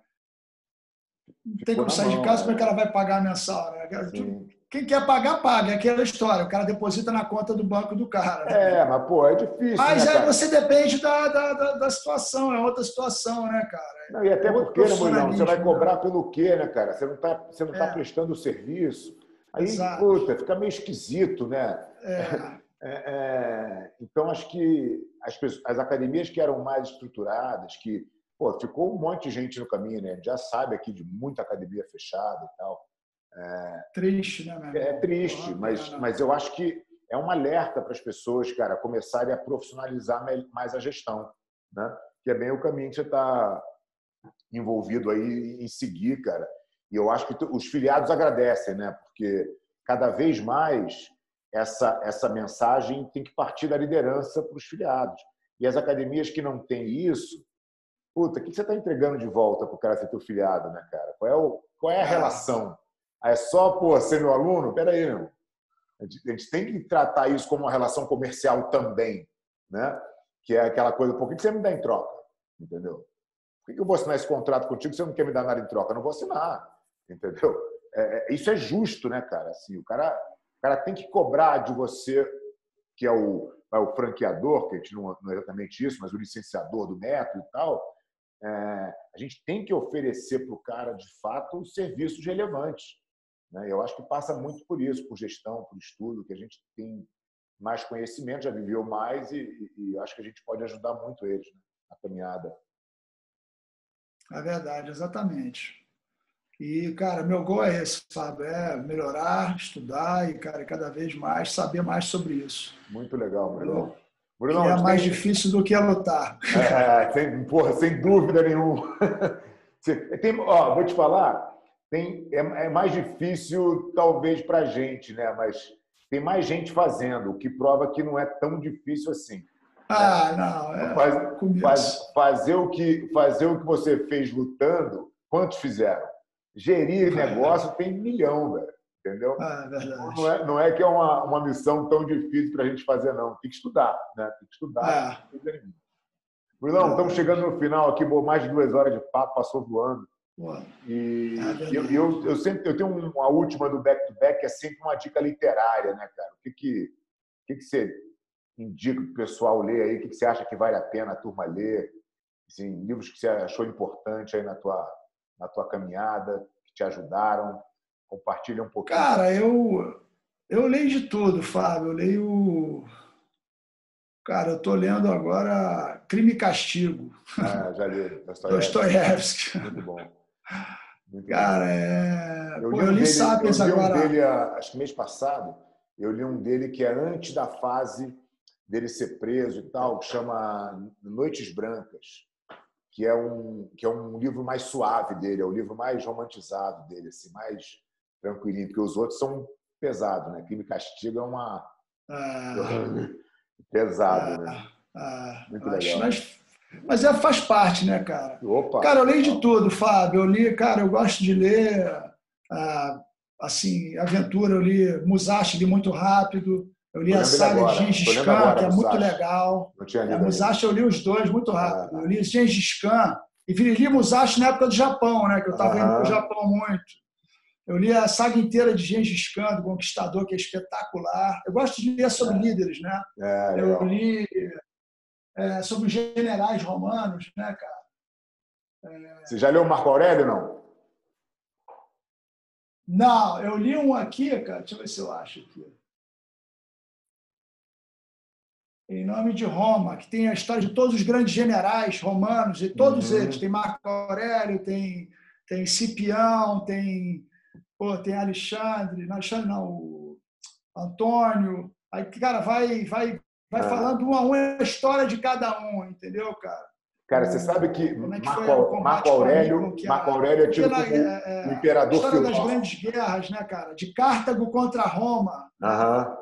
não tem como sair de casa, como é que ela vai pagar mensal, né? Quem quer pagar, paga. É aquela história, o cara deposita na conta do banco do cara. Né? É, mas, pô, é difícil, Mas né, aí cara? você depende da, da, da, da situação, é outra situação, né, cara? Não, e até é porque, né, Murilão, você vai cobrar né? pelo quê, né, cara? Você não está você não tá é. prestando o serviço. Aí, Exato. puta, fica meio esquisito, né? É. É, é, então, acho que as, pessoas, as academias que eram mais estruturadas, que pô, ficou um monte de gente no caminho, né? A gente já sabe aqui de muita academia fechada e tal. É, triste, né, meu irmão? É triste, mas, mas eu acho que é um alerta para as pessoas, cara, começarem a profissionalizar mais a gestão, né? Que é bem o caminho que você está envolvido aí em seguir, cara. E eu acho que os filiados agradecem, né? Porque cada vez mais essa, essa mensagem tem que partir da liderança para os filiados. E as academias que não têm isso, puta, o que você está entregando de volta para o cara ser teu filiado, né, cara? Qual é, o, qual é a relação? É só, pô, ser meu aluno? Peraí, meu. A gente, a gente tem que tratar isso como uma relação comercial também, né? Que é aquela coisa, por que você me dá em troca? Entendeu? Por que eu vou assinar esse contrato contigo se você não quer me dar nada em troca? Eu não vou assinar, entendeu? É, isso é justo, né, cara? Assim, o cara, o cara tem que cobrar de você, que é o, é o franqueador, que a gente não, não é exatamente isso, mas o licenciador do método e tal. É, a gente tem que oferecer para o cara, de fato, serviços relevantes. Né? Eu acho que passa muito por isso, por gestão, por estudo, que a gente tem mais conhecimento, já viveu mais e, e, e acho que a gente pode ajudar muito eles, né, na caminhada. É verdade, exatamente. E, cara, meu gol é esse, Fábio, é melhorar, estudar e, cara, cada vez mais saber mais sobre isso. Muito legal, Murilão. Murilão, que é mais tem... difícil do que é lutar. É, sem, porra, sem dúvida nenhuma. Tem, ó, vou te falar, tem, é, é mais difícil talvez para a gente, né? Mas tem mais gente fazendo, o que prova que não é tão difícil assim. Ah, né? não. É faz, faz, fazer, o que, fazer o que você fez lutando, quantos fizeram? Gerir negócio tem milhão, velho. Entendeu? Ah, verdade. Não, é, não é que é uma, uma missão tão difícil para a gente fazer, não. Tem que estudar, né? Tem que estudar. É. Bruno, estamos chegando no final aqui, mais de duas horas de papo, passou voando. Ué. E é eu, eu, eu sempre eu tenho uma última do back to back, que é sempre uma dica literária, né, cara? O que, que, o que, que você indica para o pessoal ler aí? O que, que você acha que vale a pena a turma ler? Assim, livros que você achou importante aí na tua, na tua caminhada, que te ajudaram? Compartilha um pouquinho. Cara, eu, eu leio de tudo, Fábio. Eu leio... Cara, eu estou lendo agora Crime e Castigo. Ah, já li. Dostoiévski. Muito bom. Muito Cara, bom. é... Eu li, Pô, um eu li dele, Sapiens eu li agora. Um dele, acho que mês passado, eu li um dele que é antes da fase dele ser preso e tal, que chama Noites Brancas, que é um, que é um livro mais suave dele, é o livro mais romantizado dele, assim, mais tranquilinho, porque os outros são pesados, né? Crime e Castigo é uma... Ah, pesado, ah, né? ah, Muito mas, legal. mas, mas é, faz parte, né, cara? Opa! Cara, eu leio de tudo, Fábio. Eu li, cara, eu gosto de ler, ah, assim, aventura, eu li Musashi, li muito rápido. Eu li Tô a lendo ele saga de agora. Tô Gengis lendo Khan, agora, que é muito Musashi. legal. Não tinha É, lido ainda. Musashi eu li os dois muito rápido. Eu Ah, li Gengis Khan e li Musashi na época do Japão, né? Que eu estava indo para o aham. Japão muito. Eu li a saga inteira de Gengis Khan, do Conquistador, que é espetacular. Eu gosto de ler sobre líderes, né? É, Eu legal. li é, sobre os generais romanos, né, cara? Você já leu Marco Aurélio, não? Não, eu li um aqui, cara, deixa eu ver se eu acho aqui. Em nome de Roma, que tem a história de todos os grandes generais romanos, e todos eles. Uhum. Tem Marco Aurélio, tem, tem Cipião, tem, pô, tem Alexandre, não, Alexandre não, o Antônio. Aí, cara, vai, vai, vai Ah. falando um a um a história de cada um, entendeu, cara? Cara, você sabe que O, como é que foi o Marco, Marco combate com Aurélio, Aníbal? Que Marco a, Aurélio é porque tido na como é, o é, imperador história das filósofo. grandes guerras, né, cara? De Cartago contra Roma, né? Aham.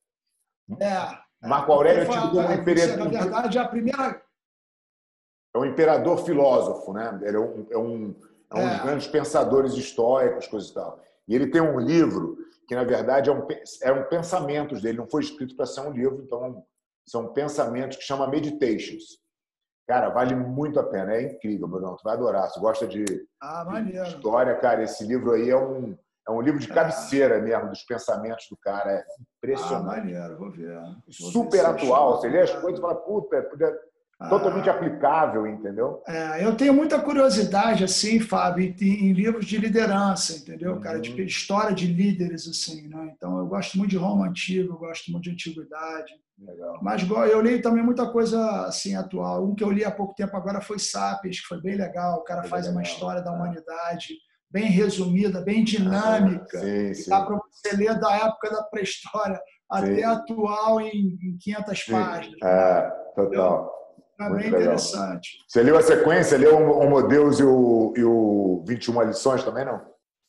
É, é, Marco porque Aurélio é foi, tido como é, você, impera- na verdade, a primeira. é um imperador filósofo, né? Ele é um, é um, é um dos É, grandes pensadores estoicos, coisa e tal. E ele tem um livro que, na verdade, é um, eram pensamentos dele, não foi escrito para ser um livro, então são pensamentos que chama Meditations. Cara, vale muito a pena, é incrível, Bruno, tu vai adorar. Se gosta de, ah, de maneiro. história, cara, esse livro aí é um, é um livro de É, cabeceira mesmo, dos pensamentos do cara, é ah, impressionante. maneiro, vou ver. Vou ver Super se eu chego atual, a você lê as coisas e pegar. fala, puta, é totalmente Ah, aplicável, entendeu? é, eu tenho muita curiosidade, assim, Fábio, em, em livros de liderança, entendeu, cara? De Uhum. história de líderes, assim, né? Então, eu gosto muito de Roma antiga, eu gosto muito de antiguidade. Legal. Mas eu li também muita coisa assim atual. Um que eu li há pouco tempo agora foi Sapiens, que foi bem legal. O cara Coisa faz uma legal. história da É. humanidade bem resumida, bem Aham. dinâmica, Sim, e dá sim. para você ler da época da pré-história até Sim, atual em, em quinhentas sim. páginas, né? É, Entendeu? total. É Muito bem legal. interessante. Você leu a sequência? Leu o Homo Deus e o, e o vinte e uma lições também, não?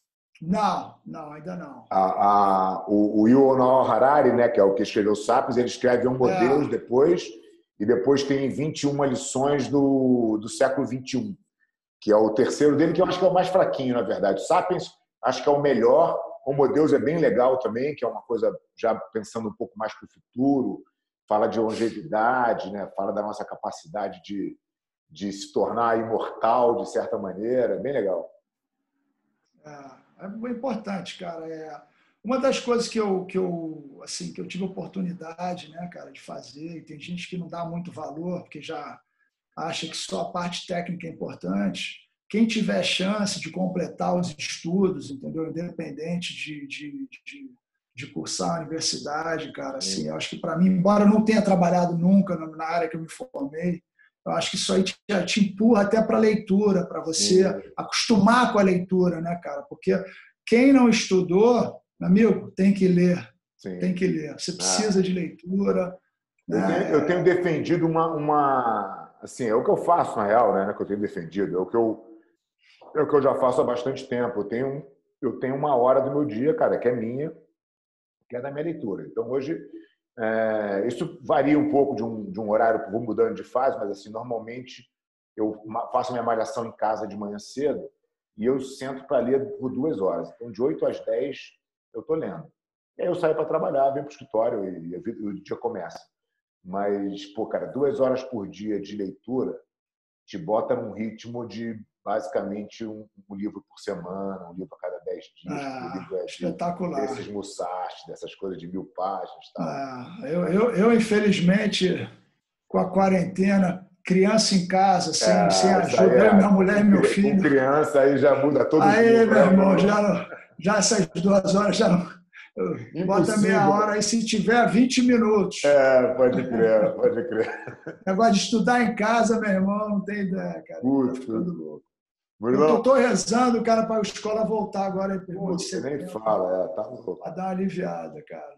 Não, não, ainda não. A, a, o, o Yuval Noah Harari, né, que é o que escreveu Sapiens, ele escreve Homo Deus É, depois, e depois tem vinte e uma lições do, do século vinte e um, que é o terceiro dele, que eu acho que é o mais fraquinho, na verdade. Sapiens, acho que é o melhor. Homo Deus é bem legal também, que é uma coisa já pensando um pouco mais para o futuro, fala de longevidade, né? Fala da nossa capacidade de, de se tornar imortal, de certa maneira. É bem legal. é, é importante, cara. É, uma das coisas que eu, que eu, assim, que eu tive oportunidade, né, cara, de fazer, e tem gente que não dá muito valor, porque já acha que só a parte técnica é importante. Quem tiver chance de completar os estudos, entendeu? Independente de, de, de, de cursar a universidade, cara, assim, eu acho que para mim, embora eu não tenha trabalhado nunca na área que eu me formei, eu acho que isso aí te, te empurra até para a leitura, para você Sim, acostumar com a leitura, né, cara? Porque quem não estudou, meu amigo, tem que ler, tem sim. que ler. Você Ah, precisa de leitura, eu tenho, eu tenho né? defendido uma, uma... Assim, é o que eu faço, na real, né, que eu tenho defendido. É o que eu, é o que eu já faço há bastante tempo. Eu tenho, eu tenho uma hora do meu dia, cara, que é minha, que é da minha leitura. Então, hoje, é, isso varia um pouco de um, de um horário, vou mudando de fase, mas assim, normalmente eu faço minha malhação em casa de manhã cedo e eu sento para ler por duas horas. Então, de oito às dez, eu estou lendo. E aí eu saio para trabalhar, venho para o escritório e, e o dia começa. Mas, pô, cara, duas horas por dia de leitura te bota num ritmo de basicamente um, um livro por semana, um livro a cada dez dias, porque o Ah, livro é de desses espetacular. Musashi, dessas coisas de mil páginas e tal. Ah, eu, eu, eu, infelizmente, com a quarentena, criança em casa, sem, sem É, isso aí ajuda, eu, é. minha mulher Com, e meu com filho. criança aí já muda todo o Aí, jogo, meu né, irmão, Bruno? já, já essas duas horas já não. Bota meia hora Impossível. aí, se tiver vinte minutos. É, pode crer, pode crer. Negócio de estudar em casa, meu irmão, não tem ideia, cara. Tá Putz, ficando louco. Eu Brunão, tô, tô rezando, cara, para a escola voltar agora em primeiro de puta, nem setembro, fala, é, tá louco. para dar uma aliviada, cara.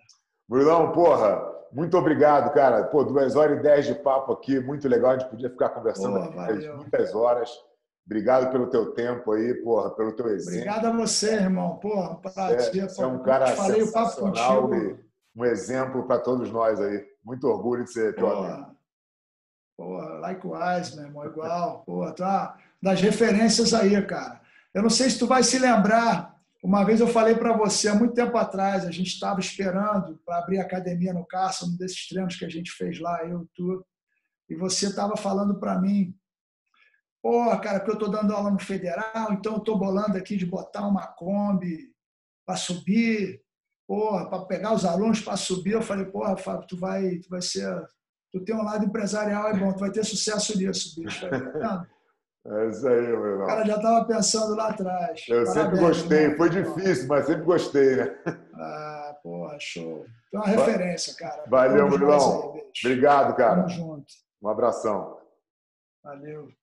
Murilão, porra, muito obrigado, cara. Pô, duas horas e dez de papo aqui, muito legal. A gente podia ficar conversando Boa, aqui valeu. muitas horas. Obrigado pelo teu tempo aí, porra, pelo teu exemplo. Obrigado a você, irmão. Porra, prazer. Você é um cara falei o papo sensacional contigo. e um exemplo para todos nós aí. Muito orgulho de ser teu amigo. Porra, likewise, meu irmão, igual. Porra, tá das referências aí, cara. Eu não sei se tu vai se lembrar, uma vez eu falei para você, há muito tempo atrás, a gente estava esperando para abrir a academia no Carça, um desses treinos que a gente fez lá, eu, tu, e você estava falando para mim, pô, cara, porque eu estou dando aula no Federal, então eu estou bolando aqui de botar uma Kombi para subir, porra, para pegar os alunos para subir. Eu falei, porra, Fábio, tu vai, tu vai ser... Tu tem um lado empresarial, é bom, tu vai ter sucesso nisso, bicho. Tá vendo? É isso aí, meu irmão. O cara já estava pensando lá atrás. Eu Parabéns, sempre gostei, irmão. Foi difícil, mas sempre gostei, né? Ah, porra, show. Então é uma referência, cara. Valeu, meu irmão. Obrigado, cara. Tamo junto. Um abração. Valeu.